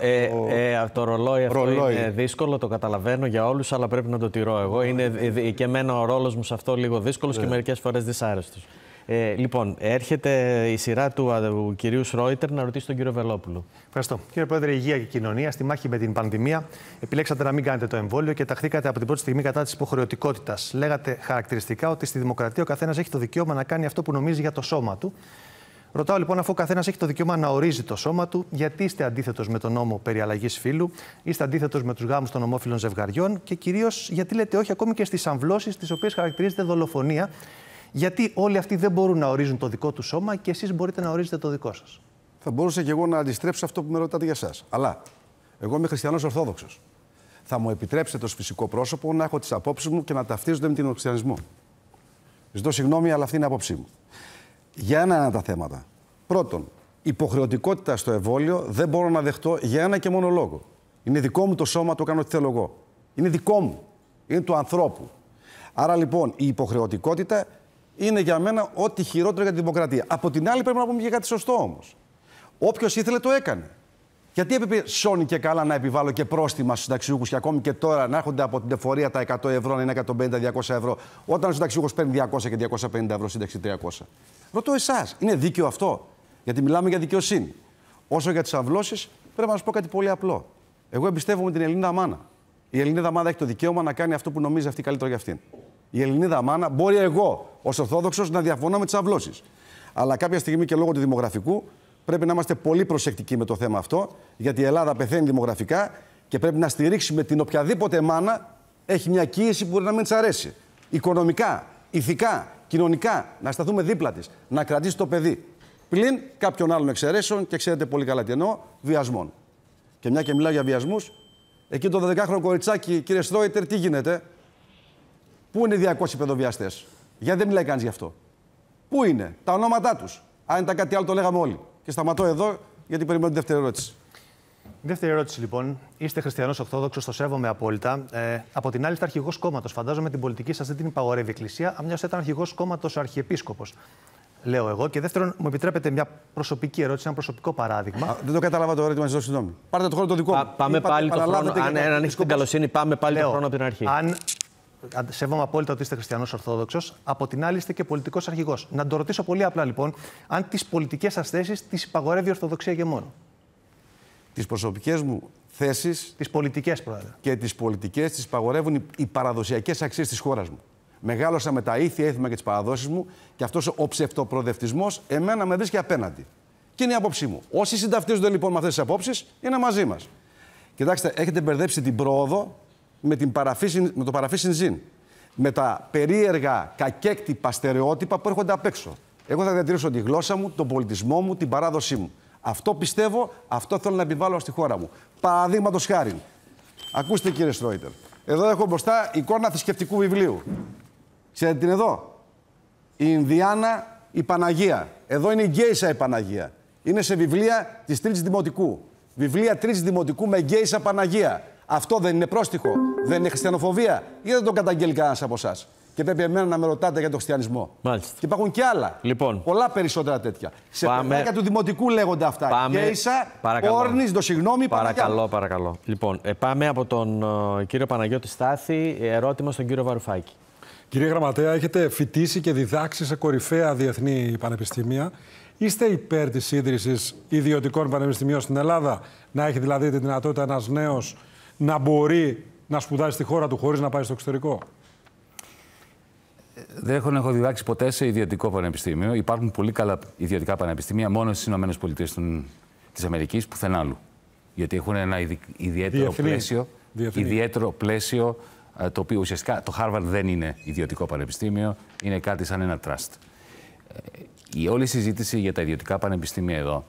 το ρολόι αυτό είναι δύσκολο, το καταλαβαίνω για όλους, αλλά πρέπει να το τηρώ εγώ. Είναι και εμένα ο ρόλος μου σε αυτό λίγο δύσκολος και μερικές φορές δυσάρεστος. Λοιπόν, έρχεται η σειρά του κυρίου Σρόιτερ να ρωτήσει τον κύριο Βελόπουλο. Ευχαριστώ. Κύριε Πρόεδρε, Υγεία και Κοινωνία, στη μάχη με την πανδημία, επιλέξατε να μην κάνετε το εμβόλιο και ταχθήκατε από την πρώτη στιγμή κατά της υποχρεωτικότητας. Λέγατε χαρακτηριστικά ότι στη δημοκρατία ο καθένας έχει το δικαίωμα να κάνει αυτό που νομίζει για το σώμα του. Ρωτάω λοιπόν, αφού ο καθένας έχει το δικαίωμα να ορίζει το σώμα του, γιατί είστε αντίθετος με τον νόμο περί αλλαγής φύλου, είστε αντίθετος με τους γάμους των ομόφυλων ζευγαριών και κυρίως γιατί λέτε όχι ακόμη και στις αμβλώσεις, τις οποίες χαρακτηρίζεται δολοφονία? Γιατί όλοι αυτοί δεν μπορούν να ορίζουν το δικό του σώμα και εσείς μπορείτε να ορίζετε το δικό σας? Θα μπορούσα και εγώ να αντιστρέψω αυτό που με ρωτάτε για εσάς. Αλλά εγώ είμαι χριστιανός Ορθόδοξος. Θα μου επιτρέψετε ως φυσικό πρόσωπο να έχω τις απόψεις μου και να ταυτίζονται με τον χριστιανισμό. Ζητώ συγγνώμη, αλλά αυτή είναι η απόψη μου. Για ένα τα θέματα. Πρώτον, υποχρεωτικότητα στο εμβόλιο δεν μπορώ να δεχτώ για ένα και μόνο λόγο. Είναι δικό μου το σώμα, το κάνω ό,τι θέλω εγώ. Είναι δικό μου. Είναι του ανθρώπου. Άρα λοιπόν η υποχρεωτικότητα είναι για μένα ό,τι χειρότερο για τη δημοκρατία. Από την άλλη, πρέπει να πούμε και κάτι σωστό όμως. Όποιος ήθελε το έκανε. Γιατί έπρεπε σώνει και καλά να επιβάλλω και πρόστιμα στους συνταξιούχους και ακόμη και τώρα να έρχονται από την εφορία τα 100 ευρώ να είναι 150-200 ευρώ, όταν ο συνταξιούχος παίρνει 200 και 250 ευρώ σύνταξη 300. Ρωτώ εσάς, είναι δίκαιο αυτό? Γιατί μιλάμε για δικαιοσύνη. Όσο για τις αμβλώσεις, πρέπει να σας πω κάτι πολύ απλό. Εγώ εμπιστεύομαι την Ελληνίδα μάνα. Η Ελληνίδα μάνα έχει το δικαίωμα να κάνει αυτό που νομίζει αυτή καλύτερο για αυτήν. Η Ελληνίδα μάνα, μπορεί εγώ ως Ορθόδοξος να διαφωνώ με τις αμβλώσεις. Αλλά κάποια στιγμή και λόγω του δημογραφικού πρέπει να είμαστε πολύ προσεκτικοί με το θέμα αυτό, γιατί η Ελλάδα πεθαίνει δημογραφικά και πρέπει να στηρίξουμε την οποιαδήποτε μάνα έχει μια κοίηση που μπορεί να μην της αρέσει. Οικονομικά, ηθικά, κοινωνικά, να σταθούμε δίπλα της, να κρατήσει το παιδί. Πλην κάποιων άλλων εξαιρέσεων, και ξέρετε πολύ καλά τι εννοώ, βιασμών. Και μια και μιλάω για βιασμούς, εκεί το 12χρονο κοριτσάκι, κύριε Στρόιτερ, τι γίνεται? Πού είναι οι 200 παιδοβιαστές? Γιατί δεν μιλάει κανείς γι' αυτό? Πού είναι τα ονόματά τους? Αν ήταν κάτι άλλο, το λέγαμε όλοι. Και σταματώ εδώ, γιατί περιμένω τη δεύτερη ερώτηση. Δεύτερη ερώτηση, λοιπόν. Είστε χριστιανός Ορθόδοξος, το σέβομαι απόλυτα. Από την άλλη, είστε αρχηγός κόμματος. Φαντάζομαι την πολιτική σας δεν την υπαγορεύει η Εκκλησία, αν μιας ήταν αρχηγός κόμματος ο Αρχιεπίσκοπος. Λέω εγώ. Και δεύτερον, μου επιτρέπετε μια προσωπική ερώτηση, ένα προσωπικό παράδειγμα. Δεν το κατάλαβα το ερώτημα, ζητώ συγγνώμη. Πάρτε το χρόνο το δικό μου. Πάμε πάλι το χρόνο. Αν έχετε την καλοσύνη, πάμε πάλι το χρόνο από την αρχή. Σέβομαι απόλυτα ότι είστε χριστιανός Ορθόδοξος. Από την άλλη, είστε και πολιτικός αρχηγός. Να το ρωτήσω πολύ απλά, λοιπόν, αν τις πολιτικές σας θέσεις τις υπαγορεύει η Ορθοδοξία και μόνο. Τις προσωπικές μου θέσεις. Τις πολιτικές, Πρόεδρε. Και τις πολιτικές τις υπαγορεύουν οι παραδοσιακές αξίες της χώρας μου. Μεγάλωσα με τα ήθια έθιμα και τις παραδόσεις μου και αυτός ο ψευτοπροοδευτισμός εμένα με βρίσκει απέναντι. Και είναι η άποψή μου. Όσοι συνταυτίζονται λοιπόν με αυτές τις απόψεις, είναι μαζί μας. Κοιτάξτε, έχετε μπερδέψει την πρόοδο με το παραφύσιν ζήν. Με τα περίεργα κακέκτυπα στερεότυπα που έρχονται απ' έξω. Εγώ θα διατηρήσω τη γλώσσα μου, τον πολιτισμό μου, την παράδοσή μου. Αυτό πιστεύω, αυτό θέλω να επιβάλλω στη χώρα μου. Παραδείγματος χάριν. Ακούστε, κύριε Στρόιτερ. Εδώ έχω μπροστά εικόνα θρησκευτικού βιβλίου. Ξέρετε την εδώ? Η Ινδιάνα, η Παναγία. Εδώ είναι η Γκέισα η Παναγία. Είναι σε βιβλία της Τρίτης Δημοτικού. Βιβλία Τρίτης Δημοτικού με Γκέισα Παναγία. Αυτό δεν είναι πρόστιχο? Δεν είναι χριστιανοφοβία? Ή δεν το καταγγέλει κανένας από εσάς? Και πρέπει εμένα να με ρωτάτε για τον χριστιανισμό. Μάλιστα. Και υπάρχουν και άλλα. Λοιπόν. Πολλά περισσότερα τέτοια. Σε παιδάκια του Δημοτικού λέγονται αυτά. Γκέισα, Όρνης, το συγγνώμη, παρακαλώ. Λοιπόν, πάμε από τον κύριο Παναγιώτη Στάθη. Ερώτημα στον κύριο Βαρουφάκη. Κύριε Γραμματέα, έχετε φοιτήσει και διδάξει σε κορυφαία διεθνή πανεπιστήμια. Είστε υπέρ της ίδρυσης ιδιωτικών πανεπιστημίων στην Ελλάδα? Να έχει δηλαδή τη δυνατότητα ένας νέος να μπορεί να σπουδάσει στη χώρα του χωρίς να πάει στο εξωτερικό? Δεν έχω διδάξει ποτέ σε ιδιωτικό πανεπιστήμιο. Υπάρχουν πολύ καλά ιδιωτικά πανεπιστήμια μόνο στις ΗΠΑ της Αμερικής, πουθενά άλλου. Γιατί έχουν ένα ιδιαίτερο πλαίσιο, το οποίο ουσιαστικά το Harvard δεν είναι ιδιωτικό πανεπιστήμιο, είναι κάτι σαν ένα trust. Η όλη συζήτηση για τα ιδιωτικά πανεπιστήμια εδώ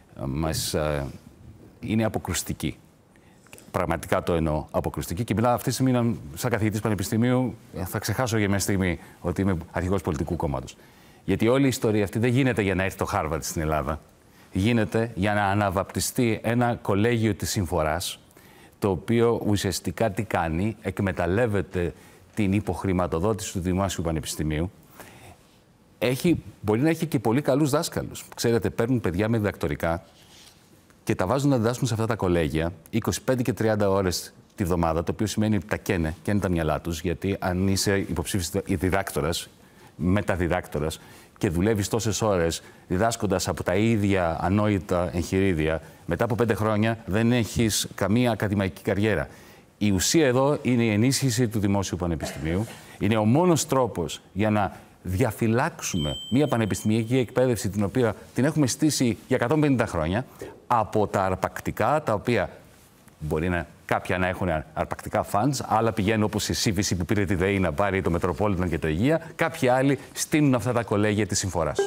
είναι αποκρουστική. Πραγματικά το εννοώ αποκρουστική. Και μιλάω αυτή τη στιγμή, σαν καθηγητής πανεπιστημίου, θα ξεχάσω για μια στιγμή ότι είμαι αρχηγός πολιτικού κόμματος. Γιατί όλη η ιστορία αυτή δεν γίνεται για να έρθει το Harvard στην Ελλάδα. Γίνεται για να αναβαπτιστεί ένα κολέγιο της Συμφοράς, το οποίο ουσιαστικά τι κάνει? Εκμεταλλεύεται την υποχρηματοδότηση του Δημόσιου Πανεπιστημίου. Μπορεί να έχει και πολύ καλούς δάσκαλους. Ξέρετε, παίρνουν παιδιά με διδακτορικά και τα βάζουν να διδάσκουν σε αυτά τα κολέγια 25 και 30 ώρες τη βδομάδα, το οποίο σημαίνει ότι τα καίνε τα μυαλά τους, γιατί αν είσαι υποψήφιος διδάκτορας, μεταδιδάκτορας και δουλεύεις τόσες ώρες διδάσκοντας από τα ίδια ανόητα εγχειρίδια, μετά από 5 χρόνια δεν έχεις καμία ακαδημαϊκή καριέρα. Η ουσία εδώ είναι η ενίσχυση του Δημόσιου Πανεπιστημίου. Είναι ο μόνος τρόπος για να διαφυλάξουμε μια πανεπιστημιακή εκπαίδευση την οποία την έχουμε στήσει για 150 χρόνια από τα αρπακτικά, τα οποία μπορεί κάποια να έχουν αρπακτικά funds, άλλα πηγαίνουν όπως η CVC που πήρε τη ΔΕΗ να πάρει το Metropolitan και το Υγεία, κάποιοι άλλοι στείνουν αυτά τα κολέγια της Συμφοράς.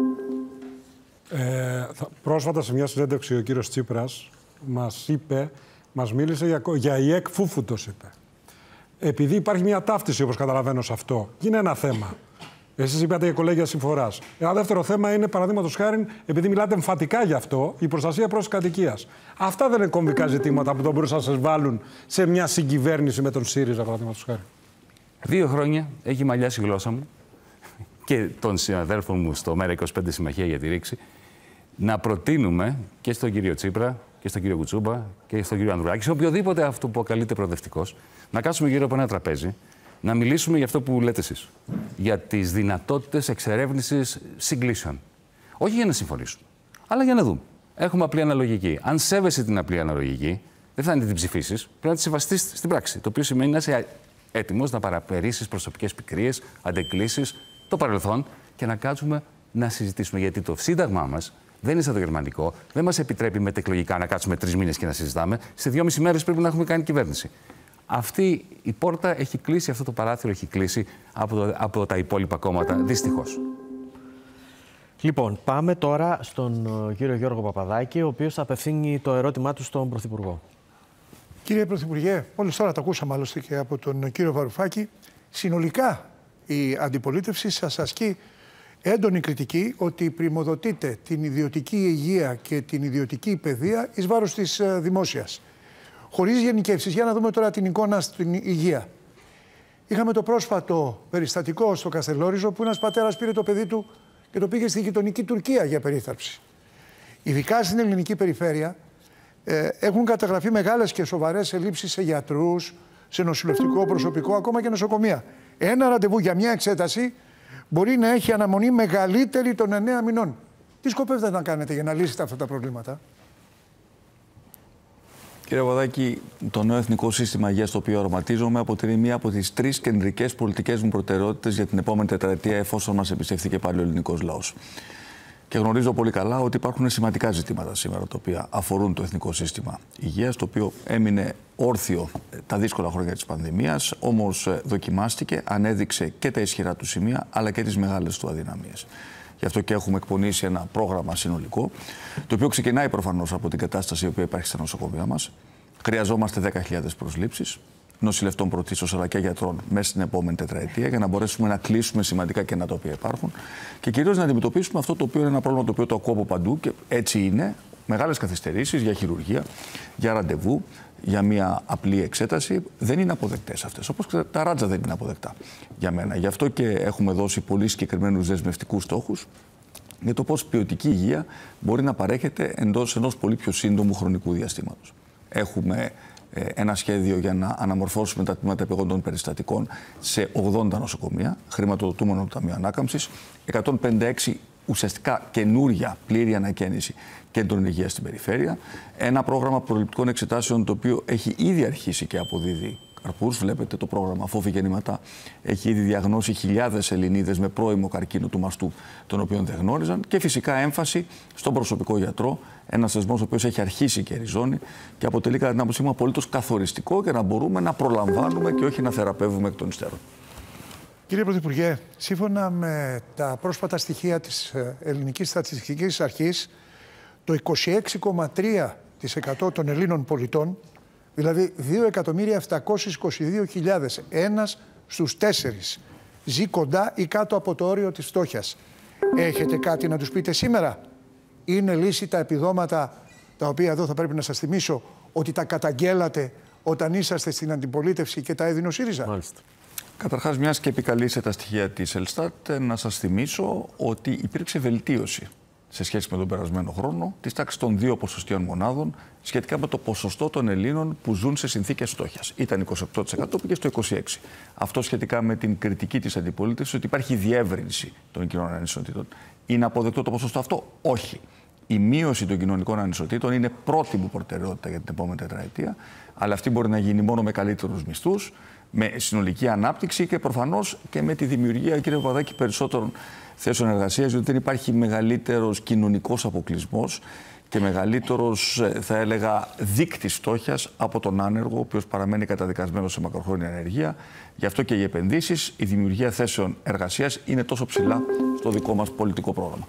Πρόσφατα σε μια συνέντευξη ο κύριος Τσίπρας μας μίλησε για η ΕΚ Φούφουτος, είπε. Επειδή υπάρχει μια ταύτιση, όπως καταλαβαίνω, σε αυτό, είναι ένα θέμα. Εσείς είπατε για κολέγια Συμφοράς. Ένα δεύτερο θέμα είναι, παραδείγματος χάριν, επειδή μιλάτε εμφατικά γι' αυτό, η προστασία προς κατοικίας. Αυτά δεν είναι κομβικά ζητήματα που θα μπορούσαν να σας βάλουν σε μια συγκυβέρνηση με τον ΣΥΡΙΖΑ, παραδείγματος χάριν? 2 χρόνια έχει μαλλιάσει η γλώσσα μου και των συναδέλφων μου στο ΜΕΡΑ25 Συμμαχία για τη Ρήξη να προτείνουμε και στον κύριο Τσίπρα και στον κύριο Κουτσούμπα και στον κύριο Ανδρουλάκη, σε οποιοδήποτε αυτό που αποκαλείται προοδευτικός, να κάτσουμε γύρω από ένα τραπέζι, να μιλήσουμε για αυτό που λέτε εσείς. Για τις δυνατότητες εξερεύνησης συγκλήσεων. Όχι για να συμφωνήσουμε, αλλά για να δούμε. Έχουμε απλή αναλογική. Αν σέβεσαι την απλή αναλογική, δεν θα είναι την ψηφίσεις, πρέπει να τη σεβαστείς στην πράξη. Το οποίο σημαίνει να είσαι έτοιμος να παραπερίσεις προσωπικές πικρίες, αντεκκλήσεις, το παρελθόν και να κάτσουμε να συζητήσουμε. Γιατί το Σύνταγμά μας δεν είναι σαν το γερμανικό, δεν μας επιτρέπει μετεκλογικά να κάτσουμε 3 μήνες και να συζητάμε. Σε 2,5 μέρες πρέπει να έχουμε κάνει κυβέρνηση. Αυτή η πόρτα έχει κλείσει, αυτό το παράθυρο έχει κλείσει από τα υπόλοιπα κόμματα, δυστυχώς. Λοιπόν, πάμε τώρα στον κύριο Γιώργο Παπαδάκη, ο οποίος απευθύνει το ερώτημά του στον Πρωθυπουργό. Κύριε Πρωθυπουργέ, μόλις τώρα το ακούσαμε άλλωστε και από τον κύριο Βαρουφάκη, συνολικά η αντιπολίτευση σας ασκεί έντονη κριτική ότι πριμοδοτείτε την ιδιωτική υγεία και την ιδιωτική παιδεία εις βάρος της δημόσιας. Χωρίς γενικεύσεις, για να δούμε τώρα την εικόνα στην υγεία. Είχαμε το πρόσφατο περιστατικό στο Καστελόριζο που ένας πατέρας πήρε το παιδί του και το πήγε στη γειτονική Τουρκία για περίθαλψη. Ειδικά στην ελληνική περιφέρεια έχουν καταγραφεί μεγάλες και σοβαρές ελλείψεις σε γιατρούς, σε νοσηλευτικό προσωπικό, ακόμα και νοσοκομεία. Ένα ραντεβού για μια εξέταση μπορεί να έχει αναμονή μεγαλύτερη των 9 μηνών. Τι σκοπεύετε να κάνετε για να λύσετε αυτά τα προβλήματα? Κύριε Παπαδάκη, το νέο Εθνικό Σύστημα Υγείας, το οποίο οραματίζομαι, αποτελεί μία από τις 3 κεντρικές πολιτικές μου προτεραιότητες για την επόμενη τετραετία, εφόσον μας εμπιστευτεί και πάλι ο ελληνικός λαός. Και γνωρίζω πολύ καλά ότι υπάρχουν σημαντικά ζητήματα σήμερα τα οποία αφορούν το Εθνικό Σύστημα Υγείας, το οποίο έμεινε όρθιο τα δύσκολα χρόνια της πανδημίας, όμως δοκιμάστηκε, ανέδειξε και τα ισχυρά του σημεία, αλλά και τις μεγάλες του αδυναμίες. Γι' αυτό και έχουμε εκπονήσει ένα πρόγραμμα συνολικό, το οποίο ξεκινάει προφανώς από την κατάσταση η οποία υπάρχει στα νοσοκομεία μας. Χρειαζόμαστε 10.000 προσλήψεις νοσηλευτών πρωτίστως αλλά και γιατρών μέσα στην επόμενη τετραετία για να μπορέσουμε να κλείσουμε σημαντικά κενά τα οποία υπάρχουν και κυρίως να αντιμετωπίσουμε αυτό το οποίο είναι ένα πρόβλημα το οποίο το ακούω από παντού και έτσι είναι. Μεγάλες καθυστερήσεις για χειρουργία, για ραντεβού, για μια απλή εξέταση δεν είναι αποδεκτές αυτές. Όπως και τα ράτζα δεν είναι αποδεκτά για μένα. Γι' αυτό και έχουμε δώσει πολύ συγκεκριμένους δεσμευτικούς στόχους για το πώς ποιοτική υγεία μπορεί να παρέχεται εντός ενός πολύ πιο σύντομου χρονικού διαστήματος. Έχουμε ένα σχέδιο για να αναμορφώσουμε τα τμήματα επιγόντων περιστατικών σε 80 νοσοκομεία, χρηματοδοτούμενο από το Ταμείο Ανάκαμψης, 156 ουσιαστικά καινούρια πλήρη ανακαίνιση κέντρων υγείας στην περιφέρεια, ένα πρόγραμμα προληπτικών εξετάσεων το οποίο έχει ήδη αρχίσει και αποδίδει καρπούς. Βλέπετε το πρόγραμμα Φόβη Γεννηματά έχει ήδη διαγνώσει χιλιάδες Ελληνίδες με πρώιμο καρκίνο του μαστού, τον οποίο δεν γνώριζαν, και φυσικά έμφαση στον προσωπικό γιατρό, ένας θεσμός ο οποίος έχει αρχίσει και ριζώνει και αποτελεί κατά την άποψή μου απολύτως καθοριστικό για να μπορούμε να προλαμβάνουμε και όχι να θεραπεύουμε εκ των υστέρων. Κύριε Πρωθυπουργέ, σύμφωνα με τα πρόσφατα στοιχεία της Ελληνικής Στατιστικής Αρχής, το 26,3% των Ελλήνων πολιτών, δηλαδή 2.722.000, ένας στους 4, ζει κοντά ή κάτω από το όριο της φτώχειας. Έχετε κάτι να τους πείτε σήμερα? Είναι λύση τα επιδόματα, τα οποία εδώ θα πρέπει να σας θυμίσω ότι τα καταγγέλατε όταν είσαστε στην αντιπολίτευση και τα έδινε ο ΣΥΡΙΖΑ? Μάλιστα. Καταρχάς, μιας και επικαλείστε τα στοιχεία της Ελστάτ, να σας θυμίσω ότι υπήρξε βελτίωση σε σχέση με τον περασμένο χρόνο της τάξης των 2 ποσοστιαίων μονάδων σχετικά με το ποσοστό των Ελλήνων που ζουν σε συνθήκες φτώχειας. Ήταν 28%, πήγε στο 26%. Αυτό σχετικά με την κριτική της αντιπολίτευσης ότι υπάρχει διεύρυνση των κοινωνικών ανισοτήτων. Είναι αποδεκτό το ποσοστό αυτό? Όχι. Η μείωση των κοινωνικών ανισοτήτων είναι πρώτη μου προτεραιότητα για την επόμενη τετραετία, αλλά αυτή μπορεί να γίνει μόνο με καλύτερους μισθούς, με συνολική ανάπτυξη και προφανώς και με τη δημιουργία, κύριε Παπαδάκη, περισσότερων θέσεων εργασίας, διότι δεν υπάρχει μεγαλύτερος κοινωνικός αποκλεισμός και μεγαλύτερος, θα έλεγα, δείκτης φτώχειας από τον άνεργο, ο οποίος παραμένει καταδικασμένος σε μακροχρόνια ανεργία. Γι' αυτό και οι επενδύσεις, η δημιουργία θέσεων εργασίας είναι τόσο ψηλά στο δικό μας πολιτικό πρόγραμμα.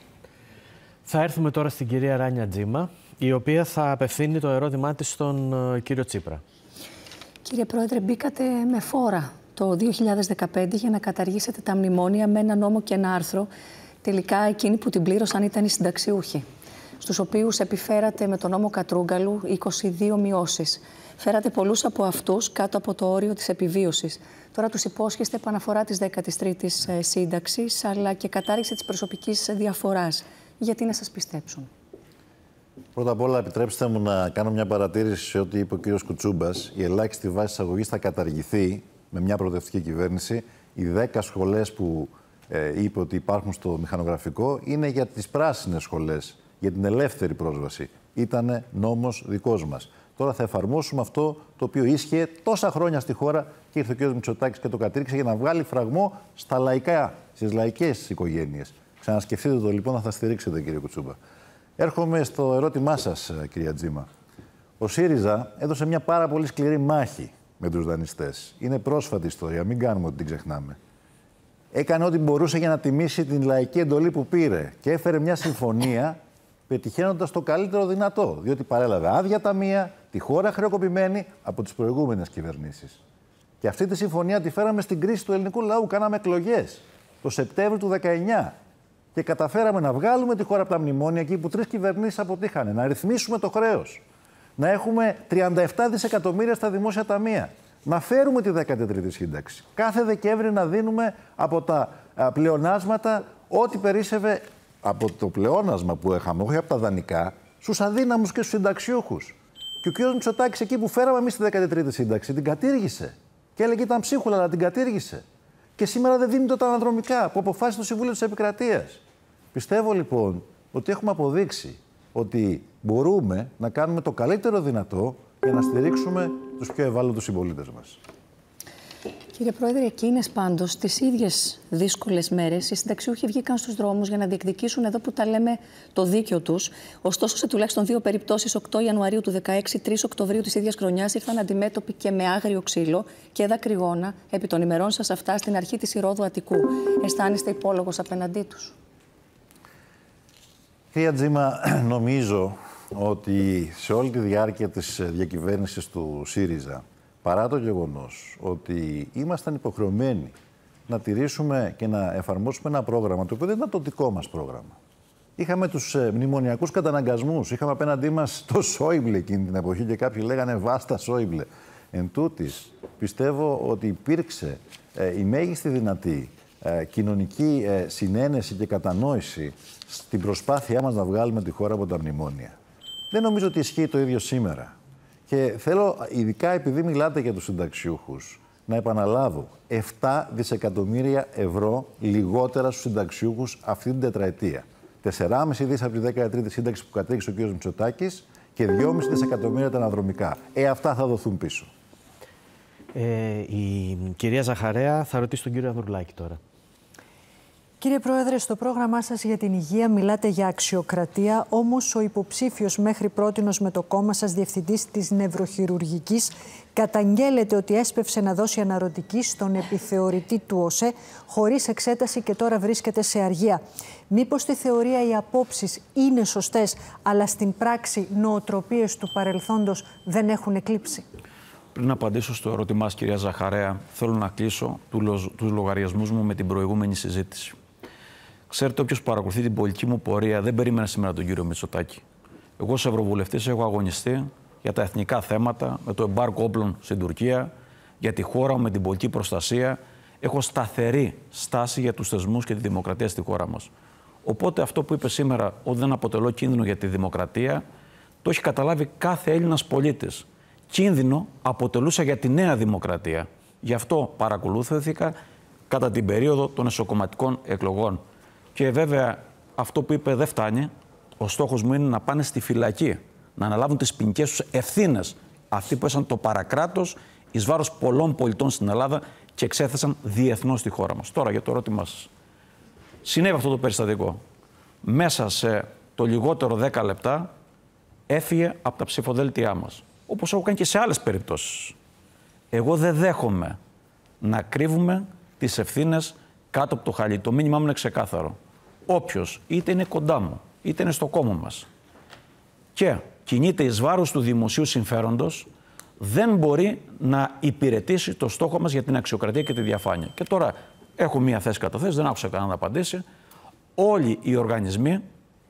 Θα έρθουμε τώρα στην κυρία Ράνια Τζίμα, η οποία θα απευθύνει το ερώτημά της στον κύριο Τσίπρα. Κύριε Πρόεδρε, μπήκατε με φόρα το 2015 για να καταργήσετε τα μνημόνια με ένα νόμο και ένα άρθρο. Τελικά εκείνοι που την πλήρωσαν ήταν οι συνταξιούχοι, στους οποίους επιφέρατε με τον νόμο Κατρούγκαλου 22 μειώσεις. Φέρατε πολλούς από αυτούς κάτω από το όριο της επιβίωσης. Τώρα τους υπόσχεστε επαναφορά της 13ης σύνταξης, αλλά και κατάργηση της προσωπικής διαφοράς. Γιατί να σας πιστέψουν? Πρώτα απ' όλα, επιτρέψτε μου να κάνω μια παρατήρηση σε ό,τι είπε ο κ. Κουτσούμπας. Η ελάχιστη βάση εισαγωγής θα καταργηθεί με μια προοδευτική κυβέρνηση. Οι 10 σχολές που είπε ότι υπάρχουν στο μηχανογραφικό είναι για τις πράσινες σχολές, για την ελεύθερη πρόσβαση. Ήτανε νόμος δικός μας. Τώρα θα εφαρμόσουμε αυτό το οποίο ίσχυε τόσα χρόνια στη χώρα και ήρθε ο κ. Μητσοτάκης και το κατήργησε για να βγάλει φραγμό στα λαϊκά, στις λαϊκές οικογένειες. Ξανασκεφτείτε το λοιπόν, να θα στηρίξετε, κύριε Κουτσούμπα. Έρχομαι στο ερώτημά σας, κυρία Τζίμα. Ο ΣΥΡΙΖΑ έδωσε μια πάρα πολύ σκληρή μάχη με τους δανειστές. Είναι πρόσφατη ιστορία, μην κάνουμε ότι την ξεχνάμε. Έκανε ό,τι μπορούσε για να τιμήσει την λαϊκή εντολή που πήρε και έφερε μια συμφωνία πετυχαίνοντας το καλύτερο δυνατό. Διότι παρέλαβε άδεια ταμεία, τη χώρα χρεοκοπημένη από τις προηγούμενες κυβερνήσεις. Και αυτή τη συμφωνία τη φέραμε στην κρίση του ελληνικού λαού. Κάναμε εκλογές το Σεπτέμβριο του 19. Και καταφέραμε να βγάλουμε τη χώρα από τα μνημόνια εκεί που 3 κυβερνήσεις αποτύχανε. Να ρυθμίσουμε το χρέος. Να έχουμε 37 δισεκατομμύρια στα δημόσια ταμεία. Να φέρουμε τη 13η σύνταξη. Κάθε Δεκέμβρη να δίνουμε από τα πλεονάσματα ό,τι περίσσευε από το πλεόνασμα που είχαμε, όχι από τα δανεικά, στους αδύναμους και στους συνταξιούχους. Και ο κ. Μητσοτάκης εκεί που φέραμε εμείς τη 13η σύνταξη την κατήργησε. Και έλεγε ήταν ψίχουλα, αλλά την κατήργησε. Και σήμερα δεν δίνονται τα αναδρομικά που αποφάσισε το Συμβούλιο της Επικρατείας. Πιστεύω λοιπόν ότι έχουμε αποδείξει ότι μπορούμε να κάνουμε το καλύτερο δυνατό για να στηρίξουμε τους πιο ευάλωτους συμπολίτες μας. Κύριε Πρόεδρε, εκείνες πάντως τις ίδιες δύσκολες μέρες οι συνταξιούχοι βγήκαν στους δρόμους για να διεκδικήσουν, εδώ που τα λέμε, το δίκιο τους. Ωστόσο, σε τουλάχιστον 2 περιπτώσεις, 8 Ιανουαρίου του 2016, 3 Οκτωβρίου της ίδιας χρονιάς, ήρθαν αντιμέτωποι και με άγριο ξύλο και δακρυγόνα επί των ημερών σας αυτά στην αρχή της Ηρώδου Αττικού. Αισθάνεστε υπόλογος απέναντί τους? Κυρία Τζίμα, νομίζω ότι σε όλη τη διάρκεια της διακυβέρνησης του ΣΥΡΙΖΑ, παρά το γεγονός ότι ήμασταν υποχρεωμένοι να τηρήσουμε και να εφαρμόσουμε ένα πρόγραμμα, το οποίο δεν ήταν το δικό μας πρόγραμμα. Είχαμε τους μνημονιακούς καταναγκασμούς, είχαμε απέναντί μας το Σόιμπλε εκείνη την εποχή και κάποιοι λέγανε «Βάστα Σόιμπλε». Εν τούτης, πιστεύω ότι υπήρξε η μέγιστη δυνατή κοινωνική συνένεση και κατανόηση στην προσπάθειά μας να βγάλουμε τη χώρα από τα μνημόνια. Δεν νομίζω ότι ισχύει το ίδιο σήμερα. Και θέλω, ειδικά επειδή μιλάτε για τους συνταξιούχους, να επαναλάβω 7 δισεκατομμύρια ευρώ λιγότερα στους συνταξιούχους αυτή την τετραετία. 4,5 δις από τη 13η σύνταξη που κατέγησε ο κ. Μητσοτάκης και 2,5 δισεκατομμύρια τα αναδρομικά. Αυτά θα δοθούν πίσω. Η κυρία Ζαχαρέα θα ρωτήσει τον κύριο Ανδρουλάκη τώρα. Κύριε Πρόεδρε, στο πρόγραμμά σας για την υγεία μιλάτε για αξιοκρατία, όμως ο υποψήφιος μέχρι πρότινος με το κόμμα σας διευθυντής της νευροχειρουργικής καταγγέλλεται ότι έσπευσε να δώσει αναρωτική στον επιθεωρητή του ΟΣΕ χωρίς εξέταση και τώρα βρίσκεται σε αργία. Μήπως στη θεωρία οι απόψεις είναι σωστές, αλλά στην πράξη νοοτροπίες του παρελθόντος δεν έχουν εκλείψει? Πριν απαντήσω στο ερώτημά σας, κυρία Ζαχαρέα, θέλω να κλείσω τους λογαριασμούς μου με την προηγούμενη συζήτηση. Ξέρετε, όποιος παρακολουθεί την πολιτική μου πορεία δεν περίμενε σήμερα τον κύριο Μητσοτάκη. Εγώ, ως Ευρωβουλευτής, έχω αγωνιστεί για τα εθνικά θέματα, με το εμπάργκο όπλων στην Τουρκία, για τη χώρα μου, με την πολιτική προστασία. Έχω σταθερή στάση για τους θεσμούς και τη δημοκρατία στη χώρα μας. Οπότε, αυτό που είπε σήμερα, ότι δεν αποτελώ κίνδυνο για τη δημοκρατία, το έχει καταλάβει κάθε Έλληνας πολίτης. Κίνδυνο αποτελούσα για τη νέα δημοκρατία. Γι' αυτό παρακολούθηθηκα κατά την περίοδο των εσωκομματικών εκλογών. Και βέβαια αυτό που είπε δεν φτάνει. Ο στόχος μου είναι να πάνε στη φυλακή, να αναλάβουν τις ποινικές τους ευθύνες αυτοί που έσαν το παρακράτος εις βάρος πολλών πολιτών στην Ελλάδα και εξέθεσαν διεθνώς στη χώρα μας. Τώρα για το ερώτημά σας. Συνέβη αυτό το περιστατικό. Μέσα σε το λιγότερο 10 λεπτά έφυγε από τα ψηφοδέλτιά μας. Όπως έχω κάνει και σε άλλες περιπτώσεις. Εγώ δεν δέχομαι να κρύβουμε τις ευθύνες κάτω από το χαλί. Το μήνυμά μου είναι ξεκάθαρο. Όποιος είτε είναι κοντά μου, είτε είναι στο κόμμα μας και κινείται εις βάρος του δημοσίου συμφέροντος, δεν μπορεί να υπηρετήσει το στόχο μας για την αξιοκρατία και τη διαφάνεια. Και τώρα έχω μία θέση καταθέσει, δεν άκουσα κανένα να απαντήσει. Όλοι οι οργανισμοί,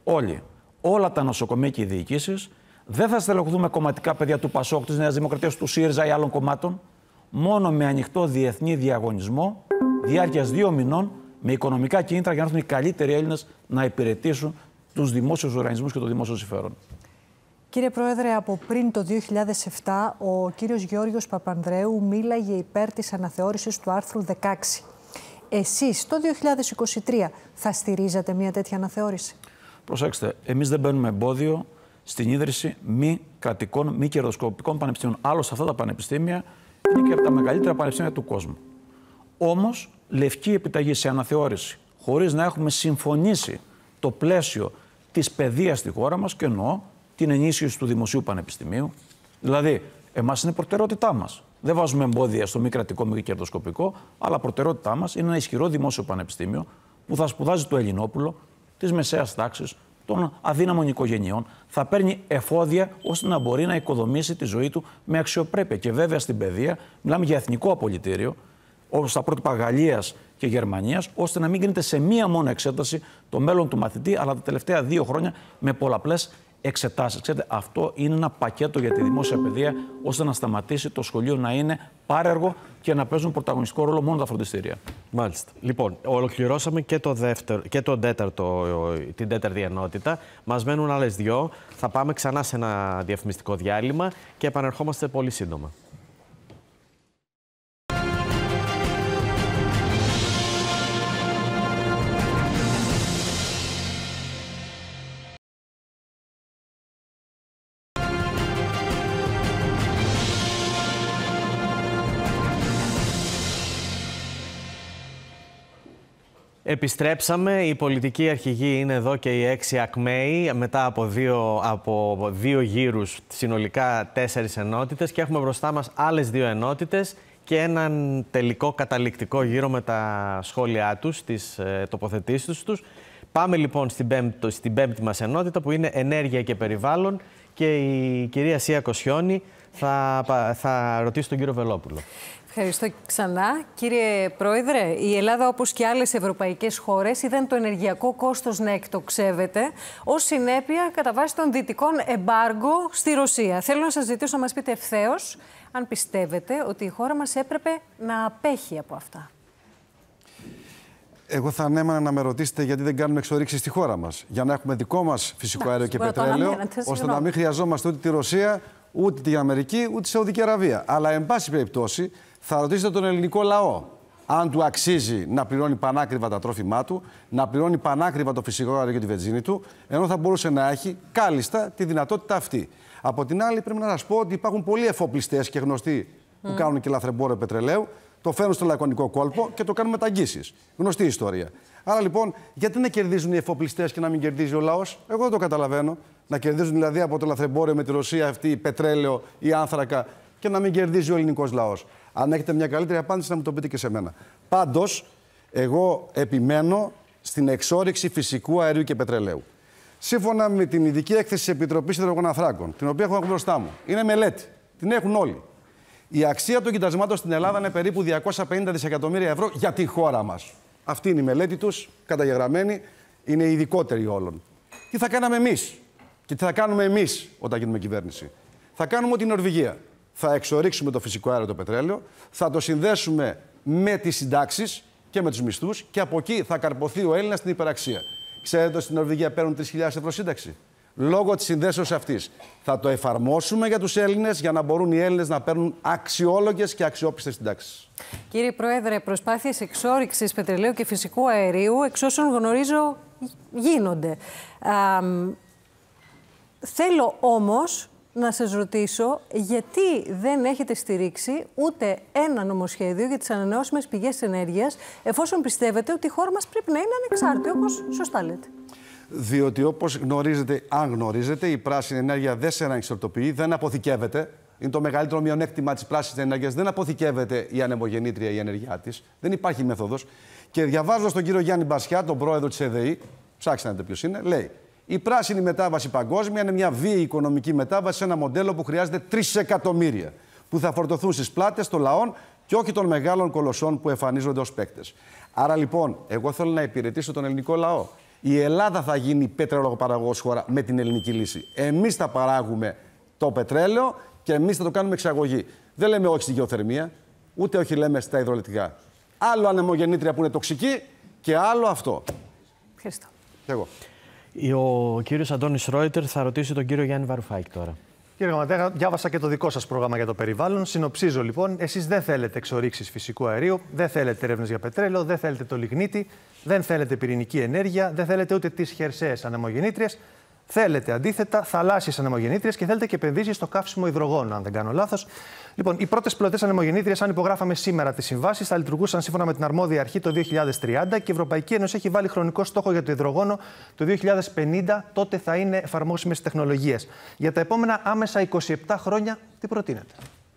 όλα τα νοσοκομεία και οι διοικήσεις, δεν θα στελεχωθούμε κομματικά παιδιά του ΠΑΣΟΚ, της Νέας Δημοκρατίας, του ΣΥΡΙΖΑ ή άλλων κομμάτων, μόνο με ανοιχτό διεθνή διαγωνισμό διάρκειας 2 μηνών, με οικονομικά κίνητρα για να έρθουν οι καλύτεροι Έλληνες να υπηρετήσουν τους δημόσιους οργανισμούς και το δημόσιο συμφέρον. Κύριε Πρόεδρε, από πριν το 2007, ο κύριος Γιώργος Παπανδρέου μίλαγε υπέρ της αναθεώρησης του άρθρου 16. Εσείς το 2023 θα στηρίζατε μια τέτοια αναθεώρηση? Προσέξτε, εμείς δεν μπαίνουμε εμπόδιο στην ίδρυση μη κρατικών, μη κερδοσκοπικών πανεπιστήμιων. Άλλωστε, αυτά τα πανεπιστήμια είναι και από τα μεγαλύτερα πανεπιστήμια του κόσμου. Όμως, λευκή επιταγή σε αναθεώρηση, χωρίς να έχουμε συμφωνήσει το πλαίσιο της παιδείας στη χώρα μας, και εννοώ την ενίσχυση του Δημοσίου Πανεπιστημίου. Δηλαδή, εμάς είναι προτεραιότητά μας. Δεν βάζουμε εμπόδια στο μη κρατικό, μη κερδοσκοπικό, αλλά προτεραιότητά μας είναι ένα ισχυρό δημόσιο πανεπιστήμιο που θα σπουδάζει το Ελληνόπουλο της μεσαίας τάξης, των αδύναμων οικογενειών, θα παίρνει εφόδια ώστε να μπορεί να οικοδομήσει τη ζωή του με αξιοπρέπεια. Και βέβαια στην παιδεία μιλάμε για εθνικό απολυτήριο, όπως τα πρότυπα Γαλλίας και Γερμανίας, ώστε να μην γίνεται σε μία μόνο εξέταση το μέλλον του μαθητή, αλλά τα τελευταία 2 χρόνια με πολλαπλές εξετάσεις. Ξέρετε, αυτό είναι ένα πακέτο για τη δημόσια παιδεία, ώστε να σταματήσει το σχολείο να είναι πάρεργο και να παίζουν πρωταγωνιστικό ρόλο μόνο τα φροντιστήρια. Μάλιστα. Λοιπόν, ολοκληρώσαμε και την τέταρτη ενότητα. Μας μένουν άλλες 2. Θα πάμε ξανά σε ένα διαφημιστικό διάλειμμα και επανερχόμαστε πολύ σύντομα. Επιστρέψαμε. Η πολιτική αρχηγή είναι εδώ και οι 6 ακμαίοι μετά από δύο γύρους, συνολικά 4 ενότητες, και έχουμε μπροστά μας άλλες 2 ενότητες και έναν τελικό καταληκτικό γύρο με τα σχόλιά τους, τις τοποθετήσεις τους. Πάμε λοιπόν στην πέμπτη μας ενότητα, που είναι ενέργεια και περιβάλλον, και η κυρία Σία Κοσιόνη θα ρωτήσει τον κύριο Βελόπουλο. Ευχαριστώ ξανά. Κύριε Πρόεδρε, η Ελλάδα, όπως και άλλες ευρωπαϊκές χώρες, είδαν το ενεργειακό κόστος να εκτοξεύεται ως συνέπεια κατά βάση των δυτικών εμπάργκο στη Ρωσία. Θέλω να σας ζητήσω να μας πείτε ευθέως αν πιστεύετε ότι η χώρα μας έπρεπε να απέχει από αυτά. Εγώ θα ανέμανα να με ρωτήσετε γιατί δεν κάνουμε εξορίξεις στη χώρα μας. Για να έχουμε δικό μας φυσικό αέριο και πετρέλαιο, ώστε να μην χρειαζόμαστε ούτε τη Ρωσία, ούτε την Αμερική, ούτε τη Σαουδική Αραβία. Αλλά, εν πάση περιπτώσει, θα ρωτήσετε τον ελληνικό λαό αν του αξίζει να πληρώνει πανάκριβα τα τρόφιμά του, να πληρώνει πανάκριβα το φυσικό αέριο και τη βενζίνη του, ενώ θα μπορούσε να έχει κάλλιστα τη δυνατότητα αυτή. Από την άλλη, πρέπει να σας πω ότι υπάρχουν πολλοί εφοπλιστές και γνωστοί που κάνουν και λαθρεμπόριο πετρελαίου, το φέρνουν στο λακωνικό κόλπο και το κάνουν μεταγγίσεις. Γνωστή ιστορία. Άρα λοιπόν, γιατί να κερδίζουν οι εφοπλιστές και να μην κερδίζει ο λαός? Εγώ δεν το καταλαβαίνω. Να κερδίζουν δηλαδή από το λαθρεμπόριο με τη Ρωσία αυτή πετρέλαιο ή άνθρακα και να μην κερδίζει ο ελληνικός λαός. Αν έχετε μια καλύτερη απάντηση, να μου το πείτε και σε μένα. Πάντως, εγώ επιμένω στην εξόρυξη φυσικού αερίου και πετρελαίου. Σύμφωνα με την ειδική έκθεση της Επιτροπής Υδρογοναθράκων, την οποία έχω μπροστά μου, είναι μελέτη. Την έχουν όλοι. Η αξία των κοιτασμάτων στην Ελλάδα είναι περίπου 250 δισεκατομμύρια ευρώ για τη χώρα μας. Αυτή είναι η μελέτη τους, καταγεγραμμένη, είναι η ειδικότερη όλων. Τι θα κάναμε εμείς και τι θα κάνουμε εμείς όταν γίνουμε κυβέρνηση? Θα κάνουμε ότι η Νορβηγία. Θα εξορίξουμε το φυσικό αέριο, το πετρέλαιο, θα το συνδέσουμε με τις συντάξεις και με τους μισθούς και από εκεί θα καρποθεί ο Έλληνας στην υπεραξία. Ξέρετε ότι στην Νορβηγία παίρνουν 3.000 ευρώ σύνταξη. Λόγω της συνδέσεως αυτής. Θα το εφαρμόσουμε για τους Έλληνες για να μπορούν οι Έλληνες να παίρνουν αξιόλογες και αξιόπιστες συντάξεις. Κύριε Πρόεδρε, προσπάθειες εξόρυξης πετρελαίου και φυσικού αερίου, εξ όσων γνωρίζω, γίνονται. Θέλω όμως να σας ρωτήσω γιατί δεν έχετε στηρίξει ούτε ένα νομοσχέδιο για τις ανανεώσιμες πηγές ενέργειας, εφόσον πιστεύετε ότι η χώρα μας πρέπει να είναι ανεξάρτητη, όπως σωστά λέτε. Διότι, όπως γνωρίζετε, αν γνωρίζετε, η πράσινη ενέργεια δεν σε ανεξαρτοποιεί, δεν αποθηκεύεται. Είναι το μεγαλύτερο μειονέκτημα της πράσινης ενέργειας. Δεν αποθηκεύεται η ανεμογεννήτρια η ενέργειά της. Δεν υπάρχει μέθοδος. Και διαβάζοντας τον κύριο Γιάννη Μπασιά, τον πρόεδρο της ΕΔΕΗ, ψάξτε να δείτε ποιος είναι, λέει: η πράσινη μετάβαση παγκόσμια είναι μια βίαιη οικονομική μετάβαση σε ένα μοντέλο που χρειάζεται 3 εκατομμύρια, που θα φορτωθούν στις πλάτες των λαών και όχι των μεγάλων κολοσσών που εμφανίζονται ως παίκτες. Άρα λοιπόν, εγώ θέλω να υπηρετήσω τον ελληνικό λαό. Η Ελλάδα θα γίνει πετρελαιοπαραγωγός χώρα με την ελληνική λύση. Εμείς θα παράγουμε το πετρέλαιο και εμείς θα το κάνουμε εξαγωγή. Δεν λέμε όχι στη γεωθερμία, ούτε όχι λέμε στα υδρολεκτικά. Άλλο ανεμογεννήτρια που είναι τοξική και άλλο αυτό. Ευχαριστώ. Και εγώ. Ο κύριος Αντώνης Ρόιτερ θα ρωτήσει τον κύριο Γιάννη Βαρουφάκη τώρα. Κύριε Γραμματέα, διάβασα και το δικό σας πρόγραμμα για το περιβάλλον. Συνοψίζω λοιπόν, εσείς δεν θέλετε εξορίξεις φυσικού αερίου, δεν θέλετε έρευνες για πετρέλαιο, δεν θέλετε το λιγνίτη, δεν θέλετε πυρηνική ενέργεια, δεν θέλετε ούτε τις χερσαίες ανεμογεννήτριες. Θέλετε αντίθετα θαλάσσιες ανεμογεννήτριες και θέλετε και επενδύσεις στο καύσιμο υδρογόνου, αν δεν κάνω λάθος. Λοιπόν, οι πρώτες πλωτές ανεμογεννήτριες, αν υπογράφαμε σήμερα τις συμβάσεις, θα λειτουργούσαν σύμφωνα με την αρμόδια αρχή το 2030 και η Ευρωπαϊκή Ένωση έχει βάλει χρονικό στόχο για το υδρογόνο το 2050. Τότε θα είναι εφαρμόσιμες τεχνολογίες. Για τα επόμενα άμεσα 27 χρόνια, τι προτείνετε?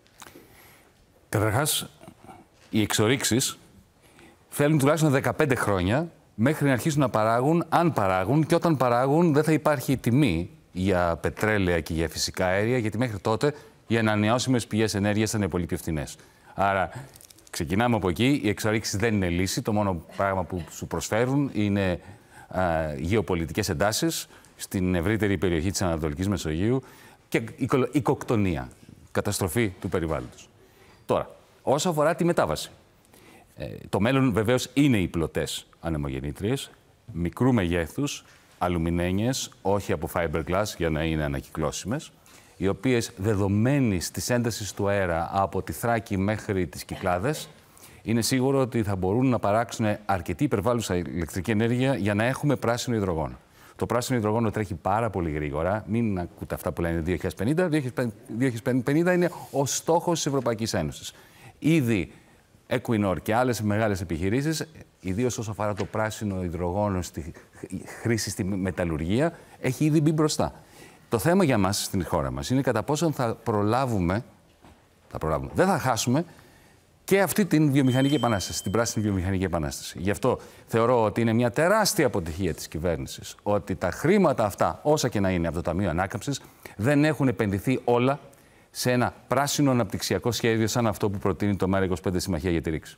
Καταρχάς, οι εξορίξεις θέλουν τουλάχιστον 15 χρόνια μέχρι να αρχίσουν να παράγουν, αν παράγουν, και όταν παράγουν δεν θα υπάρχει τιμή για πετρέλαια και για φυσικά αέρια, γιατί μέχρι τότε οι ανανεώσιμες πηγές ενέργειας θα είναι πολύ πιο φθηνές. Άρα, ξεκινάμε από εκεί. Οι εξορίξεις δεν είναι λύση. Το μόνο πράγμα που σου προσφέρουν είναι γεωπολιτικές εντάσεις στην ευρύτερη περιοχή της Ανατολικής Μεσογείου και οικοκτονία, καταστροφή του περιβάλλοντος. Τώρα, όσο αφορά τη μετάβαση. Το μέλλον βεβαίως είναι οι πλωτές ανεμογεννήτριες, μικρού μεγέθους, αλουμινένιες, όχι από fiberglass για να είναι ανακυκλώσιμες, οι οποίες δεδομένης της έντασης του αέρα από τη Θράκη μέχρι τις Κυκλάδες, είναι σίγουρο ότι θα μπορούν να παράξουν αρκετή υπερβάλλουσα ηλεκτρική ενέργεια για να έχουμε πράσινο υδρογόνο. Το πράσινο υδρογόνο τρέχει πάρα πολύ γρήγορα. Μην ακούτε αυτά που λένε 2050. 2050 είναι ο στόχος της Ευρωπαϊκής Ένωσης. Ήδη Equinor και άλλες μεγάλες επιχειρήσεις, ιδίως όσο αφορά το πράσινο υδρογόνο στη χρήση στη μεταλλουργία, έχει ήδη μπει μπροστά. Το θέμα για μας στην χώρα μας είναι κατά πόσον θα προλάβουμε, δεν θα χάσουμε και αυτή την βιομηχανική επανάσταση, την πράσινη βιομηχανική επανάσταση. Γι' αυτό θεωρώ ότι είναι μια τεράστια αποτυχία της κυβέρνησης ότι τα χρήματα αυτά, όσα και να είναι από το Ταμείο Ανάκαμψης, δεν έχουν επενδυθεί όλα σε ένα πράσινο αναπτυξιακό σχέδιο σαν αυτό που προτείνει το ΜΕΡΑ25 Συμμαχία για τη Ρήξη.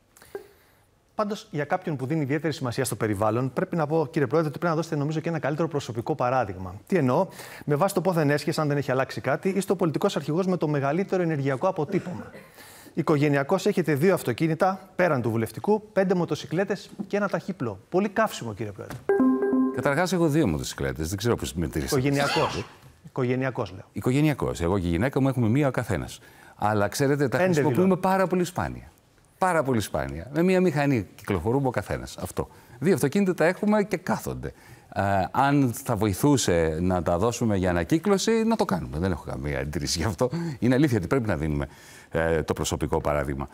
Πάντως, για κάποιον που δίνει ιδιαίτερη σημασία στο περιβάλλον, πρέπει να πω, κύριε Πρόεδρε, ότι πρέπει να δώσετε νομίζω και ένα καλύτερο προσωπικό παράδειγμα. Τι εννοώ, με βάση το πόθεν έσχεσαι, αν δεν έχει αλλάξει κάτι, είστε ο πολιτικός αρχηγός με το μεγαλύτερο ενεργειακό αποτύπωμα. Οικογενειακώς έχετε 2 αυτοκίνητα πέραν του βουλευτικού, 5 μοτοσικλέτες και ένα ταχύπλο. Πολύ καύσιμο, κύριε Πρόεδρε. Καταρχάς, έχω 2 μοτοσικλέτες. Δεν ξέρω πώς μετρήσατε. Οικογενειακός λέω. Οικογενειακός. Εγώ και η γυναίκα μου έχουμε 1 ο καθένας. Αλλά ξέρετε, τα χρησιμοποιούμε πάρα πολύ σπάνια. Πάρα πολύ σπάνια. Με 1 μηχανή κυκλοφορούμε ο καθένας. Αυτό. 2 αυτοκίνητα τα έχουμε και κάθονται. Αν θα βοηθούσε να τα δώσουμε για ανακύκλωση, να το κάνουμε. Δεν έχω καμία αντίρρηση γι' αυτό. Είναι αλήθεια ότι πρέπει να δίνουμε το προσωπικό παράδειγμα.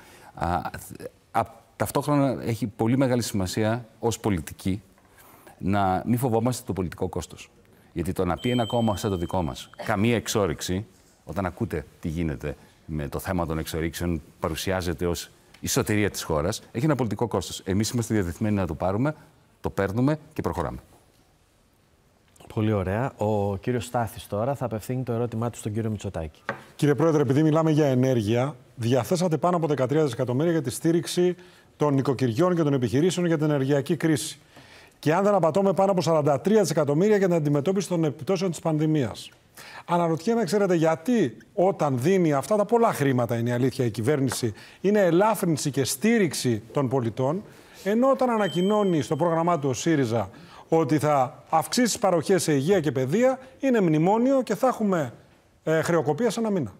Ταυτόχρονα έχει πολύ μεγάλη σημασία ως πολιτική να μην φοβόμαστε το πολιτικό κόστος. Γιατί το να πει ένα κόμμα σαν το δικό μας, καμία εξόρυξη, όταν ακούτε τι γίνεται με το θέμα των εξορίξεων, παρουσιάζεται ως η σωτηρία της χώρας, έχει ένα πολιτικό κόστος. Εμείς είμαστε διατεθειμένοι να το πάρουμε, το παίρνουμε και προχωράμε. Πολύ ωραία. Ο κύριος Στάθης τώρα θα απευθύνει το ερώτημά του στον κύριο Μητσοτάκη. Κύριε Πρόεδρε, επειδή μιλάμε για ενέργεια, διαθέσατε πάνω από 13 δισεκατομμύρια για τη στήριξη των νοικοκυριών και των επιχειρήσεων για την ενεργειακή κρίση. Και αν δεν απατώμε, πάνω από 43 δισεκατομμύρια για την αντιμετώπιση των επιπτώσεων της πανδημίας. Αναρωτιέμαι, ξέρετε, γιατί όταν δίνει αυτά τα πολλά χρήματα, είναι η αλήθεια, η κυβέρνηση, είναι ελάφρυνση και στήριξη των πολιτών, ενώ όταν ανακοινώνει στο πρόγραμμά του ο ΣΥΡΙΖΑ ότι θα αυξήσει τις παροχές σε υγεία και παιδεία, είναι μνημόνιο και θα έχουμε χρεοκοπία σε 1 μήνα.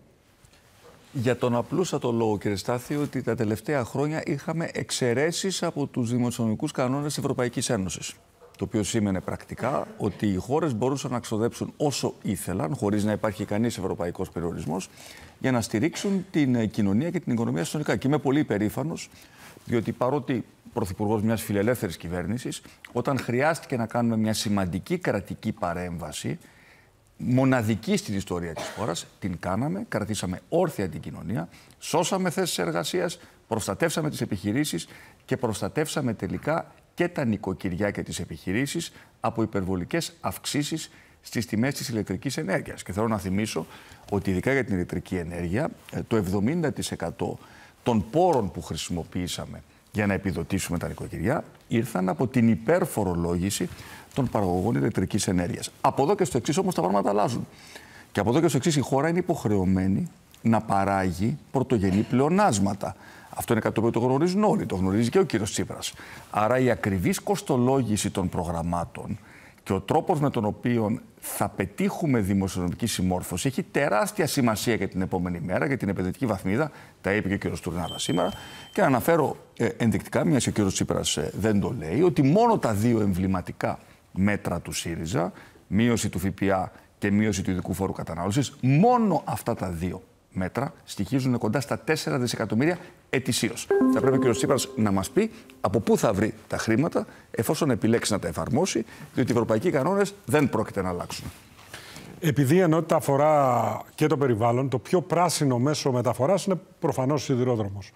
Για τον απλούστατο λόγο, κύριε Στάθη, ότι τα τελευταία χρόνια είχαμε εξαιρέσεις από τους δημοσιονομικούς κανόνες της Ευρωπαϊκής Ένωσης. Το οποίο σήμαινε πρακτικά ότι οι χώρες μπορούσαν να ξοδέψουν όσο ήθελαν, χωρίς να υπάρχει κανείς ευρωπαϊκός περιορισμός, για να στηρίξουν την κοινωνία και την οικονομία συνολικά. Και είμαι πολύ υπερήφανος, διότι παρότι πρωθυπουργός μιας φιλελεύθερης κυβέρνησης, όταν χρειάστηκε να κάνουμε μια σημαντική κρατική παρέμβαση, μοναδική στην ιστορία της χώρας, την κάναμε, κρατήσαμε όρθια την κοινωνία, σώσαμε θέσεις εργασίας, προστατεύσαμε τις επιχειρήσεις και προστατεύσαμε τελικά και τα νοικοκυριά και τις επιχειρήσεις από υπερβολικές αυξήσεις στις τιμές της ηλεκτρικής ενέργειας. Και θέλω να θυμίσω ότι ειδικά για την ηλεκτρική ενέργεια, το 70% των πόρων που χρησιμοποιήσαμε για να επιδοτήσουμε τα νοικοκυριά ήρθαν από την υπερφορολόγηση των παραγωγών ηλεκτρικής ενέργειας. Από εδώ και στο εξής όμως τα πράγματα αλλάζουν. Και από εδώ και στο εξής η χώρα είναι υποχρεωμένη να παράγει πρωτογενή πλεονάσματα. Αυτό είναι κάτι το οποίο το γνωρίζουν όλοι, το γνωρίζει και ο κύριος Τσίπρας. Άρα η ακριβής κοστολόγηση των προγραμμάτων και ο τρόπος με τον οποίο θα πετύχουμε δημοσιονομική συμμόρφωση έχει τεράστια σημασία για την επόμενη μέρα, για την επενδυτική βαθμίδα. Τα είπε και ο κύριος Τουρνάρα σήμερα. Και να αναφέρω ενδεικτικά, μιας και ο κύριος Τσίπρας δεν το λέει, ότι μόνο τα 2 εμβληματικά μέτρα του ΣΥΡΙΖΑ, μείωση του ΦΠΑ και μείωση του ειδικού φόρου κατανάλωσης, μόνο αυτά τα 2 μέτρα στοιχίζουν κοντά στα 4 δισεκατομμύρια ετησίως. Θα πρέπει ο κ. Τσίπρας να μας πει από πού θα βρει τα χρήματα εφόσον επιλέξει να τα εφαρμόσει, διότι οι ευρωπαϊκοί κανόνες δεν πρόκειται να αλλάξουν. Επειδή η ενότητα αφορά και το περιβάλλον, το πιο πράσινο μέσο μεταφοράς είναι προφανώς ο σιδηρόδρομος.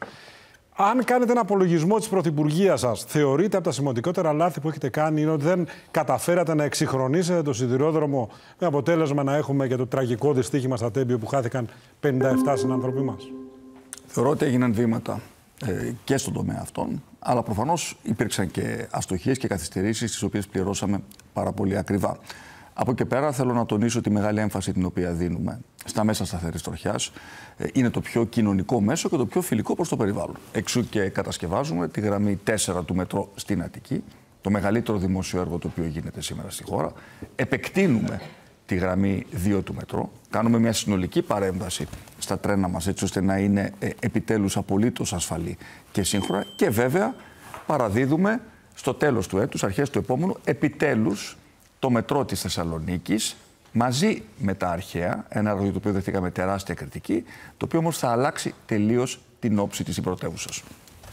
Αν κάνετε ένα απολογισμό της Πρωθυπουργίας σας, θεωρείτε από τα σημαντικότερα λάθη που έχετε κάνει είναι ότι δεν καταφέρατε να εξυγχρονίσετε το σιδηρόδρομο με αποτέλεσμα να έχουμε και το τραγικό δυστύχημα στα Τέμπιο που χάθηκαν 57 συνάνθρωποι μας? Θεωρώ ότι έγιναν βήματα και στον τομέα αυτών, αλλά προφανώς υπήρξαν και αστοχίες και καθυστερήσεις τις οποίες πληρώσαμε πάρα πολύ ακριβά. Από εκεί πέρα θέλω να τονίσω τη μεγάλη έμφαση την οποία δίνουμε στα μέσα σταθερής τροχιάς. Είναι το πιο κοινωνικό μέσο και το πιο φιλικό προς το περιβάλλον. Εξού και κατασκευάζουμε τη γραμμή 4 του μετρό στην Αττική, το μεγαλύτερο δημόσιο έργο το οποίο γίνεται σήμερα στη χώρα. Επεκτείνουμε τη γραμμή 2 του μετρό. Κάνουμε μια συνολική παρέμβαση στα τρένα μας έτσι ώστε να είναι επιτέλους απολύτως ασφαλή και σύγχρονα. Και βέβαια παραδίδουμε στο τέλος του έτους, αρχές του επόμενου, επιτέλους το μετρό της Θεσσαλονίκης μαζί με τα αρχαία, ένα έργο για το οποίο δεχτήκαμε τεράστια κριτική, το οποίο όμως θα αλλάξει τελείως την όψη της πρωτεύουσας.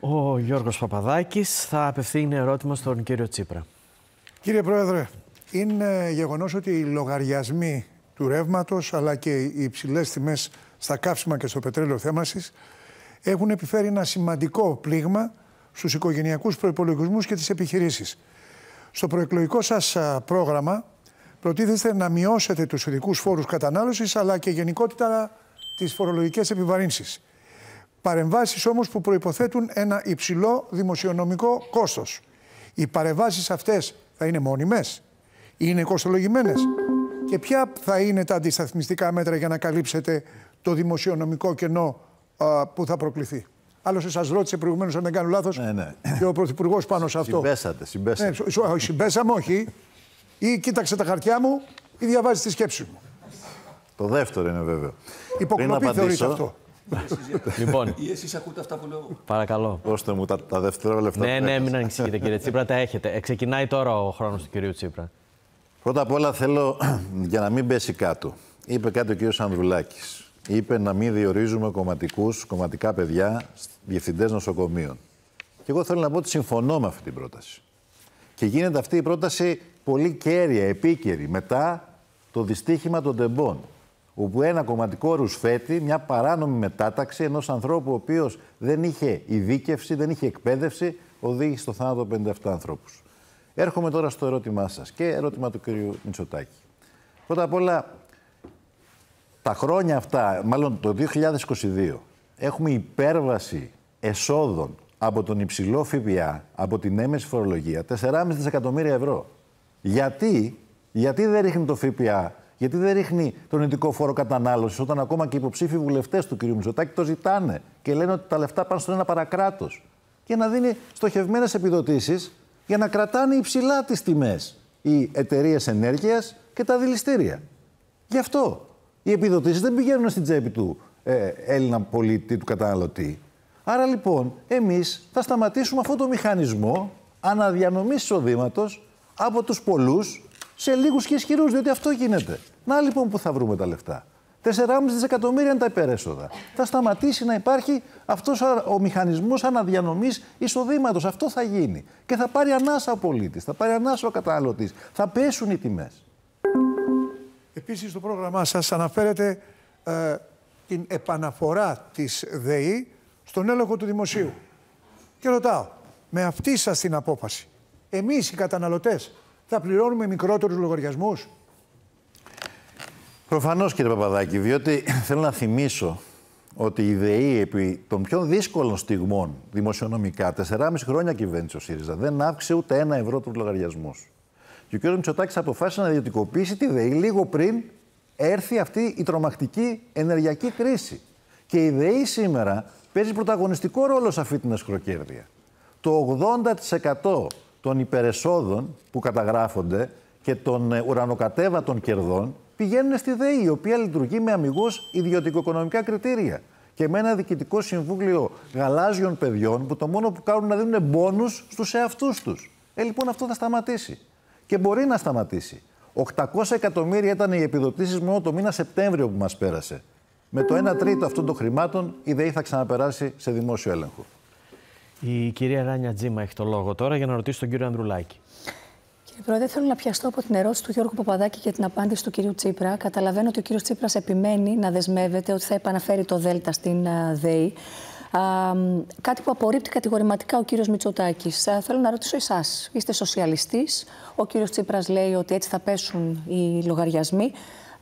Ο Γιώργος Παπαδάκης θα απευθύνει ερώτημα στον κύριο Τσίπρα. Κύριε Πρόεδρε, είναι γεγονός ότι οι λογαριασμοί του ρεύματος αλλά και οι υψηλές τιμές στα καύσιμα και στο πετρέλαιο θέμασης έχουν επιφέρει ένα σημαντικό πλήγμα στους οικογενειακούς προϋπολογισμούς και τις επιχειρήσεις. Στο προεκλογικό σας πρόγραμμα προτίθεστε να μειώσετε τους ειδικούς φόρους κατανάλωσης αλλά και γενικότερα τις φορολογικές επιβαρύνσεις. Παρεμβάσεις όμως που προϋποθέτουν ένα υψηλό δημοσιονομικό κόστος. Οι παρεμβάσεις αυτές θα είναι μόνιμες, είναι κοστολογημένες και ποια θα είναι τα αντισταθμιστικά μέτρα για να καλύψετε το δημοσιονομικό κενό που θα προκληθεί. Άλλωστε σας ρώτησε προηγουμένως, αν δεν κάνω λάθος, και ο Πρωθυπουργός πάνω σε αυτό. Συμπέσατε. Συμπέσαμε, όχι. Ή κοίταξε τα χαρτιά μου ή διαβάζει τη σκέψη μου. Το δεύτερο είναι βέβαιο. Υποκλοπή θεωρείται αυτό. Λοιπόν, ή εσείς ακούτε αυτά που λέω. Παρακαλώ. Δώστε μου τα δευτερόλεπτα. Ναι, μην ανησυχείτε κύριε Τσίπρα, τα έχετε. Ξεκινάει τώρα ο χρόνος του κυρίου Τσίπρα. Πρώτα απ' όλα θέλω, για να μην πέσει κάτω, είπε κάτι ο κύριος Ανδρουλάκης. Είπε να μην διορίζουμε κομματικά παιδιά, διευθυντές νοσοκομείων. Και εγώ θέλω να πω ότι συμφωνώ με αυτή την πρόταση. Και γίνεται αυτή η πρόταση πολύ κέρια, επίκαιρη, μετά το δυστύχημα των τεμπών. Όπου ένα κομματικό ρουσφέτη, μια παράνομη μετάταξη ενός ανθρώπου ο οποίος δεν είχε ειδίκευση, δεν είχε εκπαίδευση, οδήγησε στο θάνατο 57 ανθρώπους. Έρχομαι τώρα στο ερώτημά σας και ερώτημα του κ. Μητσοτάκη. Πρώτα απ' όλα, τα χρόνια αυτά, μάλλον το 2022, έχουμε υπέρβαση εσόδων από τον υψηλό ΦΠΑ, από την έμεση φορολογία, 4,5 δισεκατομμύρια ευρώ. Γιατί δεν ρίχνει το ΦΠΑ, γιατί δεν ρίχνει τον ειδικό φόρο κατανάλωσης, όταν ακόμα και οι υποψήφοι βουλευτές του κ. Μητσοτάκη το ζητάνε και λένε ότι τα λεφτά πάνε στον ένα παρακράτος. Για να δίνει στοχευμένες επιδοτήσεις, για να κρατάνε υψηλά τις τιμές οι εταιρείες ενέργειας και τα δηληστήρια. Γι' αυτό οι επιδοτήσεις δεν πηγαίνουν στην τσέπη του Έλληνα πολίτη, του καταναλωτή. Άρα λοιπόν εμείς θα σταματήσουμε αυτό το μηχανισμό αναδιανομής εισοδήματος από τους πολλούς σε λίγους και ισχυρούς, διότι αυτό γίνεται. Να λοιπόν που θα βρούμε τα λεφτά. 4,5 δισεκατομμύρια είναι τα υπερέσοδα. Θα σταματήσει να υπάρχει αυτός ο μηχανισμός αναδιανομής εισοδήματος. Αυτό θα γίνει. Και θα πάρει ανάσα ο πολίτης, θα πάρει ανάσα ο καταναλωτής. Θα πέσουν οι τιμές. Επίσης, στο πρόγραμμά σας αναφέρετε την επαναφορά της ΔΕΗ στον έλεγχο του δημοσίου. Και ρωτάω, με αυτή σας την απόφαση, εμείς οι καταναλωτές θα πληρώνουμε μικρότερους λογαριασμούς? Προφανώς, κύριε Παπαδάκη, διότι θέλω να θυμίσω ότι η ΔΕΗ επί των πιο δύσκολων στιγμών δημοσιονομικά, 4,5 χρόνια κυβέρνησε ο ΣΥΡΙΖΑ, δεν αύξησε ούτε 1 ευρώ τους λογαριασμούς. Και ο κ. Μητσοτάκης αποφάσισε να ιδιωτικοποιήσει τη ΔΕΗ λίγο πριν έρθει αυτή η τρομακτική ενεργειακή κρίση. Και η ΔΕΗ σήμερα παίζει πρωταγωνιστικό ρόλο σε αυτή την εσχροκέρδεια. Το 80% των υπερεσόδων που καταγράφονται και των ουρανοκατέβατων κερδών πηγαίνουν στη ΔΕΗ, η οποία λειτουργεί με αμιγώς ιδιωτικοοικονομικά κριτήρια. Και με ένα διοικητικό συμβούλιο γαλάζιων παιδιών που το μόνο που κάνουν είναι να δίνουν μπόνους στους εαυτούς τους. Λοιπόν, αυτό θα σταματήσει. Και μπορεί να σταματήσει. 800 εκατομμύρια ήταν οι επιδοτήσεις μόνο το μήνα Σεπτέμβριο που μας πέρασε. Με το 1 τρίτο αυτών των χρημάτων η ΔΕΗ θα ξαναπεράσει σε δημόσιο έλεγχο. Η κυρία Ράνια Τζίμα έχει το λόγο τώρα για να ρωτήσει τον κύριο Ανδρουλάκη. Κύριε Πρόεδρε, θέλω να πιαστώ από την ερώτηση του Γιώργου Παπαδάκη και την απάντηση του κυρίου Τσίπρα. Καταλαβαίνω ότι ο κύριος Τσίπρας επιμένει να δεσμεύεται ότι θα επαναφέρει το ΔΕΛΤΑ στην ΔΕΗ. Κάτι που απορρίπτει κατηγορηματικά ο κύριος Μητσοτάκης. Θέλω να ρωτήσω εσάς. Είστε σοσιαλιστής. Ο κύριος Τσίπρας λέει ότι έτσι θα πέσουν οι λογαριασμοί.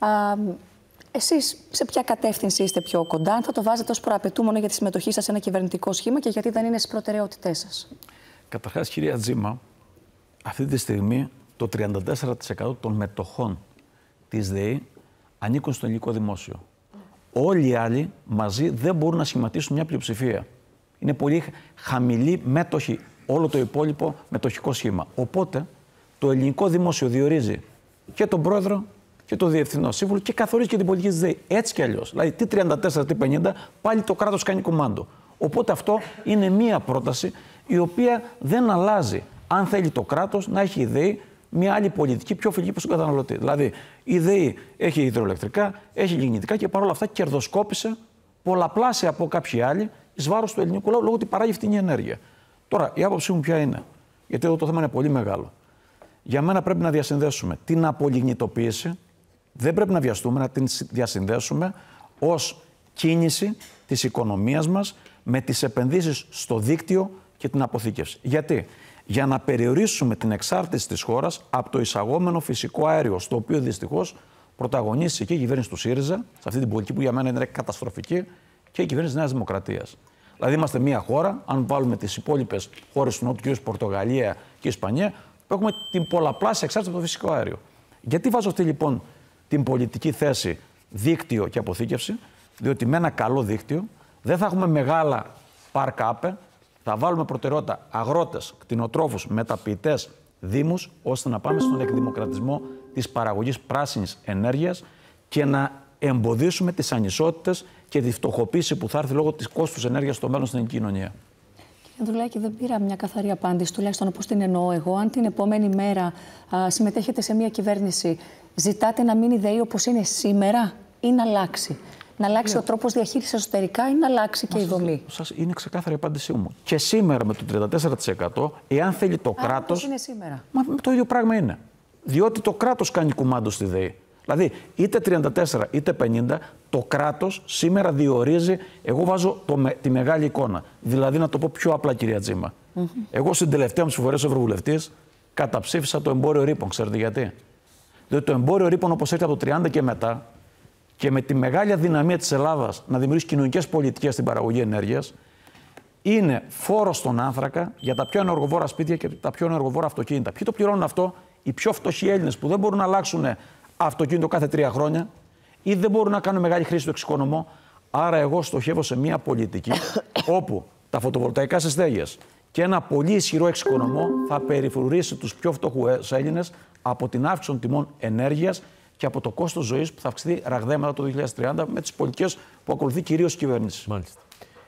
Εσείς σε ποια κατεύθυνση είστε πιο κοντά, αν θα το βάζετε ως προαπαιτούμενο για τη συμμετοχή σας σε ένα κυβερνητικό σχήμα και γιατί δεν είναι στις προτεραιότητές σας? Καταρχάς, κυρία Τζίμα, αυτή τη στιγμή το 34% των μετοχών της ΔΕΗ ανήκουν στο ελληνικό δημόσιο. Όλοι οι άλλοι μαζί δεν μπορούν να σχηματίσουν μια πλειοψηφία. Είναι πολύ χαμηλή μέτοχη όλο το υπόλοιπο μετοχικό σχήμα. Οπότε το ελληνικό δημόσιο διορίζει και τον πρόεδρο και το διευθυνό σύμβουλο και καθορίζει και την πολιτική της ΔΕΗ. Έτσι κι αλλιώς. Δηλαδή, τι 34, τι 50, πάλι το κράτος κάνει κουμάντο. Οπότε αυτό είναι μία πρόταση η οποία δεν αλλάζει. Αν θέλει το κράτος να έχει η ΔΕΗ μια άλλη πολιτική πιο φιλική προς τον καταναλωτή. Δηλαδή, η ΔΕΗ έχει υδροελεκτρικά, έχει λιγνητικά και παρόλα αυτά κερδοσκόπησε πολλαπλάσια από κάποιοι άλλοι εις βάρος του ελληνικού λαού λόγω ότι παράγει φτηνή ενέργεια. Τώρα, η άποψή μου ποια είναι, γιατί εδώ το θέμα είναι πολύ μεγάλο. Για μένα πρέπει να διασυνδέσουμε την απολιγνητοποίηση, δεν πρέπει να βιαστούμε, να την διασυνδέσουμε ως κίνηση της οικονομίας μας με τις επενδύσεις στο δίκτυο και την αποθήκευση. Γιατί? Για να περιορίσουμε την εξάρτηση της χώρας από το εισαγόμενο φυσικό αέριο, στο οποίο δυστυχώς πρωταγωνίσει και η κυβέρνηση του ΣΥΡΙΖΑ, σε αυτή την πολιτική που για μένα είναι καταστροφική, και η κυβέρνηση της Νέας Δημοκρατίας. Δηλαδή, είμαστε μια χώρα, αν βάλουμε τις υπόλοιπες χώρες του Νότου, κυρίως Πορτογαλία και Ισπανία, που έχουμε την πολλαπλάσια εξάρτηση από το φυσικό αέριο. Γιατί βάζω αυτή λοιπόν την πολιτική θέση δίκτυο και αποθήκευση? Διότι με ένα καλό δίκτυο δεν θα έχουμε μεγάλα παρκάπε, θα βάλουμε προτεραιότητα αγρότες, κτηνοτρόφους, μεταποιητές, δήμους, ώστε να πάμε στον εκδημοκρατισμό της παραγωγής πράσινης ενέργειας και να εμποδίσουμε τις ανισότητες και τη φτωχοποίηση που θα έρθει λόγω της κόστους ενέργειας στο μέλλον στην κοινωνία. Κύριε Ανδρουλάκη, δεν πήρα μια καθαρή απάντηση, τουλάχιστον όπως την εννοώ εγώ. Αν την επόμενη μέρα συμμετέχετε σε μια κυβέρνηση, ζητάτε να μείνει ΔΕΗ όπως είναι σήμερα ή να αλλάξει? Να αλλάξει ο τρόπος διαχείρισης εσωτερικά ή να αλλάξει και η δομή? Είναι ξεκάθαρη η απάντησή μου. Και σήμερα με το 34%, εάν θέλει το κράτος. Πώς είναι σήμερα? Το ίδιο πράγμα είναι. Διότι το κράτος κάνει κουμάντο στη ΔΕΗ. Δηλαδή, είτε 34 είτε 50, το κράτος σήμερα διορίζει. Εγώ βάζω τη μεγάλη εικόνα. Δηλαδή, να το πω πιο απλά, κυρία Τζίμα. Εγώ στην τελευταία μου συμφορία ως Ευρωβουλευτής καταψήφισα το εμπόριο ρήπων. Ξέρετε γιατί? Διότι το εμπόριο ρήπων, όπως έρχεται από το 30 και μετά, και με τη μεγάλη αδυναμία της Ελλάδας να δημιουργήσει κοινωνικές πολιτικές στην παραγωγή ενέργειας, είναι φόρος στον άνθρακα για τα πιο ενεργοβόρα σπίτια και τα πιο ενεργοβόρα αυτοκίνητα. Ποιοι το πληρώνουν αυτό? Οι πιο φτωχοί Έλληνες που δεν μπορούν να αλλάξουν αυτοκίνητο κάθε 3 χρόνια ή δεν μπορούν να κάνουν μεγάλη χρήση του εξοικονομώ. Άρα, εγώ στοχεύω σε μια πολιτική όπου τα φωτοβολταϊκά στις στέγες και ένα πολύ ισχυρό εξοικονομώ θα περιφρουρήσει τους πιο φτωχούς Έλληνες από την αύξηση των τιμών ενέργειας και από το κόστος ζωής που θα αυξηθεί ραγδαία μετά το 2030 με τις πολιτικές που ακολουθεί κυρίως η κυβέρνηση. Μάλιστα.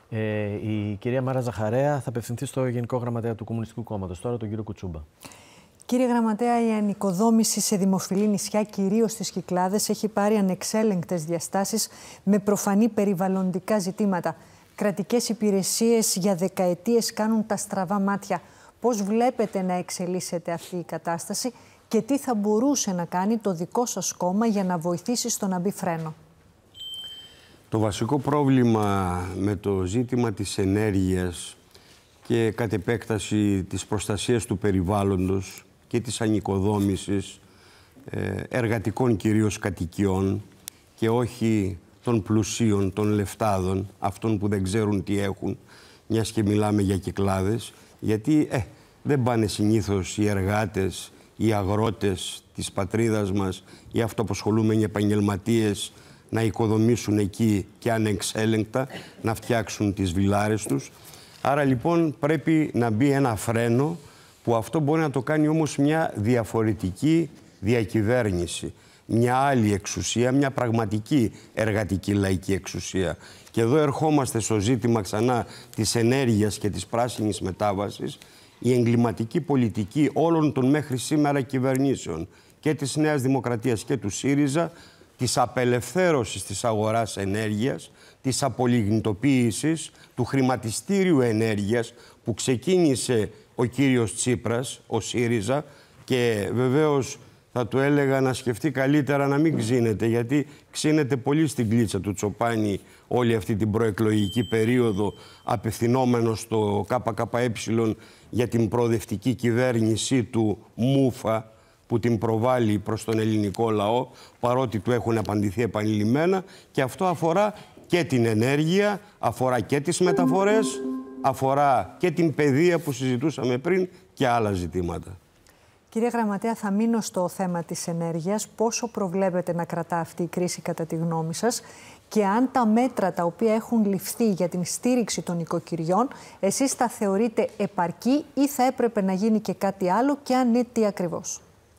Η κυρία Μάρα Ζαχαρέα θα απευθυνθεί στο Γενικό Γραμματέα του Κομμουνιστικού Κόμματος, τώρα τον κύριο Κουτσούμπα. Κύριε Γραμματέα, η ανοικοδόμηση σε δημοφιλή νησιά, κυρίως στις Κυκλάδες, έχει πάρει ανεξέλεγκτες διαστάσεις με προφανή περιβαλλοντικά ζητήματα. Κρατικές υπηρεσίες για δεκαετίες κάνουν τα στραβά μάτια. Πώς βλέπετε να εξελίσσεται αυτή η κατάσταση και τι θα μπορούσε να κάνει το δικό σας κόμμα για να βοηθήσει στο να μπει φρένο? Το βασικό πρόβλημα με το ζήτημα της ενέργειας και κατ' επέκταση της προστασίας του περιβάλλοντος και της ανοικοδόμησης εργατικών κυρίως κατοικιών και όχι των πλουσίων, των λεφτάδων, αυτών που δεν ξέρουν τι έχουν, μιας και μιλάμε για Κυκλάδες, γιατί δεν πάνε συνήθως οι εργάτες, οι αγρότες της πατρίδας μας, οι αυτοαπασχολούμενοι επαγγελματίες να οικοδομήσουν εκεί και ανεξέλεγκτα, να φτιάξουν τις βιλάρες τους. Άρα λοιπόν πρέπει να μπει ένα φρένο, που αυτό μπορεί να το κάνει όμως μια διαφορετική διακυβέρνηση. Μια άλλη εξουσία, μια πραγματική εργατική λαϊκή εξουσία. Και εδώ ερχόμαστε στο ζήτημα ξανά της ενέργειας και της πράσινης μετάβασης. Η εγκληματική πολιτική όλων των μέχρι σήμερα κυβερνήσεων και της Νέας Δημοκρατίας και του ΣΥΡΙΖΑ, της απελευθέρωσης της αγοράς ενέργειας, της απολιγνητοποίησης, του χρηματιστήριου ενέργειας που ξεκίνησε ο κύριος Τσίπρας, ο ΣΥΡΙΖΑ, και βεβαίως θα του έλεγα να σκεφτεί καλύτερα να μην ξύνεται, γιατί ξύνεται πολύ στην κλίτσα του Τσοπάνη όλη αυτή την προεκλογική περίοδο, απευθυνόμενος στο ΚΚΕ για την προοδευτική κυβέρνησή του Μούφα, που την προβάλλει προς τον ελληνικό λαό, παρότι του έχουν απαντηθεί επανειλημμένα, και αυτό αφορά και την ενέργεια, αφορά και τις μεταφορές, αφορά και την παιδεία που συζητούσαμε πριν και άλλα ζητήματα. Κύριε Γραμματέα, θα μείνω στο θέμα της ενέργειας. Πόσο προβλέπετε να κρατά αυτή η κρίση κατά τη γνώμη σας και αν τα μέτρα τα οποία έχουν ληφθεί για την στήριξη των οικοκυριών, εσείς τα θεωρείτε επαρκή ή θα έπρεπε να γίνει και κάτι άλλο και αν ναι, τι ακριβώς?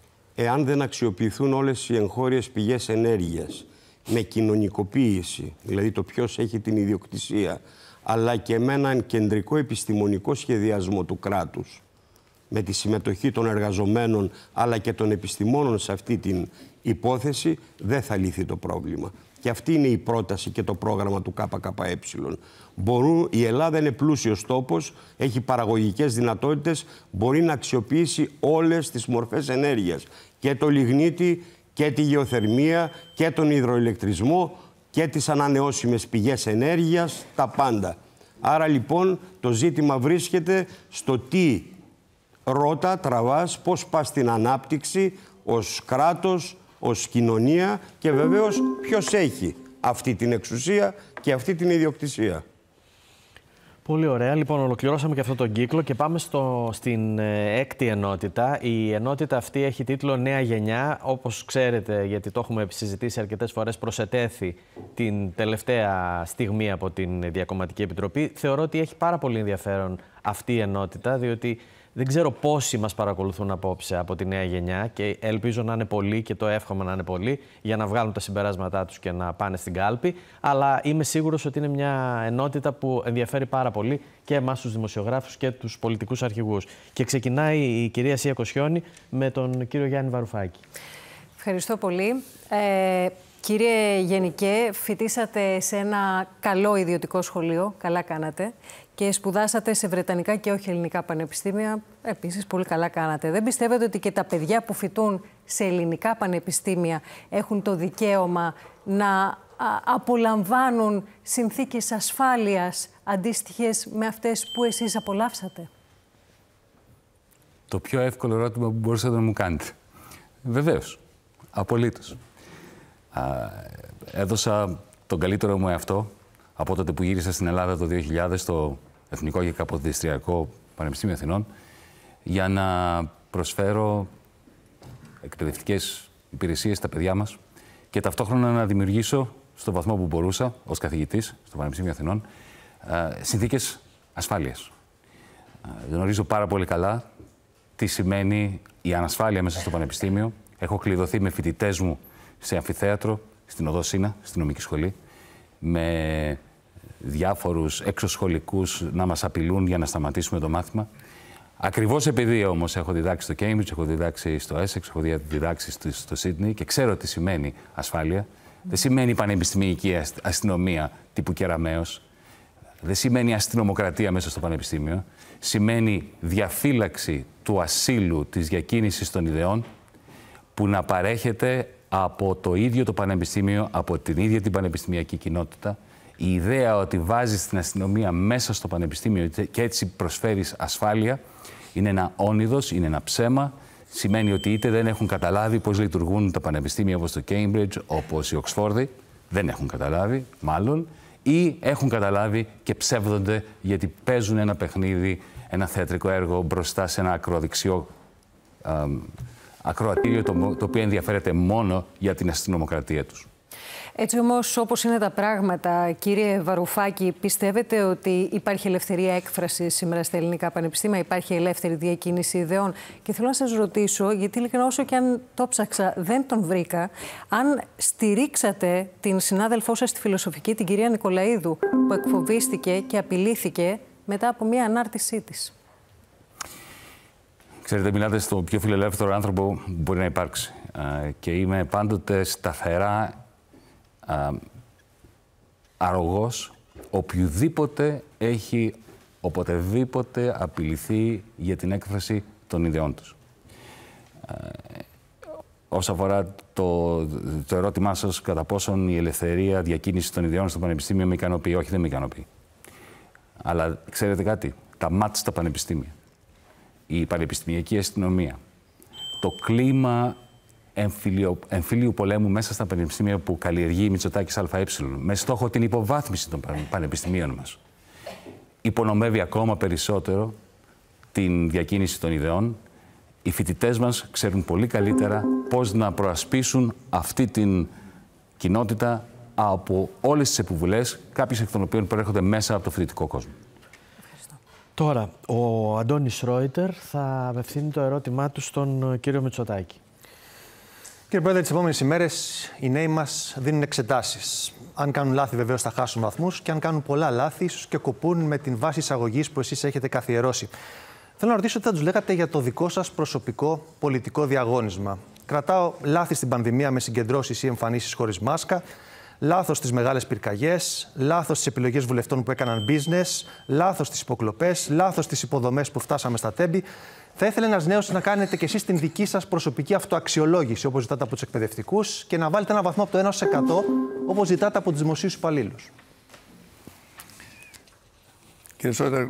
Εάν δεν αξιοποιηθούν όλες οι εγχώριες πηγές ενέργειας με κοινωνικοποίηση, δηλαδή το ποιος έχει την ιδιοκτησία, αλλά και με έναν κεντρικό επιστημονικό σχεδιασμό του κράτους, με τη συμμετοχή των εργαζομένων αλλά και των επιστημόνων σε αυτή την υπόθεση, δεν θα λυθεί το πρόβλημα. Και αυτή είναι η πρόταση και το πρόγραμμα του ΚΚΕ. Η Ελλάδα είναι πλούσιος τόπος, έχει παραγωγικές δυνατότητες, μπορεί να αξιοποιήσει όλες τις μορφές ενέργειας. Και το λιγνίτη και τη γεωθερμία και τον υδροηλεκτρισμό και τις ανανεώσιμες πηγές ενέργειας, τα πάντα. Άρα λοιπόν το ζήτημα βρίσκεται στο τι ρότα τραβάς, πώς πας στην ανάπτυξη ως κράτος, ως κοινωνία και βεβαίως ποιος έχει αυτή την εξουσία και αυτή την ιδιοκτησία. Πολύ ωραία. Λοιπόν, ολοκληρώσαμε και αυτό τον κύκλο και πάμε στην έκτη ενότητα. Η ενότητα αυτή έχει τίτλο Νέα Γενιά. Όπως ξέρετε, γιατί το έχουμε συζητήσει αρκετές φορές, προσετέθη την τελευταία στιγμή από την Διακομματική Επιτροπή. Θεωρώ ότι έχει πάρα πολύ ενδιαφέρον αυτή η ενότητα, διότι δεν ξέρω πόσοι μας παρακολουθούν απόψε από τη νέα γενιά και ελπίζω να είναι πολλοί και το εύχομαι να είναι πολλοί για να βγάλουν τα συμπεράσματά τους και να πάνε στην κάλπη. Αλλά είμαι σίγουρος ότι είναι μια ενότητα που ενδιαφέρει πάρα πολύ και εμάς τους δημοσιογράφους και τους πολιτικούς αρχηγούς. Και ξεκινάει η κυρία Σία Κοσιόνη με τον κύριο Γιάννη Βαρουφάκη. Ευχαριστώ πολύ. Κύριε Γενικέ, φοιτήσατε σε ένα καλό ιδιωτικό σχολείο, καλά κάνατε, και σπουδάσατε σε βρετανικά και όχι ελληνικά πανεπιστήμια, επίσης πολύ καλά κάνατε. Δεν πιστεύετε ότι και τα παιδιά που φοιτούν σε ελληνικά πανεπιστήμια έχουν το δικαίωμα να απολαμβάνουν συνθήκες ασφάλειας αντίστοιχες με αυτές που εσείς απολαύσατε? Το πιο εύκολο ερώτημα που μπορούσατε να μου κάνετε. Βεβαίως, απολύτως. Έδωσα τον καλύτερο μου εαυτό από τότε που γύρισα στην Ελλάδα το 2000 στο Εθνικό και Καποδιστριακό Πανεπιστήμιο Αθηνών για να προσφέρω εκπαιδευτικές υπηρεσίες στα παιδιά μας και ταυτόχρονα να δημιουργήσω στο βαθμό που μπορούσα ως καθηγητής στο Πανεπιστήμιο Αθηνών συνθήκες ασφάλειας. Γνωρίζω πάρα πολύ καλά τι σημαίνει η ανασφάλεια μέσα στο Πανεπιστήμιο. Έχω κλειδωθεί με φοιτητές μου σε αμφιθέατρο, στην Οδό Σύνα, στην νομική σχολή, με διάφορους εξωσχολικούς να μας απειλούν για να σταματήσουμε το μάθημα. Ακριβώς επειδή όμως έχω διδάξει στο Cambridge, έχω διδάξει στο Essex, έχω διδάξει στο Sydney και ξέρω τι σημαίνει ασφάλεια. Δεν σημαίνει πανεπιστημιακή αστυνομία τύπου Κεραμέως. Δεν σημαίνει αστυνομοκρατία μέσα στο πανεπιστήμιο. Σημαίνει διαφύλαξη του ασύλου, της διακίνησης των ιδεών που να παρέχεται από το ίδιο το πανεπιστήμιο, από την ίδια την πανεπιστημιακή κοινότητα. Η ιδέα ότι βάζεις την αστυνομία μέσα στο πανεπιστήμιο και έτσι προσφέρεις ασφάλεια είναι ένα όνειδος, είναι ένα ψέμα. Σημαίνει ότι είτε δεν έχουν καταλάβει πώς λειτουργούν τα πανεπιστήμια όπως το Cambridge, όπως η Οξφόρδη, δεν έχουν καταλάβει μάλλον, ή έχουν καταλάβει και ψεύδονται γιατί παίζουν ένα παιχνίδι, ένα θεατρικό έργο μπροστά σε ένα ακροδεξιό ακροατήριο το οποίο ενδιαφέρεται μόνο για την αστυνομοκρατία τους. Έτσι όμως, όπως είναι τα πράγματα, κύριε Βαρουφάκη, πιστεύετε ότι υπάρχει ελευθερία έκφρασης σήμερα στα ελληνικά πανεπιστήμια, υπάρχει ελεύθερη διακίνηση ιδεών? Και θέλω να σας ρωτήσω, γιατί ειλικρινά όσο και αν το ψάξα δεν τον βρήκα, αν στηρίξατε την συνάδελφό σας στη φιλοσοφική, την κυρία Νικολαίδου, που εκφοβίστηκε και απειλήθηκε μετά από μία ανάρτησή της. Ξέρετε, μιλάτε στο πιο φιλελεύθερο άνθρωπο που μπορεί να υπάρξει. Και είμαι πάντοτε σταθερά αρρωγός οποιουδήποτε έχει οποτεδήποτε απειληθεί για την έκφραση των ιδεών τους. Όσον αφορά το ερώτημά σας κατά πόσον η ελευθερία διακίνησης των ιδεών στο πανεπιστήμιο με ικανοποιεί, όχι, δεν με ικανοποιεί. Αλλά ξέρετε κάτι, τα ΜΑΤ στα πανεπιστήμια, η πανεπιστημιακή αστυνομία, το κλίμα εμφυλίου πολέμου μέσα στα πανεπιστήμια που καλλιεργεί η Μητσοτάκης ΑΕ με στόχο την υποβάθμιση των πανεπιστημίων μας, υπονομεύει ακόμα περισσότερο την διακίνηση των ιδεών. Οι φοιτητές μας ξέρουν πολύ καλύτερα πώς να προασπίσουν αυτή την κοινότητα από όλες τις επιβουλές, κάποιες εκ των οποίων προέρχονται μέσα από το φοιτητικό κόσμο. Τώρα, ο Αντώνης Ρόιτερ θα απευθύνει το ερώτημά του στον κύριο Μητσοτάκη. Κύριε Πρόεδρε, τις επόμενες ημέρες οι νέοι μας δίνουν εξετάσεις. Αν κάνουν λάθη, βεβαίως θα χάσουν βαθμούς, και αν κάνουν πολλά λάθη, ίσως και κοπούν με την βάση εισαγωγής που εσείς έχετε καθιερώσει. Θέλω να ρωτήσω τι θα τους λέγατε για το δικό σας προσωπικό πολιτικό διαγώνισμα. Κρατάω λάθη στην πανδημία με συγκεντρώσεις ή εμφανίσεις χωρίς μάσκα, Λάθος στις μεγάλες πυρκαγιές, λάθος στις επιλογές βουλευτών που έκαναν business, λάθος στις υποκλοπές, λάθος στις υποδομές που φτάσαμε στα τέμπη. Θα ήθελα ένας νέος να κάνετε κι εσείς την δική σας προσωπική αυτοαξιολόγηση, όπως ζητάτε από τους εκπαιδευτικούς, και να βάλετε ένα βαθμό από το 1% όπως ζητάτε από τους δημοσίους υπαλλήλους. Κύριε Σρόιτερ,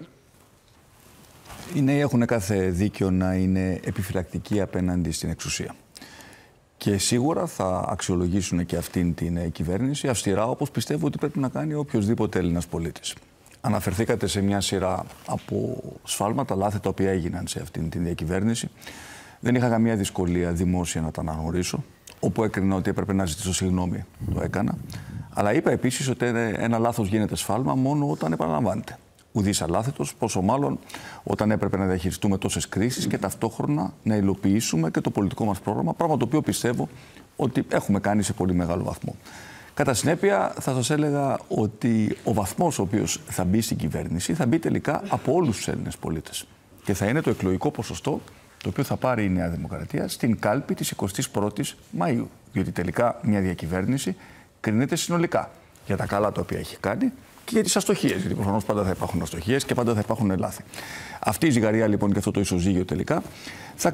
οι νέοι έχουν κάθε δίκιο να είναι επιφυλακτικοί απέναντι στην εξουσία. Και σίγουρα θα αξιολογήσουν και αυτήν την κυβέρνηση αυστηρά, όπως πιστεύω ότι πρέπει να κάνει οποιοδήποτε Έλληνας πολίτης. Αναφερθήκατε σε μια σειρά από σφάλματα, λάθη τα οποία έγιναν σε αυτήν την διακυβέρνηση. Δεν είχα καμία δυσκολία δημόσια να τα αναγνωρίσω. Όπου έκρινα ότι έπρεπε να ζητήσω συγγνώμη, το έκανα. Αλλά είπα επίσης ότι ένα λάθος γίνεται σφάλμα μόνο όταν επαναλαμβάνεται. Ουδής αλάθητος, πόσο μάλλον όταν έπρεπε να διαχειριστούμε τόσες κρίσεις και ταυτόχρονα να υλοποιήσουμε και το πολιτικό μας πρόγραμμα, πράγμα το οποίο πιστεύω ότι έχουμε κάνει σε πολύ μεγάλο βαθμό. Κατά συνέπεια, θα σας έλεγα ότι ο βαθμός ο οποίος θα μπει στην κυβέρνηση θα μπει τελικά από όλους τους Έλληνες πολίτες. Και θα είναι το εκλογικό ποσοστό το οποίο θα πάρει η Νέα Δημοκρατία στην κάλπη της 21ης Μαΐου. Διότι τελικά μια διακυβέρνηση κρίνεται συνολικά για τα καλά τα οποία έχει κάνει και για τις αστοχίες. Γιατί προφανώς πάντα θα υπάρχουν αστοχίες και πάντα θα υπάρχουν λάθη. Αυτή η ζυγαρία λοιπόν και αυτό το ισοζύγιο τελικά θα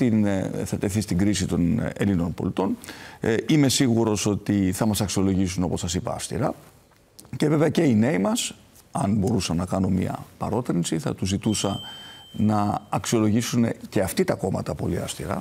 τεθεί στην κρίση των Ελλήνων πολιτών. Είμαι σίγουρος ότι θα μας αξιολογήσουν, όπως σας είπα, αυστηρά. Και βέβαια και οι νέοι μας, αν μπορούσα να κάνω μια παρότρινση, θα τους ζητούσα να αξιολογήσουν και αυτοί τα κόμματα πολύ αυστηρά,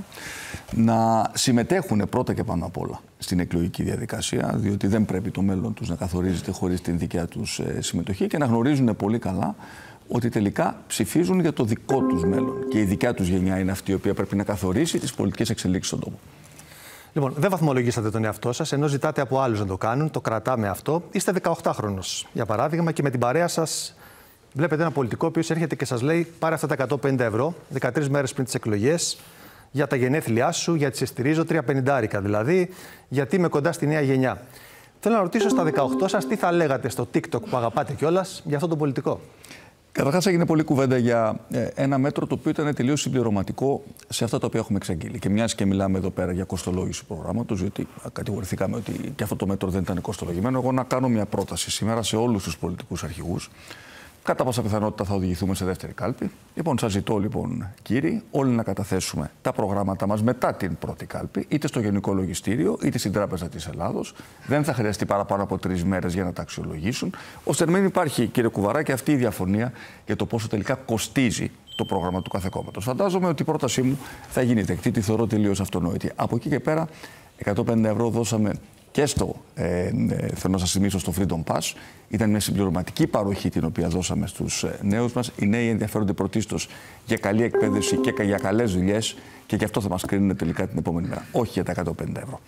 να συμμετέχουν πρώτα και πάνω απ' όλα στην εκλογική διαδικασία, διότι δεν πρέπει το μέλλον τους να καθορίζεται χωρίς την δικιά τους συμμετοχή και να γνωρίζουν πολύ καλά ότι τελικά ψηφίζουν για το δικό τους μέλλον και η δικιά τους γενιά είναι αυτή η οποία πρέπει να καθορίσει τις πολιτικές εξελίξεις στον τόπο. Λοιπόν, δεν βαθμολογήσατε τον εαυτό σας, ενώ ζητάτε από άλλους να το κάνουν, το κρατάμε αυτό. Είστε 18χρονος, για παράδειγμα, και με την παρέα σας βλέπετε ένα πολιτικό ο οποίος έρχεται και σας λέει: πάρε αυτά τα 150 ευρώ, 13 μέρες πριν τις εκλογές, για τα γενέθλιά σου, γιατί σε στηρίζω, 350 δηλαδή, γιατί είμαι κοντά στη νέα γενιά. Θέλω να ρωτήσω στα 18 σας τι θα λέγατε στο TikTok που αγαπάτε κιόλας για αυτό το πολιτικό. Καταρχάς, έγινε πολλή κουβέντα για ένα μέτρο το οποίο ήταν τελείως συμπληρωματικό σε αυτά τα οποία έχουμε εξαγγείλει. Και μιας και μιλάμε εδώ πέρα για κοστολόγηση προγράμματος, διότι κατηγορηθήκαμε ότι και αυτό το μέτρο δεν ήταν κοστολογημένο, εγώ να κάνω μια πρόταση σήμερα σε όλους τους πολιτικούς αρχηγούς. Κατά πάσα πιθανότητα θα οδηγηθούμε σε δεύτερη κάλπη. Λοιπόν, σας ζητώ, κύριοι, όλοι να καταθέσουμε τα προγράμματα μας μετά την πρώτη κάλπη, είτε στο Γενικό Λογιστήριο, είτε στην Τράπεζα της Ελλάδος. Δεν θα χρειαστεί παραπάνω από 3 μέρες για να τα αξιολογήσουν, ώστε να μην υπάρχει, κύριε Κουβαρά, και αυτή η διαφωνία για το πόσο τελικά κοστίζει το πρόγραμμα του κάθε κόμματος. Φαντάζομαι ότι η πρότασή μου θα γίνει δεκτή, τη θεωρώ τελείως αυτονόητη. Από εκεί και πέρα, 150 ευρώ δώσαμε και θέλω να σας θυμίσω, στο Freedom Pass. Ήταν μια συμπληρωματική παροχή την οποία δώσαμε στους νέους μας. Οι νέοι ενδιαφέρονται πρωτίστως για καλή εκπαίδευση και για καλές δουλειές και γι' αυτό θα μας κρίνουν τελικά την επόμενη μέρα. Όχι για τα 150 ευρώ.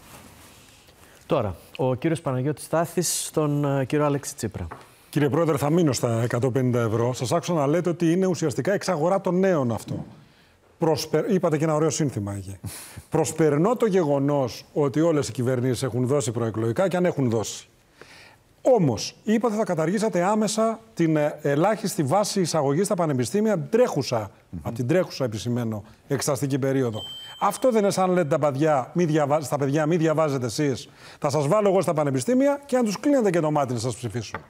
Τώρα, ο κύριος Παναγιώτης Στάθης στον κύριο Αλέξη Τσίπρα. Κύριε Πρόεδρε, θα μείνω στα 150 ευρώ. Σας άκουσα να λέτε ότι είναι ουσιαστικά εξαγορά των νέων αυτό. Είπατε και ένα ωραίο σύνθημα εκεί. Προσπερνώ το γεγονός ότι όλες οι κυβερνήσεις έχουν δώσει προεκλογικά και αν έχουν δώσει. Όμως, είπατε θα καταργήσατε άμεσα την ελάχιστη βάση εισαγωγής στα πανεπιστήμια από την τρέχουσα επισημαίνω εξεταστική περίοδο. Αυτό δεν είναι σαν λέτε στα παιδιά μη διαβάζετε εσείς. Θα σας βάλω εγώ στα πανεπιστήμια και αν τους κλείνετε και το μάτι να σας ψηφίσουν.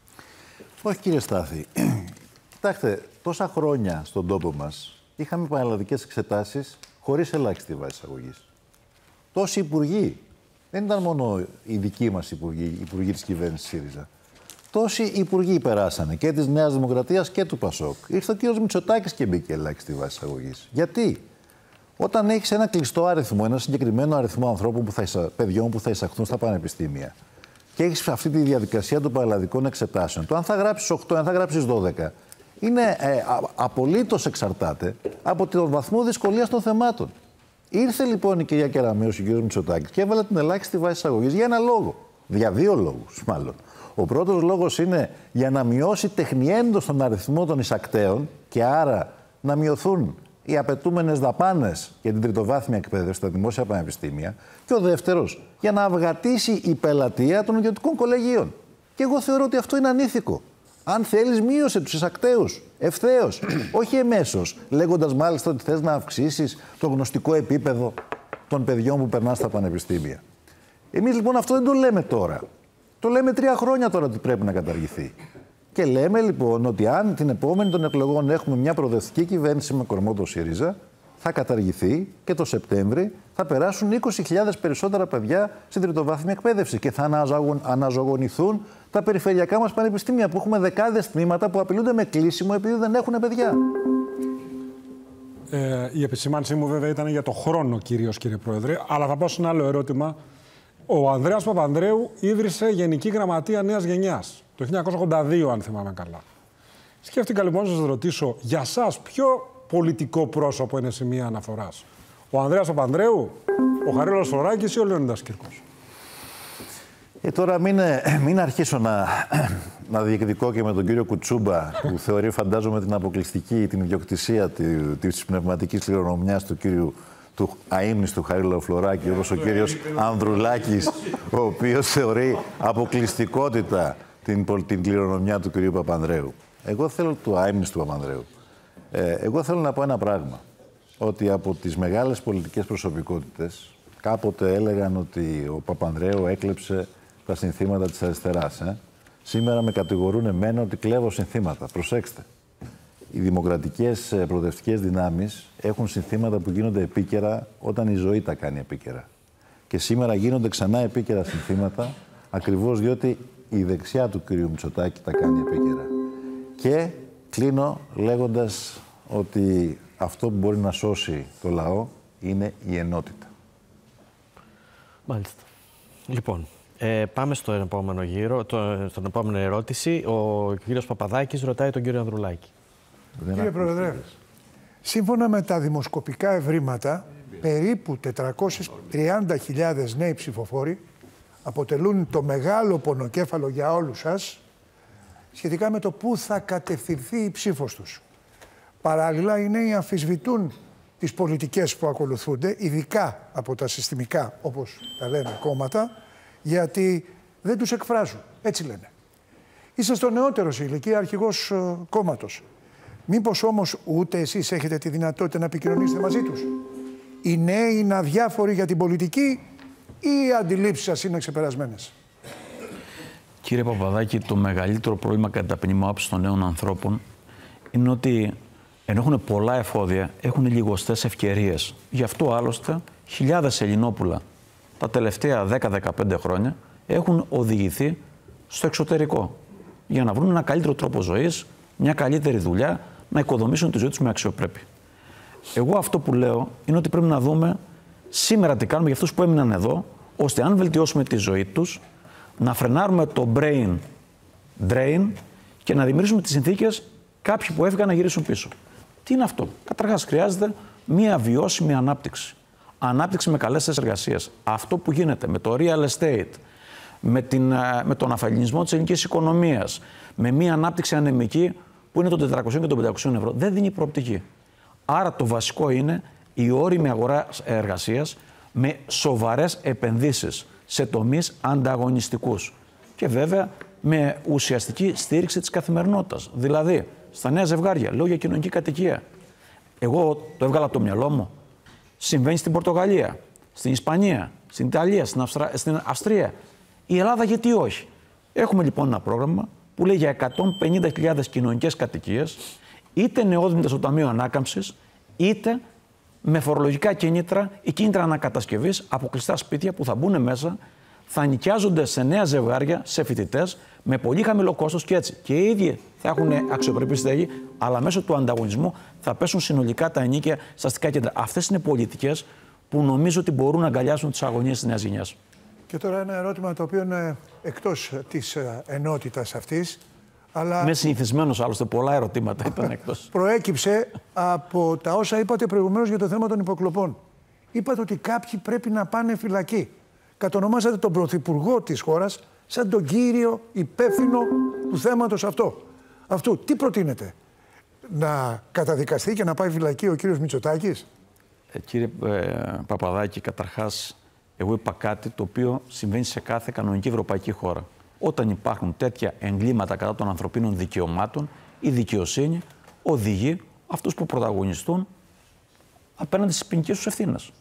Όχι, κύριε Στάθη. Κοιτάξτε, τόσα χρόνια στον τόπο μας είχαμε πανελλαδικές εξετάσεις χωρίς ελάχιστη βάση εισαγωγής. Τόσοι υπουργοί, δεν ήταν μόνο οι δικοί μας υπουργοί, οι υπουργοί της κυβέρνησης ΣΥΡΙΖΑ. Τόσοι υπουργοί περάσανε και της Νέας Δημοκρατίας και του ΠΑΣΟΚ. Ήρθε ο κύριος Μητσοτάκης και μπήκε ελάχιστη βάση εισαγωγής. Γιατί? Όταν έχεις ένα κλειστό αριθμό, ένα συγκεκριμένο αριθμό ανθρώπων, παιδιών που θα εισαχθούν στα πανεπιστήμια και έχεις αυτή τη διαδικασία των πανελλαδικών εξετάσεων, το αν θα γράψεις 8, αν θα γράψεις 12, είναι απολύτως εξαρτάται από τον βαθμό δυσκολίας των θεμάτων. Ήρθε λοιπόν η κυρία Κεραμέως, ο κύριος Μητσοτάκης και έβαλε την ελάχιστη βάση εισαγωγής για ένα λόγο. Για 2 λόγους, μάλλον. Ο πρώτος λόγος είναι για να μειώσει τεχνιέντος τον αριθμό των εισακτέων και άρα να μειωθούν οι απαιτούμενες δαπάνες για την τριτοβάθμια εκπαίδευση στα δημόσια πανεπιστήμια. Και ο δεύτερος, για να αυγατήσει η πελατεία των ιδιωτικών κολεγίων. Και εγώ θεωρώ ότι αυτό είναι ανήθικο. Αν θέλεις, μείωσε τους εισακτέους ευθέως, όχι εμέσως, λέγοντας μάλιστα ότι θες να αυξήσεις το γνωστικό επίπεδο των παιδιών που περνάνε στα πανεπιστήμια. Εμείς λοιπόν αυτό δεν το λέμε τώρα. Το λέμε 3 χρόνια τώρα ότι πρέπει να καταργηθεί. Και λέμε λοιπόν ότι αν την επόμενη των εκλογών έχουμε μια προοδευτική κυβέρνηση με κορμό το ΣΥΡΙΖΑ, θα καταργηθεί και το Σεπτέμβρη θα περάσουν 20.000 περισσότερα παιδιά στην τριτοβάθμια εκπαίδευση και θα αναζωογονηθούν τα περιφερειακά μας πανεπιστήμια που έχουμε δεκάδες τμήματα που απειλούνται με κλείσιμο επειδή δεν έχουν παιδιά. Η επισημάνσή μου βέβαια ήταν για το χρόνο κυρίως, κύριε Πρόεδρε, αλλά θα πάω σε ένα άλλο ερώτημα. Ο Ανδρέας Παπανδρέου ίδρυσε Γενική Γραμματεία Νέας Γενιάς το 1982, αν θυμάμαι καλά. Σκέφτηκα λοιπόν να σας ρωτήσω, για σας ποιο πολιτικό πρόσωπο είναι σημεία αναφοράς? Ο Ανδρέας Παπανδρέου, ο Χαρίλαος Φλωράκης ή ο Λεωνίδας Κύρκος? Τώρα μην αρχίσω να διεκδικώ και με τον κύριο Κουτσούμπα, που θεωρεί, φαντάζομαι, την αποκλειστική, την ιδιοκτησία της πνευματικής κληρονομιάς του αείμνηστου Χαρίλαου Φλωράκη, όπως ο κύριος Ανδρουλάκης, ο οποίος θεωρεί αποκλειστικότητα την κληρονομιά του κυρίου Παπανδρέου. Εγώ θέλω του αείμνηστου Παπανδρέου. Εγώ θέλω να πω ένα πράγμα, ότι από τις μεγάλες πολιτικές προσωπικότητες κάποτε έλεγαν ότι ο Παπανδρέου έκλεψε τα συνθήματα της αριστεράς. Σήμερα με κατηγορούν εμένα ότι κλέβω συνθήματα. Προσέξτε. Οι δημοκρατικές προοδευτικές δυνάμεις έχουν συνθήματα που γίνονται επίκαιρα όταν η ζωή τα κάνει επίκαιρα. Και σήμερα γίνονται ξανά επίκαιρα συνθήματα, ακριβώς διότι η δεξιά του κ. Μητσοτάκη τα κάνει επίκαιρα. Και κλείνω λέγοντας ότι αυτό που μπορεί να σώσει το λαό είναι η ενότητα. Μάλιστα. Λοιπόν, πάμε στον επόμενο γύρο, στον επόμενο ερώτηση. Ο κύριος Παπαδάκης ρωτάει τον κύριο Ανδρουλάκη. Κύριε Πρόεδρε, σύμφωνα με τα δημοσκοπικά ευρήματα, περίπου 430.000 νέοι ψηφοφόροι αποτελούν το μεγάλο πονοκέφαλο για όλους σας σχετικά με το πού θα κατευθυνθεί η ψήφος τους. Παράλληλα, οι νέοι αμφισβητούν τις πολιτικές που ακολουθούνται, ειδικά από τα συστημικά, όπως τα λένε, κόμματα, γιατί δεν τους εκφράζουν. Έτσι λένε. Είσαστε ο νεότερος σε ηλικία αρχηγός κόμματος. Μήπως όμως ούτε εσείς έχετε τη δυνατότητα να επικοινωνήσετε μαζί τους? Οι νέοι είναι αδιάφοροι για την πολιτική ή οι αντιλήψεις σας είναι ξεπερασμένες? Κύριε Παπαδάκη, το μεγαλύτερο πρόβλημα κατά ταπεινή μου άποψη των νέων ανθρώπων είναι ότι ενώ έχουν πολλά εφόδια, έχουν λιγοστές ευκαιρίες. Γι' αυτό άλλωστε χιλιάδες Ελληνόπουλα τα τελευταία 10-15 χρόνια έχουν οδηγηθεί στο εξωτερικό για να βρουν ένα καλύτερο τρόπο ζωής, μια καλύτερη δουλειά, να οικοδομήσουν τη ζωή τους με αξιοπρέπεια. Εγώ αυτό που λέω είναι ότι πρέπει να δούμε σήμερα τι κάνουμε για αυτούς που έμειναν εδώ, ώστε αν βελτιώσουμε τη ζωή τους, να φρενάρουμε το brain drain και να δημιουργήσουμε τις συνθήκες κάποιοι που έφυγαν να γυρίσουν πίσω. Τι είναι αυτό? Καταρχάς, χρειάζεται μια βιώσιμη ανάπτυξη. Ανάπτυξη με καλές θέσεις εργασίας. Αυτό που γίνεται με το real estate, με τον αφαλληνισμό της ελληνικής οικονομίας, με μια ανάπτυξη ανεμική που είναι των 400 και των 500 ευρώ, δεν δίνει προοπτική. Άρα το βασικό είναι η όριμη αγορά εργασίας με σοβαρές επενδύσεις σε τομείς ανταγωνιστικούς. Και βέβαια με ουσιαστική στήριξη της καθημερινότητας. Δηλαδή, στα νέα ζευγάρια, λέω για κοινωνική κατοικία. Εγώ το έβγαλα από το μυαλό μου. Συμβαίνει στην Πορτογαλία, στην Ισπανία, στην Ιταλία, στην Αυστρία. Η Ελλάδα γιατί όχι? Έχουμε λοιπόν ένα πρόγραμμα που λέει για 150.000 κοινωνικές κατοικίες, είτε νεόδημητες στο Ταμείο Ανάκαμψης, είτε με φορολογικά κίνητρα ή κίνητρα ανακατασκευής από κλειστά σπίτια που θα μπουν μέσα, θα νοικιάζονται σε νέα ζευγάρια, σε φοιτητές, με πολύ χαμηλό κόστος και έτσι. Και οι ίδιοι θα έχουν αξιοπρεπή στέγη, αλλά μέσω του ανταγωνισμού θα πέσουν συνολικά τα ενοίκια στα αστικά κέντρα. Αυτές είναι πολιτικές που νομίζω ότι μπορούν να αγκαλιάσουν τις αγωνίες της νέας γενιάς. Και τώρα ένα ερώτημα το οποίο είναι εκτός της ενότητας αυτής. Αλλά είμαι συνηθισμένος άλλωστε, πολλά ερωτήματα ήταν εκτός. Προέκυψε από τα όσα είπατε προηγουμένως για το θέμα των υποκλοπών. Είπατε ότι κάποιοι πρέπει να πάνε φυλακή. Κατονομάσατε τον πρωθυπουργό της χώρας σαν τον κύριο υπεύθυνο του θέματος αυτού. Τι προτείνετε? Να καταδικαστεί και να πάει φυλακή ο κύριος Μητσοτάκης? Κύριε Παπαδάκη, καταρχάς, εγώ είπα κάτι το οποίο συμβαίνει σε κάθε κανονική ευρωπαϊκή χώρα. Όταν υπάρχουν τέτοια εγκλήματα κατά των ανθρωπίνων δικαιωμάτων, η δικαιοσύνη οδηγεί αυτούς που πρωταγωνιστούν απέναντι στις ποινικές τους ευθύνες.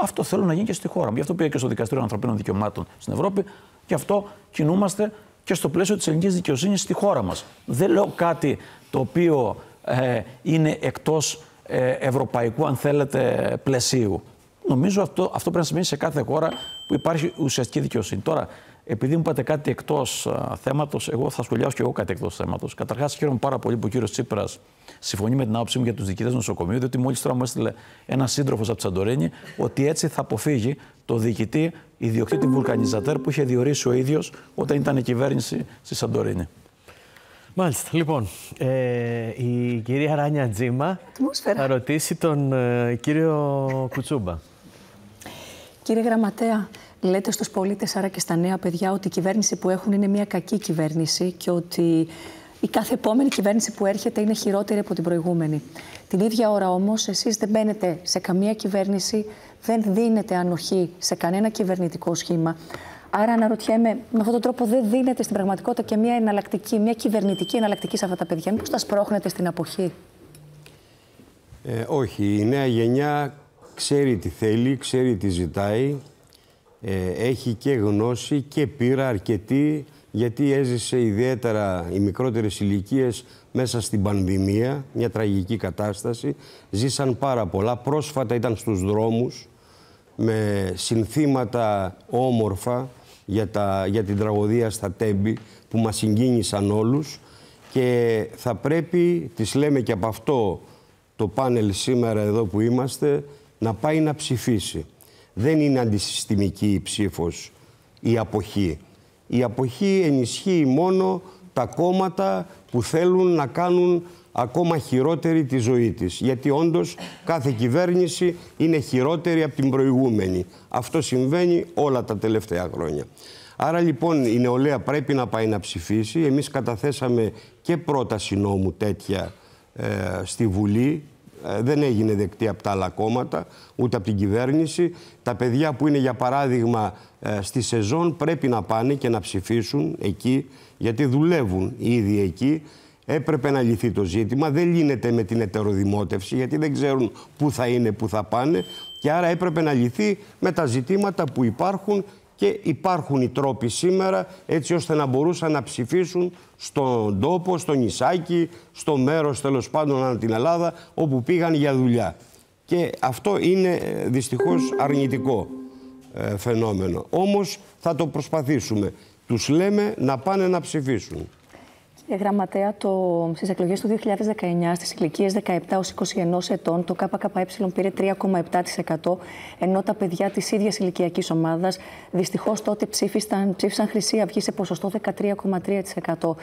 Αυτό θέλω να γίνει και στη χώρα μου. Γι' αυτό πήγα και στο Δικαστήριο Ανθρωπίνων Δικαιωμάτων στην Ευρώπη. Γι' αυτό κινούμαστε και στο πλαίσιο της ελληνικής δικαιοσύνης στη χώρα μας. Δεν λέω κάτι το οποίο είναι εκτός ευρωπαϊκού, αν θέλετε, πλαισίου. Νομίζω αυτό πρέπει να σημαίνει σε κάθε χώρα που υπάρχει ουσιαστική δικαιοσύνη. Τώρα, επειδή μου είπατε κάτι εκτός θέματος, εγώ θα σχολιάσω και εγώ κάτι εκτός θέματος. Καταρχάς, χαίρομαι πάρα πολύ που ο κύριος Τσίπρας συμφωνεί με την άποψή μου για τους διοικητές νοσοκομείου, διότι μόλις τώρα μου έστειλε ένας σύντροφος από τη Σαντορίνη ότι έτσι θα αποφύγει το διοικητή ιδιοκτήτη βουλκανιζατέρ που είχε διορίσει ο ίδιος όταν ήταν η κυβέρνηση στη Σαντορίνη. Μάλιστα. Λοιπόν, η κυρία Ράνια Τζίμα θα ρωτήσει τον κύριο Κουτσούμπα. Κύριε Γραμματέα, λέτε στους πολίτες, άρα και στα νέα παιδιά, ότι η κυβέρνηση που έχουν είναι μια κακή κυβέρνηση και ότι η κάθε επόμενη κυβέρνηση που έρχεται είναι χειρότερη από την προηγούμενη. Την ίδια ώρα όμως, εσείς δεν μπαίνετε σε καμία κυβέρνηση, δεν δίνετε ανοχή σε κανένα κυβερνητικό σχήμα. Άρα αναρωτιέμαι, με αυτόν τον τρόπο δεν δίνετε στην πραγματικότητα και μια εναλλακτική, μια κυβερνητική εναλλακτική σε αυτά τα παιδιά? Μήπως τα σπρώχνετε στην αποχή? Όχι, η νέα γενιά ξέρει τι θέλει, ξέρει τι ζητάει, έχει και γνώση και πείρα αρκετή, γιατί έζησε ιδιαίτερα οι μικρότερες ηλικίες μέσα στην πανδημία, μια τραγική κατάσταση. Ζήσαν πάρα πολλά, πρόσφατα ήταν στους δρόμους με συνθήματα όμορφα για την τραγωδία στα Τέμπη που μας συγκίνησαν όλους, και θα πρέπει, τις λέμε και από αυτό το πάνελ σήμερα εδώ που είμαστε, να πάει να ψηφίσει. Δεν είναι αντισυστημική η ψήφος, η αποχή. Η αποχή ενισχύει μόνο τα κόμματα που θέλουν να κάνουν ακόμα χειρότερη τη ζωή της. Γιατί όντως κάθε κυβέρνηση είναι χειρότερη από την προηγούμενη. Αυτό συμβαίνει όλα τα τελευταία χρόνια. Άρα λοιπόν η νεολαία πρέπει να πάει να ψηφίσει. Εμείς καταθέσαμε και πρόταση νόμου τέτοια στη Βουλή. Δεν έγινε δεκτή από τα άλλα κόμματα, ούτε από την κυβέρνηση. Τα παιδιά που είναι, για παράδειγμα, στη σεζόν πρέπει να πάνε και να ψηφίσουν εκεί, γιατί δουλεύουν ήδη εκεί. Έπρεπε να λυθεί το ζήτημα. Δεν λύνεται με την ετεροδημότευση, γιατί δεν ξέρουν πού θα είναι, πού θα πάνε. Και άρα έπρεπε να λυθεί με τα ζητήματα που υπάρχουν, και υπάρχουν οι τρόποι σήμερα έτσι ώστε να μπορούσαν να ψηφίσουν στον τόπο, στο νησάκι, στο μέρος τέλος πάντων ανά την Ελλάδα όπου πήγαν για δουλειά. Και αυτό είναι δυστυχώς αρνητικό φαινόμενο. Όμως θα το προσπαθήσουμε. Τους λέμε να πάνε να ψηφίσουν. Γραμματέα, στις εκλογές του 2019, στις ηλικίες 17 ως 21 ετών, το ΚΚΕ πήρε 3,7%, ενώ τα παιδιά της ίδιας ηλικιακής ομάδας δυστυχώς τότε ψήφισαν Χρυσή Αυγή σε ποσοστό 13,3%.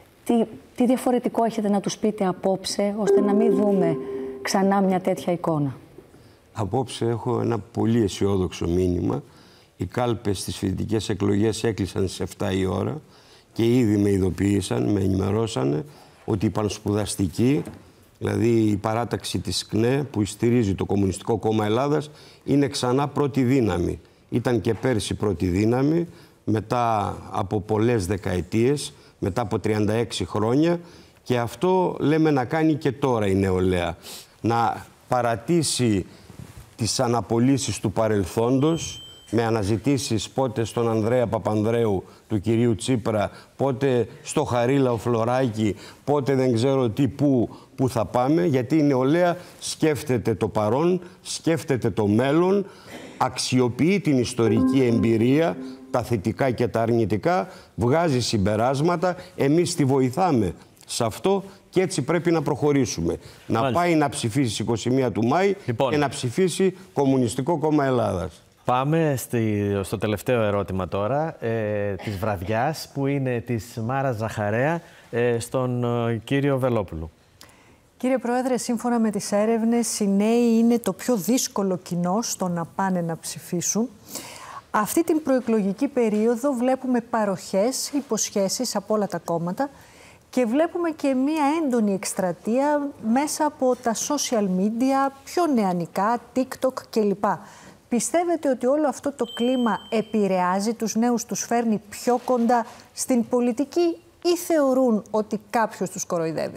Τι διαφορετικό έχετε να τους πείτε απόψε, ώστε να μην δούμε ξανά μια τέτοια εικόνα? Απόψε έχω ένα πολύ αισιόδοξο μήνυμα. Οι κάλπες στις φοιτητικές εκλογές έκλεισαν στις 7 η ώρα. Και ήδη με ειδοποίησαν, με ενημερώσανε ότι η πανσπουδαστική, δηλαδή η παράταξη της ΚΝΕ που στηρίζει το Κομμουνιστικό Κόμμα Ελλάδας, είναι ξανά πρώτη δύναμη. Ήταν και πέρσι πρώτη δύναμη, μετά από πολλές δεκαετίες, μετά από 36 χρόνια, και αυτό λέμε να κάνει και τώρα η νεολαία. Να παρατήσει τις αναπολύσεις του παρελθόντος, με αναζητήσεις πότε στον Ανδρέα Παπανδρέου του κυρίου Τσίπρα, πότε στο Χαρίλαο Φλωράκη, πότε δεν ξέρω τι, πού θα πάμε, γιατί η νεολαία σκέφτεται το παρόν, σκέφτεται το μέλλον, αξιοποιεί την ιστορική εμπειρία, τα θετικά και τα αρνητικά, βγάζει συμπεράσματα, εμείς τη βοηθάμε σε αυτό, και έτσι πρέπει να προχωρήσουμε. Να πάει να ψηφίσει 21 του Μάη και να ψηφίσει Κομμουνιστικό Κόμμα Ελλάδας. Πάμε στο τελευταίο ερώτημα τώρα, της βραδιάς, που είναι της Μάρας Ζαχαρέα, στον κύριο Βελόπουλο. Κύριε Πρόεδρε, σύμφωνα με τις έρευνες, οι νέοι είναι το πιο δύσκολο κοινό στο να πάνε να ψηφίσουν. Αυτή την προεκλογική περίοδο βλέπουμε παροχές, υποσχέσεις από όλα τα κόμματα και βλέπουμε και μία έντονη εκστρατεία μέσα από τα social media, πιο νεανικά, TikTok κλπ. Πιστεύετε ότι όλο αυτό το κλίμα επηρεάζει τους νέους, τους φέρνει πιο κοντά στην πολιτική, ή θεωρούν ότι κάποιος τους κοροϊδεύει?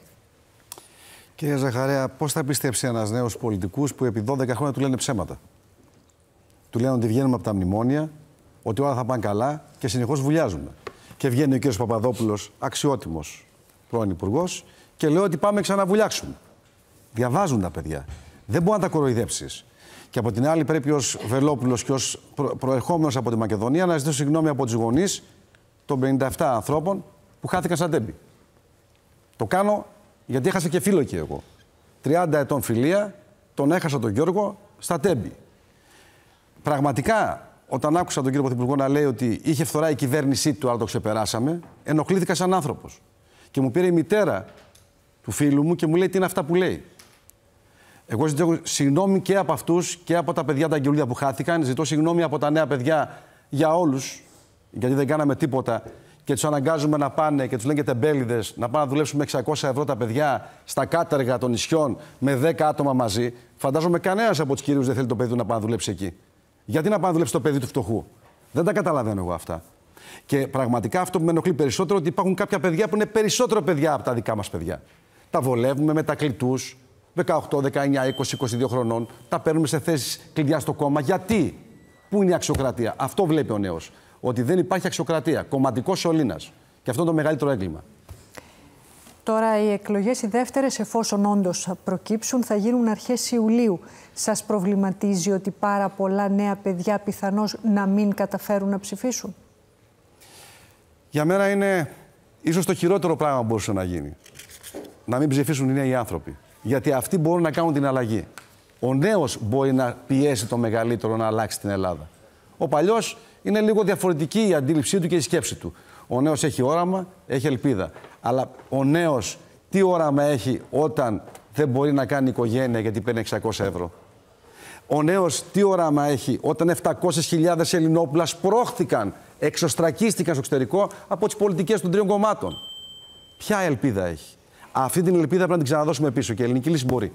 Κύριε Ζαχαρέα, πώς θα πιστέψει ένας νέος πολιτικούς που επί 12 χρόνια του λένε ψέματα? Του λένε ότι βγαίνουμε από τα μνημόνια, ότι όλα θα πάνε καλά και συνεχώς βουλιάζουμε. Και βγαίνει ο κ. Παπαδόπουλος, αξιότιμος πρώην υπουργός, και λέει ότι πάμε ξανά να βουλιάξουμε. Διαβάζουν τα παιδιά. Δεν μπορεί να τα κοροϊδέψεις. Και από την άλλη, πρέπει ως Βελόπουλος και ως προερχόμενος από τη Μακεδονία να ζητήσω συγγνώμη από τους γονείς των 57 ανθρώπων που χάθηκαν στα Τέμπη. Το κάνω γιατί έχασα και φίλο εκεί εγώ. 30 ετών φιλία, τον έχασα τον Γιώργο στα Τέμπη. Πραγματικά, όταν άκουσα τον κύριο Πρωθυπουργό να λέει ότι είχε φθορά η κυβέρνησή του, αλλά το ξεπεράσαμε, ενοχλήθηκα σαν άνθρωπος. Και μου πήρε η μητέρα του φίλου μου και μου λέει τι είναι αυτά που λέει. Εγώ ζητώ συγγνώμη και από αυτούς και από τα παιδιά τα αγγελούδια που χάθηκαν. Ζητώ συγγνώμη από τα νέα παιδιά για όλους, γιατί δεν κάναμε τίποτα και τους αναγκάζουμε να πάνε και τους λένε και τεμπέληδες να πάνε να δουλέψουν με 600 ευρώ τα παιδιά στα κάτεργα των νησιών με 10 άτομα μαζί. Φαντάζομαι κανένας από τους κυρίους δεν θέλει το παιδί του να πάει να δουλέψει εκεί. Γιατί να πάει να δουλέψει το παιδί του φτωχού? Δεν τα καταλαβαίνω εγώ αυτά. Και πραγματικά αυτό που με ενοχλεί περισσότερο ότι υπάρχουν κάποια παιδιά που είναι περισσότερο παιδιά από τα δικά μας παιδιά. Τα βολεύουμε με τα κλητούς, 18, 19, 20, 22 χρονών, τα παίρνουμε σε θέσεις κλειδιά στο κόμμα. Γιατί? Πού είναι η αξιοκρατία? Αυτό βλέπει ο νέος. Ότι δεν υπάρχει αξιοκρατία. Κομματικός σωλήνας. Και αυτό είναι το μεγαλύτερο έγκλημα. Τώρα οι εκλογές οι δεύτερες, εφόσον όντως προκύψουν, θα γίνουν αρχές Ιουλίου. Σας προβληματίζει ότι πάρα πολλά νέα παιδιά πιθανώς να μην καταφέρουν να ψηφίσουν? Για μένα είναι ίσως το χειρότερο πράγμα που μπορούσε να γίνει. Να μην ψηφίσουν οι νέοι άνθρωποι. Γιατί αυτοί μπορούν να κάνουν την αλλαγή. Ο νέος μπορεί να πιέσει το μεγαλύτερο να αλλάξει την Ελλάδα. Ο παλιός είναι λίγο διαφορετική η αντίληψή του και η σκέψη του. Ο νέος έχει όραμα, έχει ελπίδα. Αλλά ο νέος τι όραμα έχει όταν δεν μπορεί να κάνει οικογένεια γιατί παίρνει 600 ευρώ? Ο νέος τι όραμα έχει όταν 700.000 Ελληνόπουλα σπρώχθηκαν, εξωστρακίστηκαν στο εξωτερικό από τις πολιτικές των τριών κομμάτων? Ποια ελπίδα έχει? Αυτή την ελπίδα πρέπει να την ξαναδώσουμε πίσω και η ελληνική λύση μπορεί.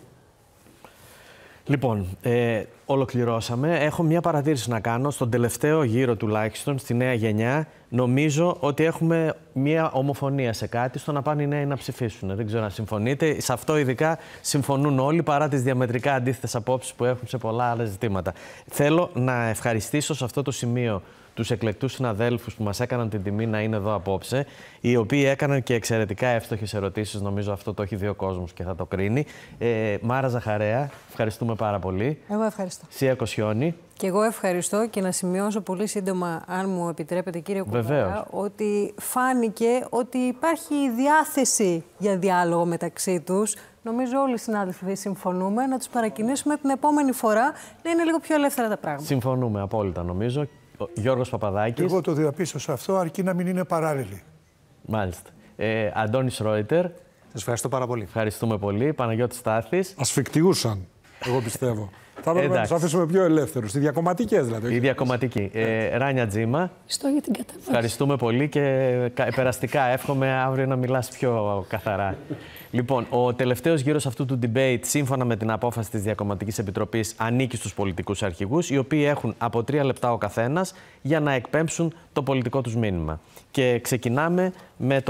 Λοιπόν, ολοκληρώσαμε. Έχω μια παρατήρηση να κάνω. Στον τελευταίο γύρο τουλάχιστον, στη νέα γενιά, νομίζω ότι έχουμε μια ομοφωνία σε κάτι στο να πάνε οι νέοι να ψηφίσουν. Δεν ξέρω αν συμφωνείτε. Σε αυτό ειδικά συμφωνούν όλοι, παρά τις διαμετρικά αντίθετες απόψεις που έχουν σε πολλά άλλα ζητήματα. Θέλω να ευχαριστήσω σε αυτό το σημείο τους εκλεκτούς συναδέλφους που μας έκαναν την τιμή να είναι εδώ απόψε, οι οποίοι έκαναν και εξαιρετικά εύστοχες ερωτήσεις. Νομίζω αυτό το έχει δει ο κόσμος και θα το κρίνει. Μάρα Ζαχαρέα, ευχαριστούμε πάρα πολύ. Εγώ ευχαριστώ. Σία Κοσιόνη. Και εγώ ευχαριστώ και να σημειώσω πολύ σύντομα, αν μου επιτρέπετε κύριε Κουβαρά, ότι φάνηκε ότι υπάρχει διάθεση για διάλογο μεταξύ τους. Νομίζω όλοι οι συνάδελφοι συμφωνούμε να τους παρακινήσουμε την επόμενη φορά να είναι λίγο πιο ελεύθερα τα πράγματα. Συμφωνούμε απόλυτα νομίζω. Γιώργος Παπαδάκης. Εγώ το διαπίστωσα αυτό, αρκεί να μην είναι παράλληλοι. Μάλιστα. Αντώνης Ρόιτερ. Σας ευχαριστώ πάρα πολύ. Ευχαριστούμε πολύ. Παναγιώτης Στάθης. Ασφικτιούσαν, εγώ πιστεύω. Θα έπρεπε να τους αφήσουμε πιο ελεύθερους. Οι διακομματικές δηλαδή. Οι διακομματικοί. Ράνια Τζίμα. Ευχαριστώ για την κατανόηση. Ευχαριστούμε πολύ και περαστικά εύχομαι αύριο να μιλάς πιο καθαρά. Λοιπόν, ο τελευταίος γύρος αυτού του debate, σύμφωνα με την απόφαση της Διακομματικής Επιτροπής, ανήκει στους πολιτικούς αρχηγούς, οι οποίοι έχουν από 3 λεπτά ο καθένας για να εκπέμψουν το πολιτικό τους μήνυμα. Και ξεκινάμε με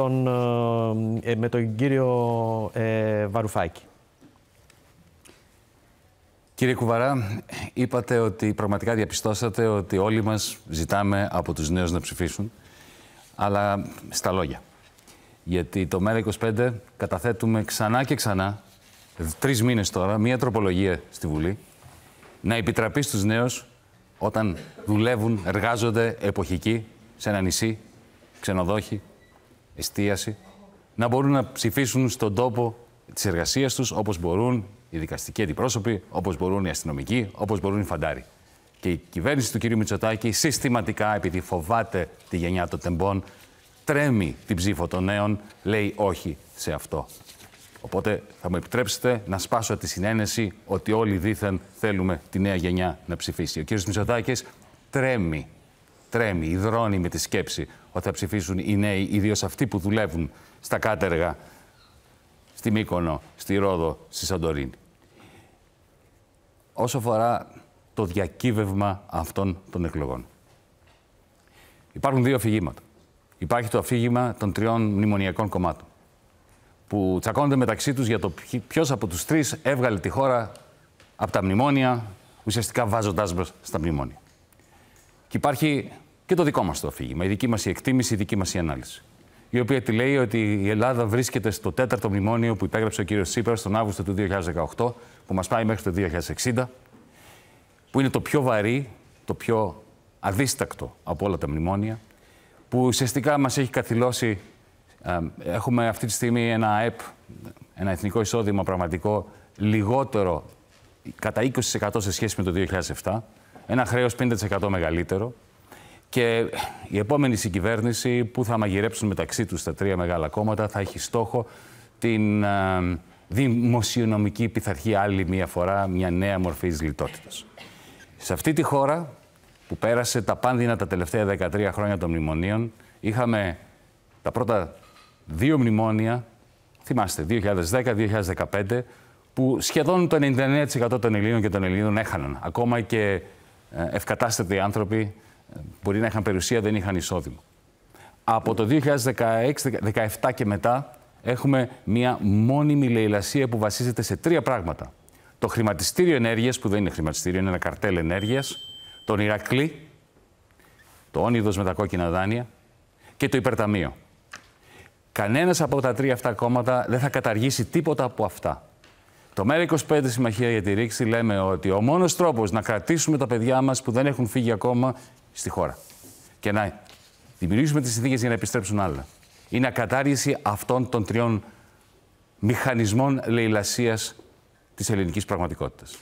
τον κύριο Βαρουφάκη. Κύριε Κουβαρά, είπατε ότι πραγματικά διαπιστώσατε ότι όλοι μας ζητάμε από τους νέους να ψηφίσουν, αλλά στα λόγια. Γιατί το ΜΕΡΑ25 καταθέτουμε ξανά και ξανά, 3 μήνες τώρα, μία τροπολογία στη Βουλή, να επιτραπεί στους νέους όταν δουλεύουν, εργάζονται εποχικοί σε ένα νησί, ξενοδόχοι, εστίαση, να μπορούν να ψηφίσουν στον τόπο της εργασίας τους όπως μπορούν οι δικαστικοί αντιπρόσωποι, όπως μπορούν οι αστυνομικοί, όπως μπορούν οι φαντάροι. Και η κυβέρνηση του κ. Μητσοτάκη συστηματικά, επειδή φοβάται τη γενιά των τεμπών, τρέμει την ψήφο των νέων, λέει όχι σε αυτό. Οπότε θα μου επιτρέψετε να σπάσω τη συνένεση ότι όλοι δήθεν θέλουμε τη νέα γενιά να ψηφίσει. Ο κ. Μητσοτάκης τρέμει, υδρώνει με τη σκέψη ότι θα ψηφίσουν οι νέοι, ιδίως αυτοί που δουλεύουν στα κάτεργα, στη Μύκονο, στη Ρόδο, στη Σαντορίνη. Όσο αφορά το διακύβευμα αυτών των εκλογών, υπάρχουν 2 αφηγήματα. Υπάρχει το αφήγημα των 3 μνημονιακών κομμάτων, που τσακώνονται μεταξύ τους για το ποιος από τους 3 έβγαλε τη χώρα από τα μνημόνια, ουσιαστικά βάζοντάς μας στα μνημόνια. Και υπάρχει και το δικό μας το αφήγημα, η δική μας η εκτίμηση, η δική μας η ανάλυση. Η οποία τη λέει ότι η Ελλάδα βρίσκεται στο 4ο μνημόνιο που υπέγραψε ο κ. Τσίπρας τον Αύγουστο του 2018, που μας πάει μέχρι το 2060, που είναι το πιο βαρύ, το πιο αδίστακτο από όλα τα μνημόνια, που ουσιαστικά μας έχει καθυλώσει. Έχουμε αυτή τη στιγμή ένα ΑΕΠ, ένα εθνικό εισόδημα πραγματικό λιγότερο κατά 20% σε σχέση με το 2007, ένα χρέος 50% μεγαλύτερο και η επόμενη συγκυβέρνηση που θα μαγειρέψουν μεταξύ τους τα τρία μεγάλα κόμματα θα έχει στόχο την δημοσιονομική πειθαρχία άλλη μία φορά, μια νέα μορφή λιτότητας. Σε αυτή τη χώρα που πέρασε τα πάνδυνα τα τελευταία 13 χρόνια των μνημονίων, είχαμε τα πρώτα 2 μνημόνια, θυμάστε, 2010-2015, που σχεδόν το 99% των Ελλήνων και των Ελλήνων έχαναν. Ακόμα και ευκατάστατοι άνθρωποι μπορεί να είχαν περιουσία, δεν είχαν εισόδημα. Από το 2016-2017 και μετά έχουμε μια μόνιμη λαιλασία που βασίζεται σε 3 πράγματα. Το χρηματιστήριο ενέργειας, που δεν είναι χρηματιστήριο, είναι ένα καρτέλ ενέργειας, τον Ηρακλή, το Όνειδος με τα κόκκινα δάνεια και το Υπερταμείο. Κανένας από τα 3 αυτά κόμματα δεν θα καταργήσει τίποτα από αυτά. Το ΜΕΡΑ25 Συμμαχία για τη Ρήξη λέμε ότι ο μόνος τρόπος να κρατήσουμε τα παιδιά μας που δεν έχουν φύγει ακόμα στη χώρα και να δημιουργήσουμε τις συνθήκες για να επιστρέψουν άλλα είναι η κατάργηση αυτών των 3 μηχανισμών λαιλασίας της ελληνικής πραγματικότητας.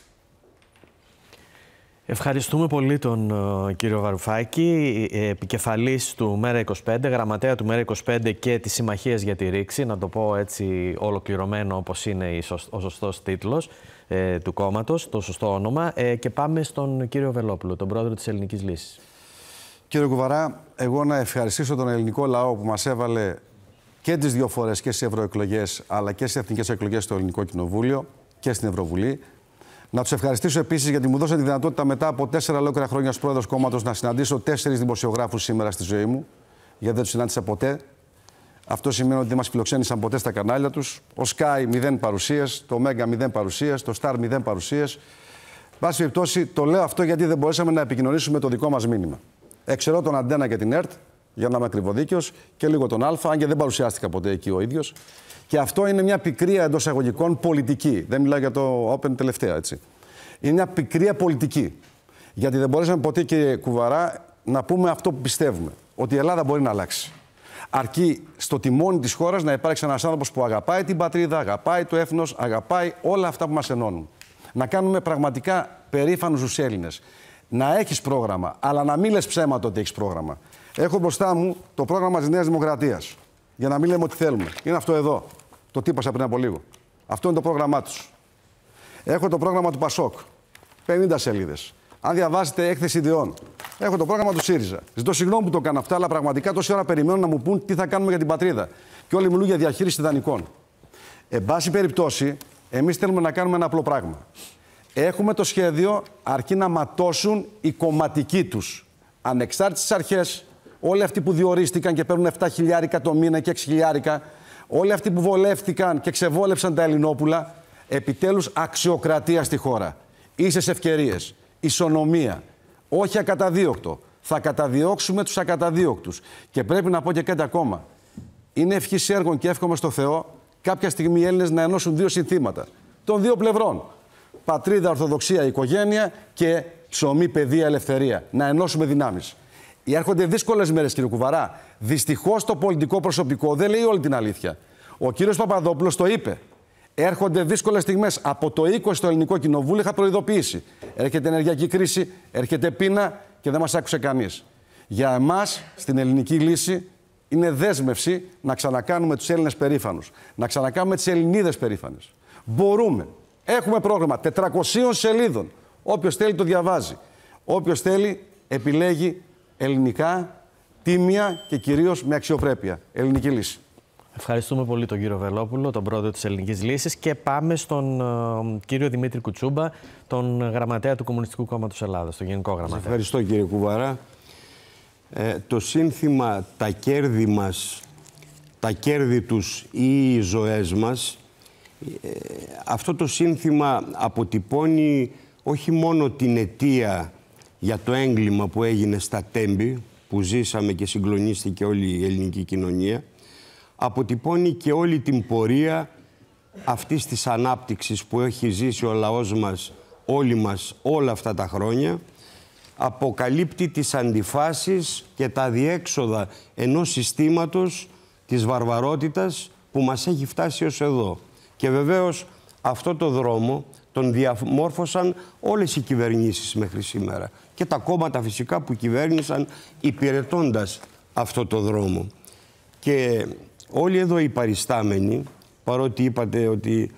Ευχαριστούμε πολύ τον κύριο Βαρουφάκη, επικεφαλής του ΜΕΡΑ25, γραμματέα του ΜΕΡΑ25 και της Συμμαχίας για τη Ρήξη, να το πω έτσι ολοκληρωμένο όπως είναι ο σωστός τίτλος του κόμματος, το σωστό όνομα. Και πάμε στον κύριο Βελόπουλο, τον πρόεδρο της Ελληνικής Λύσης. Κύριε Κουβαρά, εγώ να ευχαριστήσω τον ελληνικό λαό που μας έβαλε και τις 2 φορές και στις ευρωεκλογές, αλλά και στις εθνικές εκλογές στο Ελληνικό Κοινοβούλιο και στην Ευρωβουλή. Να τους ευχαριστήσω επίσης γιατί μου δώσαν τη δυνατότητα μετά από 4 ολόκληρα χρόνια ως πρόεδρος κόμματος να συναντήσω 4 δημοσιογράφους σήμερα στη ζωή μου, γιατί δεν τους συνάντησα ποτέ. Αυτό σημαίνει ότι δεν μας φιλοξένησαν ποτέ στα κανάλια τους. Ο Sky 0 παρουσίες, το Mega 0 παρουσίες, το Star 0 παρουσίες. Βάση περιπτώσει, το λέω αυτό γιατί δεν μπορέσαμε να επικοινωνήσουμε το δικό μας μήνυμα. Εξαιρώ τον Αντένα και την ΕΡΤ, για να είμαι ακριβοδίκαιος, και λίγο τον Α, αν και δεν παρουσιάστηκα ποτέ εκεί ο ίδιος. Και αυτό είναι μια πικρία εντός εισαγωγικών πολιτική. Δεν μιλάω για το Open τελευταία, έτσι. Είναι μια πικρία πολιτική. Γιατί δεν μπορέσαμε ποτέ, κύριε Κουβαρά, να πούμε αυτό που πιστεύουμε. Ότι η Ελλάδα μπορεί να αλλάξει. Αρκεί στο τιμόνι της χώρας να υπάρξει ένας άνθρωπος που αγαπάει την πατρίδα, αγαπάει το έθνος, αγαπάει όλα αυτά που μας ενώνουν. Να κάνουμε πραγματικά περήφανους τους Έλληνες. Να έχεις πρόγραμμα, αλλά να μην λες ψέματα ότι έχεις πρόγραμμα. Έχω μπροστά μου το πρόγραμμα της Νέας Δημοκρατίας. Για να μην λέμε ό,τι θέλουμε. Είναι αυτό εδώ. Το τύπωσα πριν από λίγο. Αυτό είναι το πρόγραμμά τους. Έχω το πρόγραμμα του Πασόκ. 50 σελίδες. Αν διαβάσετε έκθεση ιδεών. Έχω το πρόγραμμα του ΣΥΡΙΖΑ. Ζητώ συγγνώμη που το κάνω αυτά, αλλά πραγματικά τόση ώρα περιμένουν να μου πούν τι θα κάνουμε για την πατρίδα. Και όλοι μιλούν για διαχείριση δανεικών. Εν πάση περιπτώσει, εμείς θέλουμε να κάνουμε ένα απλό πράγμα. Έχουμε το σχέδιο αρκεί να ματώσουν οι κομματικοί τους ανεξάρτητες αρχές, όλοι αυτοί που διορίστηκαν και παίρνουν 7 χιλιάρικα το μήνα και 6 χιλιάρικα, όλοι αυτοί που βολεύτηκαν και ξεβόλεψαν τα Ελληνόπουλα, επιτέλους αξιοκρατία στη χώρα. Ίσες ευκαιρίες, ισονομία, όχι ακαταδίωκτο. Θα καταδιώξουμε τους ακαταδίωκτους. Και πρέπει να πω και κάτι ακόμα. Είναι ευχής έργων και εύχομαι στο Θεό κάποια στιγμή οι Έλληνες να ενώσουν 2 συνθήματα των 2 πλευρών. Πατρίδα, Ορθοδοξία, οικογένεια και ψωμί, παιδεία, ελευθερία. Να ενώσουμε δυνάμεις. Έρχονται δύσκολες μέρες, κύριε Κουβαρά. Δυστυχώς το πολιτικό προσωπικό δεν λέει όλη την αλήθεια. Ο κύριος Παπαδόπουλος το είπε. Έρχονται δύσκολες στιγμές. Από το 20 στο Ελληνικό Κοινοβούλιο είχα προειδοποιήσει. Έρχεται ενεργειακή κρίση, έρχεται πείνα και δεν μας άκουσε κανείς. Για εμάς, στην Ελληνική Λύση, είναι δέσμευση να ξανακάνουμε τους Έλληνες περήφανους. Να ξανακάνουμε τις Ελληνίδες περήφανες. Μπορούμε. Έχουμε πρόγραμμα 400 σελίδων. Όποιος θέλει το διαβάζει. Όποιος θέλει επιλέγει ελληνικά, τίμια και κυρίως με αξιοπρέπεια. Ελληνική Λύση. Ευχαριστούμε πολύ τον κύριο Βελόπουλο, τον πρόεδρο της Ελληνικής Λύσης, και πάμε στον κύριο Δημήτρη Κουτσούμπα, τον γραμματέα του Κομμουνιστικού Κόμματος Ελλάδας, τον Γενικό Γραμματέα. Ευχαριστώ, κύριε Κουβαρά. Το σύνθημα «Τα κέρδη μας, τα κέρδη τους ή οι ζωές μας», αυτό το σύνθημα αποτυπώνει όχι μόνο την αιτία για το έγκλημα που έγινε στα Τέμπη, που ζήσαμε και συγκλονίστηκε όλη η ελληνική κοινωνία, αποτυπώνει και όλη την πορεία αυτής της ανάπτυξης που έχει ζήσει ο λαός μας, όλοι μας, όλα αυτά τα χρόνια. Αποκαλύπτει τις αντιφάσεις και τα διέξοδα ενός συστήματος της βαρβαρότητας που μας έχει φτάσει ως εδώ. Και βεβαίως αυτό το δρόμο τον διαμόρφωσαν όλες οι κυβερνήσεις μέχρι σήμερα. Και τα κόμματα φυσικά που κυβέρνησαν υπηρετώντας αυτό το δρόμο. Και όλοι εδώ οι παριστάμενοι, παρότι είπατε ότι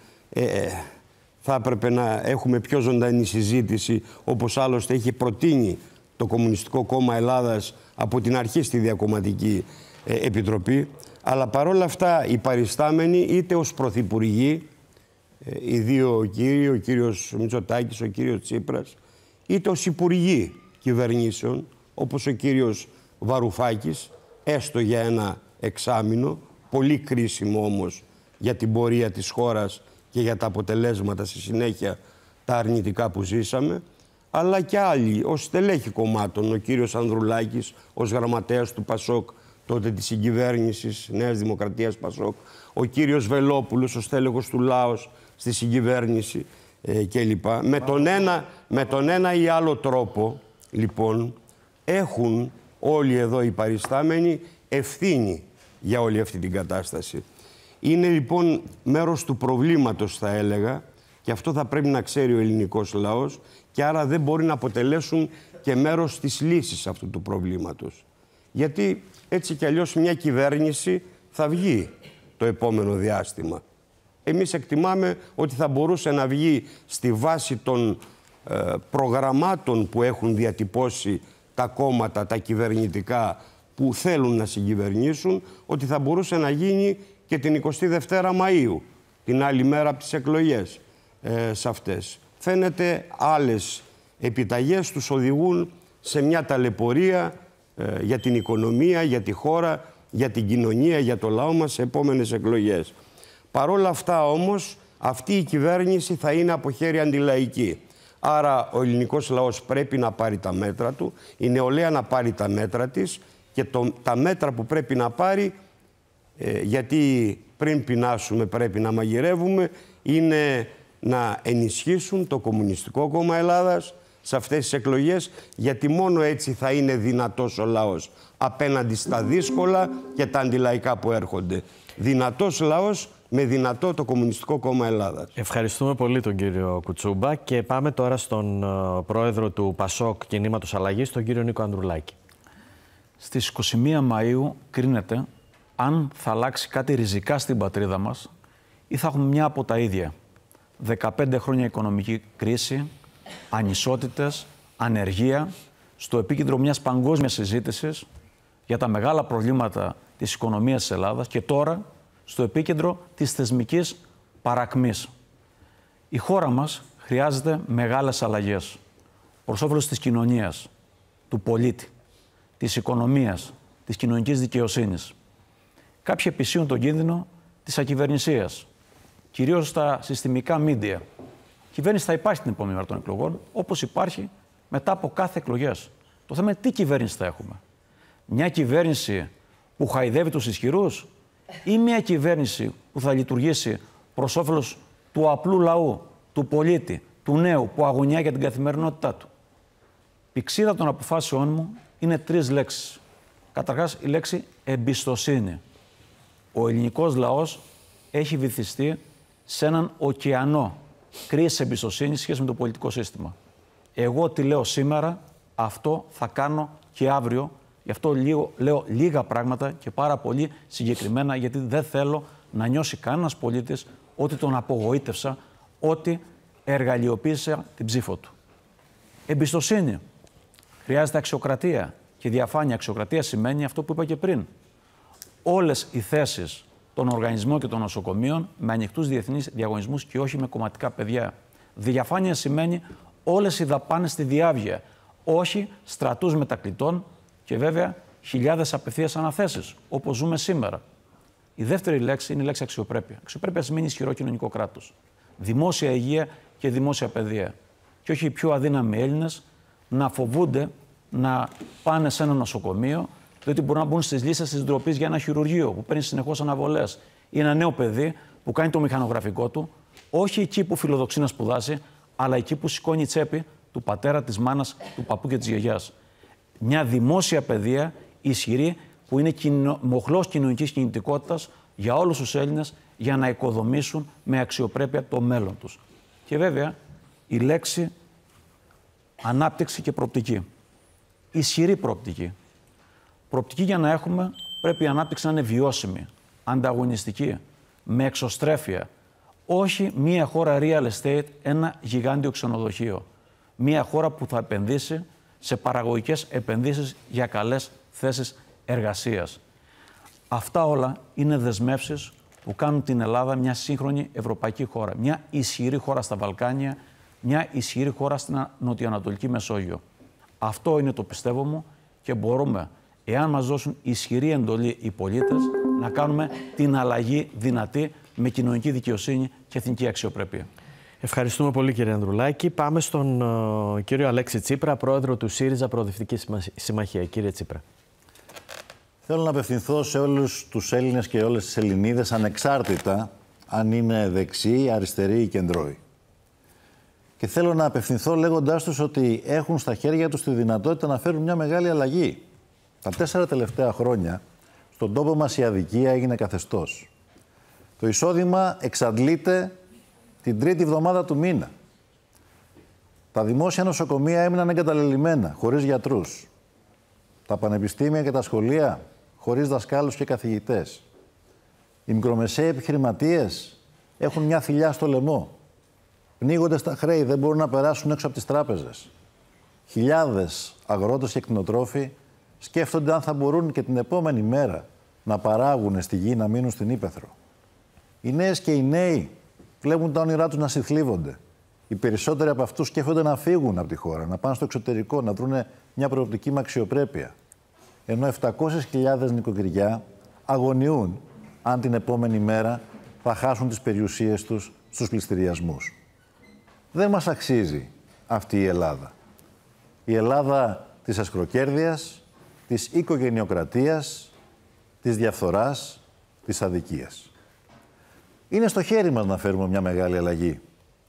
θα έπρεπε να έχουμε πιο ζωντανή συζήτηση, όπως άλλωστε έχει προτείνει το Κομμουνιστικό Κόμμα Ελλάδας από την αρχή στη Διακομματική Επιτροπή, αλλά παρόλα αυτά οι παριστάμενοι είτε ως πρωθυπουργοί, οι δύο κύριοι, ο κύριος Μητσοτάκης, ο κύριος Τσίπρας, είτε ως υπουργοί κυβερνήσεων, όπως ο κύριος Βαρουφάκης, έστω για ένα εξάμηνο, πολύ κρίσιμο όμως για την πορεία της χώρας και για τα αποτελέσματα στη συνέχεια τα αρνητικά που ζήσαμε, αλλά και άλλοι ως στελέχη κομμάτων, ο κύριος Ανδρουλάκης ως γραμματέας του ΠΑΣΟΚ, τότε της συγκυβέρνησης Νέας Δημοκρατίας ΠΑΣΟΚ, ο κύριος Βελόπουλος ως στέλεχος του ΛΑΟΣ στη συγκυβέρνηση κλπ. Με τον ένα ή άλλο τρόπο, λοιπόν, έχουν όλοι εδώ οι παριστάμενοι ευθύνη για όλη αυτή την κατάσταση. Είναι λοιπόν μέρος του προβλήματος, θα έλεγα, και αυτό θα πρέπει να ξέρει ο ελληνικός λαός, και άρα δεν μπορεί να αποτελέσουν και μέρος της λύσης αυτού του προβλήματος. Γιατί έτσι κι αλλιώς μια κυβέρνηση θα βγει το επόμενο διάστημα. Εμείς εκτιμάμε ότι θα μπορούσε να βγει στη βάση των προγραμμάτων που έχουν διατυπώσει τα κόμματα, τα κυβερνητικά που θέλουν να συγκυβερνήσουν, ότι θα μπορούσε να γίνει και την 22η Μαΐου, την άλλη μέρα από τις εκλογές σε αυτές. Φαίνεται άλλες επιταγές τους οδηγούν σε μια ταλαιπωρία για την οικονομία, για τη χώρα, για την κοινωνία, για το λαό μας σε επόμενες εκλογές. Παρόλα αυτά όμως, αυτή η κυβέρνηση θα είναι από χέρι αντιλαϊκή. Άρα ο ελληνικός λαός πρέπει να πάρει τα μέτρα του, η νεολαία να πάρει τα μέτρα της και τα μέτρα που πρέπει να πάρει, γιατί πριν πεινάσουμε πρέπει να μαγειρεύουμε, είναι να ενισχύσουν το Κομμουνιστικό Κόμμα Ελλάδας σε αυτές τις εκλογές, γιατί μόνο έτσι θα είναι δυνατός ο λαός απέναντι στα δύσκολα και τα αντιλαϊκά που έρχονται. Δυνατός λαός με δυνατό το Κομμουνιστικό Κόμμα Ελλάδας. Ευχαριστούμε πολύ τον κύριο Κουτσούμπα και πάμε τώρα στον πρόεδρο του ΠΑΣΟΚ Κινήματος Αλλαγής, τον κύριο Νίκο Ανδρουλάκη. Στις 21 Μαΐου κρίνεται αν θα αλλάξει κάτι ριζικά στην πατρίδα μας ή θα έχουμε μια από τα ίδια. 15 χρόνια οικονομική κρίση, ανισότητες, ανεργία, στο επίκεντρο μιας παγκόσμιας συζήτησης για τα μεγάλα προβλήματα της οικονομίας της Ελλάδας και τώρα στο επίκεντρο της θεσμικής παρακμής. Η χώρα μας χρειάζεται μεγάλες αλλαγές προς όφελος της κοινωνίας, του πολίτη, της οικονομίας, της κοινωνικής δικαιοσύνης. Κάποιοι επισύουν τον κίνδυνο της ακυβερνησίας, κυρίως στα συστημικά μίντια. Η κυβέρνηση θα υπάρχει την επόμενη μέρα των εκλογών, όπως υπάρχει μετά από κάθε εκλογές. Το θέμα είναι τι κυβέρνηση θα έχουμε. Μια κυβέρνηση που χαϊδεύει τους ισχυρούς ή μια κυβέρνηση που θα λειτουργήσει προς όφελος του απλού λαού, του πολίτη, του νέου που αγωνιά για την καθημερινότητά του. Πηξίδα των αποφάσεών μου είναι 3 λέξεις. Καταρχάς η λέξη εμπιστοσύνη. Ο ελληνικός λαός έχει βυθιστεί σε έναν ωκεανό κρίσης εμπιστοσύνης σχέση με το πολιτικό σύστημα. Εγώ τι λέω σήμερα, αυτό θα κάνω και αύριο. Γι' αυτό λέω λίγα πράγματα και πάρα πολύ συγκεκριμένα, γιατί δεν θέλω να νιώσει κανένας πολίτης ότι τον απογοήτευσα, ότι εργαλειοποίησα την ψήφο του. Εμπιστοσύνη. Χρειάζεται αξιοκρατία και διαφάνεια. Αξιοκρατία σημαίνει αυτό που είπα και πριν. Όλες οι θέσεις των οργανισμών και των νοσοκομείων με ανοιχτούς διεθνείς διαγωνισμούς και όχι με κομματικά παιδιά. Διαφάνεια σημαίνει όλες οι δαπάνες στη διάβγεια, όχι στρατούς μετακλητών και βέβαια χιλιάδες απευθείας αναθέσεις, όπως ζούμε σήμερα. Η δεύτερη λέξη είναι η λέξη αξιοπρέπεια. Αξιοπρέπεια σημαίνει ισχυρό κοινωνικό κράτος. Δημόσια υγεία και δημόσια παιδεία. Και όχι οι πιο αδύναμοι Έλληνες να φοβούνται να πάνε σε ένα νοσοκομείο, διότι μπορούν να μπουν στις λίστες της ντροπής για ένα χειρουργείο που παίρνει συνεχώς αναβολές. Ή ένα νέο παιδί που κάνει το μηχανογραφικό του, όχι εκεί που φιλοδοξεί να σπουδάσει, αλλά εκεί που σηκώνει τσέπη του πατέρα, της μάνας, του παππού και της γιαγιάς. Μια δημόσια παιδεία ισχυρή που είναι μοχλός κοινωνικής κινητικότητας για όλους τους Έλληνες για να οικοδομήσουν με αξιοπρέπεια το μέλλον τους. Και βέβαια η λέξη ανάπτυξη και προοπτική. Ισχυρή προοπτική. Προοπτική για να έχουμε πρέπει η ανάπτυξη να είναι βιώσιμη, ανταγωνιστική, με εξωστρέφεια. Όχι μία χώρα real estate, ένα γιγάντιο ξενοδοχείο. Μία χώρα που θα επενδύσει σε παραγωγικές επενδύσεις για καλές θέσεις εργασίας. Αυτά όλα είναι δεσμεύσεις που κάνουν την Ελλάδα μια σύγχρονη ευρωπαϊκή χώρα. Μια ισχυρή χώρα στα Βαλκάνια, μια ισχυρή χώρα στην Νοτιοανατολική Μεσόγειο. Αυτό είναι το πιστεύω μου και μπορούμε, εάν μας δώσουν ισχυρή εντολή οι πολίτες, να κάνουμε την αλλαγή δυνατή με κοινωνική δικαιοσύνη και εθνική αξιοπρέπεια. Ευχαριστούμε πολύ, κύριε Ανδρουλάκη. Πάμε στον κύριο Αλέξη Τσίπρα, πρόεδρο του ΣΥΡΙΖΑ Προοδευτική Συμμαχία. Κύριε Τσίπρα. Θέλω να απευθυνθώ σε όλους τους Έλληνες και όλες τις Ελληνίδες, ανεξάρτητα αν είναι δεξιοί, αριστεροί ή κεντρώοι. Και θέλω να απευθυνθώ λέγοντάς τους ότι έχουν στα χέρια τους τη δυνατότητα να φέρουν μια μεγάλη αλλαγή. Τα 4 τελευταία χρόνια, στον τόπο μας η αδικία έγινε καθεστώς. Το εισόδημα εξαντλείται την 3η εβδομάδα του μήνα. Τα δημόσια νοσοκομεία έμειναν εγκαταλελειμμένα, χωρίς γιατρούς. Τα πανεπιστήμια και τα σχολεία χωρίς δασκάλους και καθηγητές. Οι μικρομεσαίοι επιχειρηματίες έχουν μια θηλιά στο λαιμό. Πνίγονται στα χρέη, δεν μπορούν να περάσουν έξω από τις τράπεζες. Χιλιάδες αγρότες και κτηνοτρόφοι σκέφτονται αν θα μπορούν και την επόμενη μέρα να παράγουν στη γη, να μείνουν στην ύπαιθρο. Οι νέες και οι νέοι βλέπουν τα όνειρά τους να συθλίβονται. Οι περισσότεροι από αυτούς σκέφτονται να φύγουν από τη χώρα, να πάνε στο εξωτερικό, να βρουν μια προοπτική με αξιοπρέπεια. Ενώ 700.000 νοικοκυριά αγωνιούν αν την επόμενη μέρα θα χάσουν τις περιουσίες τους στους πληστηριασμούς. Δεν μας αξίζει αυτή η Ελλάδα. Η Ελλάδα της ασκροκέρδειας, της οικογενειοκρατίας, της διαφθοράς, της αδικίας. Είναι στο χέρι μας να φέρουμε μια μεγάλη αλλαγή.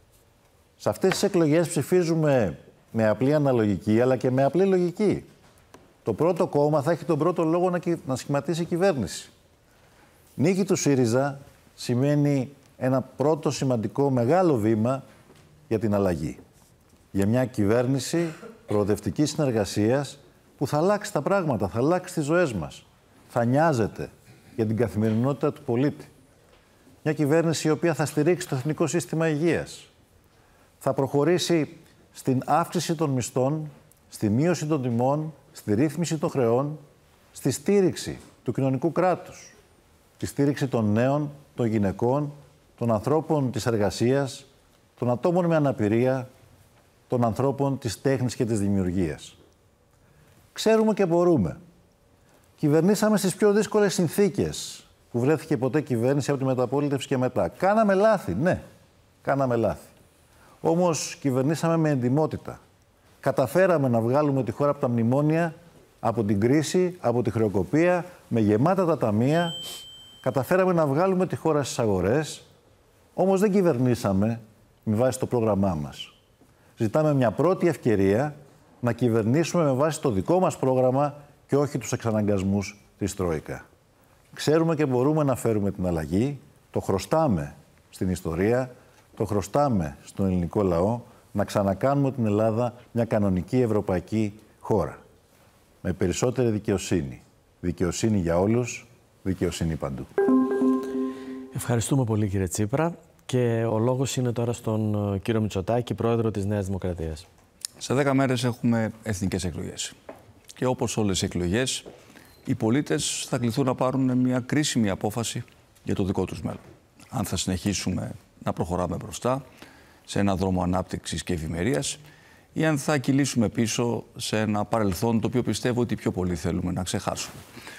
Σε αυτές τις εκλογές ψηφίζουμε με απλή αναλογική, αλλά και με απλή λογική. Το πρώτο κόμμα θα έχει τον πρώτο λόγο να σχηματίσει κυβέρνηση. Νίκη του ΣΥΡΙΖΑ σημαίνει ένα πρώτο σημαντικό μεγάλο βήμα για την αλλαγή. Για μια κυβέρνηση προοδευτικής συνεργασίας που θα αλλάξει τα πράγματα, θα αλλάξει τις ζωές μας. Θα νοιάζεται για την καθημερινότητα του πολίτη. Μια κυβέρνηση η οποία θα στηρίξει το Εθνικό Σύστημα Υγείας. Θα προχωρήσει στην αύξηση των μισθών, στη μείωση των τιμών, στη ρύθμιση των χρεών, στη στήριξη του κοινωνικού κράτους, τη στήριξη των νέων, των γυναικών, των ανθρώπων της εργασίας, των ατόμων με αναπηρία, των ανθρώπων της τέχνης και της δημιουργίας. Ξέρουμε και μπορούμε. Κυβερνήσαμε στις πιο δύσκολες συνθήκες που βρέθηκε ποτέ κυβέρνηση από τη μεταπολίτευση και μετά. Κάναμε λάθη, ναι, κάναμε λάθη. Όμως κυβερνήσαμε με εντιμότητα. Καταφέραμε να βγάλουμε τη χώρα από τα μνημόνια, από την κρίση, από τη χρεοκοπία, με γεμάτα τα ταμεία. Καταφέραμε να βγάλουμε τη χώρα στις αγορές, όμως δεν κυβερνήσαμε με βάση το πρόγραμμά μας. Ζητάμε μια πρώτη ευκαιρία να κυβερνήσουμε με βάση το δικό μας πρόγραμμα και όχι τους εξαναγκασμούς της Τρόικα. Ξέρουμε και μπορούμε να φέρουμε την αλλαγή, το χρωστάμε στην ιστορία, το χρωστάμε στον ελληνικό λαό, να ξανακάνουμε την Ελλάδα μια κανονική ευρωπαϊκή χώρα. Με περισσότερη δικαιοσύνη. Δικαιοσύνη για όλους, δικαιοσύνη παντού. Ευχαριστούμε πολύ, κύριε Τσίπρα. Και ο λόγος είναι τώρα στον κύριο Μητσοτάκη, πρόεδρο της Νέας Δημοκρατίας. Σε 10 μέρες έχουμε εθνικές εκλογές. Και όπως όλες οι εκλογές, οι πολίτες θα κληθούν να πάρουν μια κρίσιμη απόφαση για το δικό τους μέλλον. Αν θα συνεχίσουμε να προχωράμε μπροστά σε ένα δρόμο ανάπτυξης και ευημερίας ή αν θα κυλήσουμε πίσω σε ένα παρελθόν το οποίο πιστεύω ότι πιο πολύ θέλουμε να ξεχάσουμε.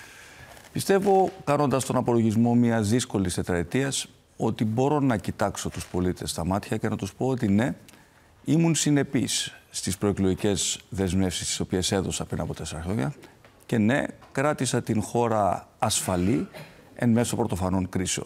Πιστεύω, κάνοντας τον απολογισμό μιας δύσκολης τετραετίας, ότι μπορώ να κοιτάξω τους πολίτες στα μάτια και να τους πω ότι ναι, ήμουν συνεπής στις προεκλογικές δεσμεύσεις τις οποίες έδωσα πριν από 4 χρόνια και ναι, κράτησα την χώρα ασφαλή εν μέσω πρωτοφανών κρίσεων.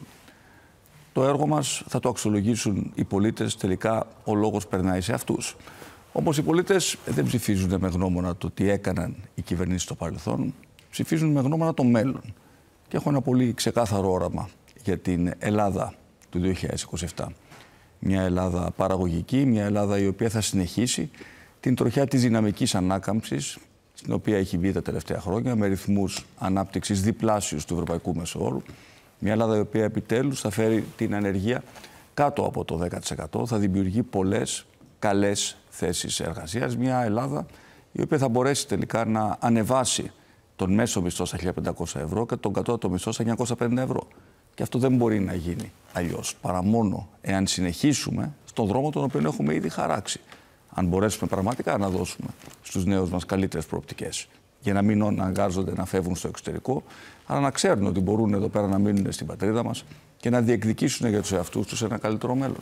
Το έργο μας θα το αξιολογήσουν οι πολίτες, τελικά ο λόγος περνάει σε αυτούς. Όμως οι πολίτες δεν ψηφίζουν με γνώμονα το τι έκαναν οι κυβερνήσεις στο παρελθόν, ψηφίζουν με γνώμονα το μέλλον. Και έχω ένα πολύ ξεκάθαρο όραμα για την Ελλάδα του 2027. Μια Ελλάδα παραγωγική, μια Ελλάδα η οποία θα συνεχίσει την τροχιά της δυναμικής ανάκαμψης, στην οποία έχει μπει τα τελευταία χρόνια, με ρυθμούς ανάπτυξης διπλάσιους του ευρωπαϊκού μεσοόρου. Μια Ελλάδα η οποία επιτέλους θα φέρει την ανεργία κάτω από το 10%, θα δημιουργεί πολλές καλές θέσεις εργασίας. Μια Ελλάδα η οποία θα μπορέσει τελικά να ανεβάσει τον μέσο μισθό στα 1.500 ευρώ και τον κατώτατο μισθό στα 950 ευρώ. Και αυτό δεν μπορεί να γίνει αλλιώς, παρά μόνο εάν συνεχίσουμε στον δρόμο τον οποίο έχουμε ήδη χαράξει. Αν μπορέσουμε πραγματικά να δώσουμε στους νέους μας καλύτερες προοπτικές, για να μην αναγκάζονται να φεύγουν στο εξωτερικό, αλλά να ξέρουν ότι μπορούν εδώ πέρα να μείνουν στην πατρίδα μας και να διεκδικήσουν για τους εαυτούς τους ένα καλύτερο μέλλον.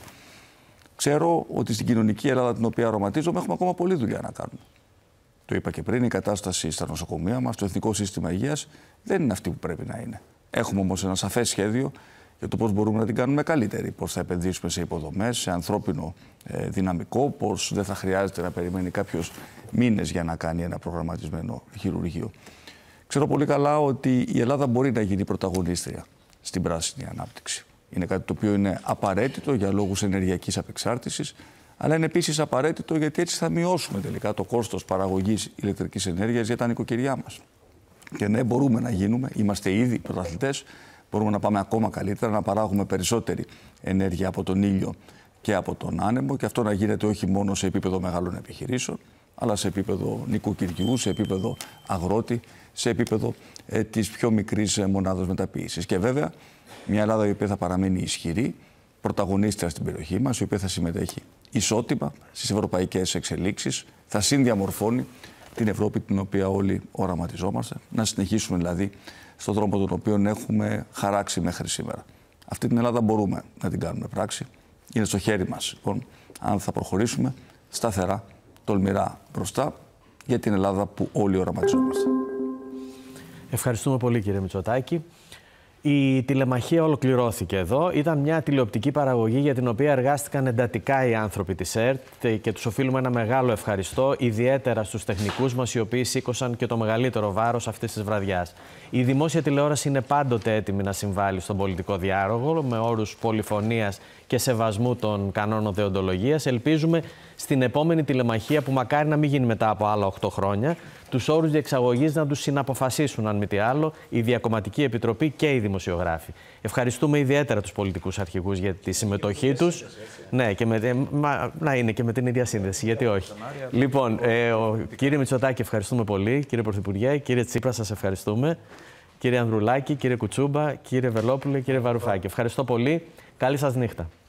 Ξέρω ότι στην κοινωνική Ελλάδα την οποία αρωματίζομαι έχουμε ακόμα πολλή δουλειά να κάνουμε. Το είπα και πριν, η κατάσταση στα νοσοκομεία μας, το Εθνικό Σύστημα Υγείας δεν είναι αυτή που πρέπει να είναι. Έχουμε όμως ένα σαφές σχέδιο για το πώς μπορούμε να την κάνουμε καλύτερη. Πώς θα επενδύσουμε σε υποδομές, σε ανθρώπινο δυναμικό, πώς δεν θα χρειάζεται να περιμένει κάποιος μήνες για να κάνει ένα προγραμματισμένο χειρουργείο. Ξέρω πολύ καλά ότι η Ελλάδα μπορεί να γίνει πρωταγωνίστρια στην πράσινη ανάπτυξη. Είναι κάτι το οποίο είναι απαραίτητο για λόγους ενεργειακής απεξάρτησης, αλλά είναι επίσης απαραίτητο γιατί έτσι θα μειώσουμε τελικά το κόστος παραγωγής ηλεκτρικής ενέργειας για τα νοικοκυριά μας. Και ναι, μπορούμε να γίνουμε, είμαστε ήδη πρωταθλητές, μπορούμε να πάμε ακόμα καλύτερα, να παράγουμε περισσότερη ενέργεια από τον ήλιο και από τον άνεμο και αυτό να γίνεται όχι μόνο σε επίπεδο μεγάλων επιχειρήσεων, αλλά σε επίπεδο νοικοκυριού, σε επίπεδο αγρότη, σε επίπεδο της πιο μικρής μονάδας μεταποίησης. Και βέβαια, μια Ελλάδα η οποία θα παραμείνει ισχυρή, πρωταγωνίστρια στην περιοχή μας, η οποία θα συμμετέχει ισότιμα στις ευρωπαϊκές εξελίξεις, θα συνδιαμορφώνει την Ευρώπη την οποία όλοι οραματιζόμαστε, να συνεχίσουμε δηλαδή στον δρόμο τον οποίο έχουμε χαράξει μέχρι σήμερα. Αυτή την Ελλάδα μπορούμε να την κάνουμε πράξη. Είναι στο χέρι μας, λοιπόν, αν θα προχωρήσουμε σταθερά, τολμηρά μπροστά για την Ελλάδα που όλοι οραματιζόμαστε. Ευχαριστούμε πολύ, κύριε Μητσοτάκη. Η τηλεμαχία ολοκληρώθηκε εδώ. Ήταν μια τηλεοπτική παραγωγή για την οποία εργάστηκαν εντατικά οι άνθρωποι της ΕΡΤ και τους οφείλουμε ένα μεγάλο ευχαριστώ, ιδιαίτερα στους τεχνικούς μας, οι οποίοι σήκωσαν και το μεγαλύτερο βάρος αυτής της βραδιάς. Η δημόσια τηλεόραση είναι πάντοτε έτοιμη να συμβάλλει στον πολιτικό διάλογο με όρους πολυφωνίας και σεβασμού των κανόνων δεοντολογίας. Ελπίζουμε στην επόμενη τηλεμαχία, που μακάρι να μην γίνει μετά από άλλα 8 χρόνια, τους όρους διεξαγωγής να τους συναποφασίσουν, αν μη τι άλλο, η Διακομματική Επιτροπή και οι δημοσιογράφοι. Ευχαριστούμε ιδιαίτερα τους πολιτικούς αρχηγούς για τη συμμετοχή τους. Ναι, και να είναι και με την ίδια σύνδεση, γιατί όχι. Λοιπόν, κύριε Μητσοτάκη, ευχαριστούμε πολύ. Κύριε Πρωθυπουργέ, κύριε Τσίπρα, σας ευχαριστούμε. Κύριε Ανδρουλάκη, κύριε Κουτσούμπα, κύριε Βελόπουλε, κύριε Βαρουφάκη. Ευχαριστώ πολύ. Καλή σας νύχτα.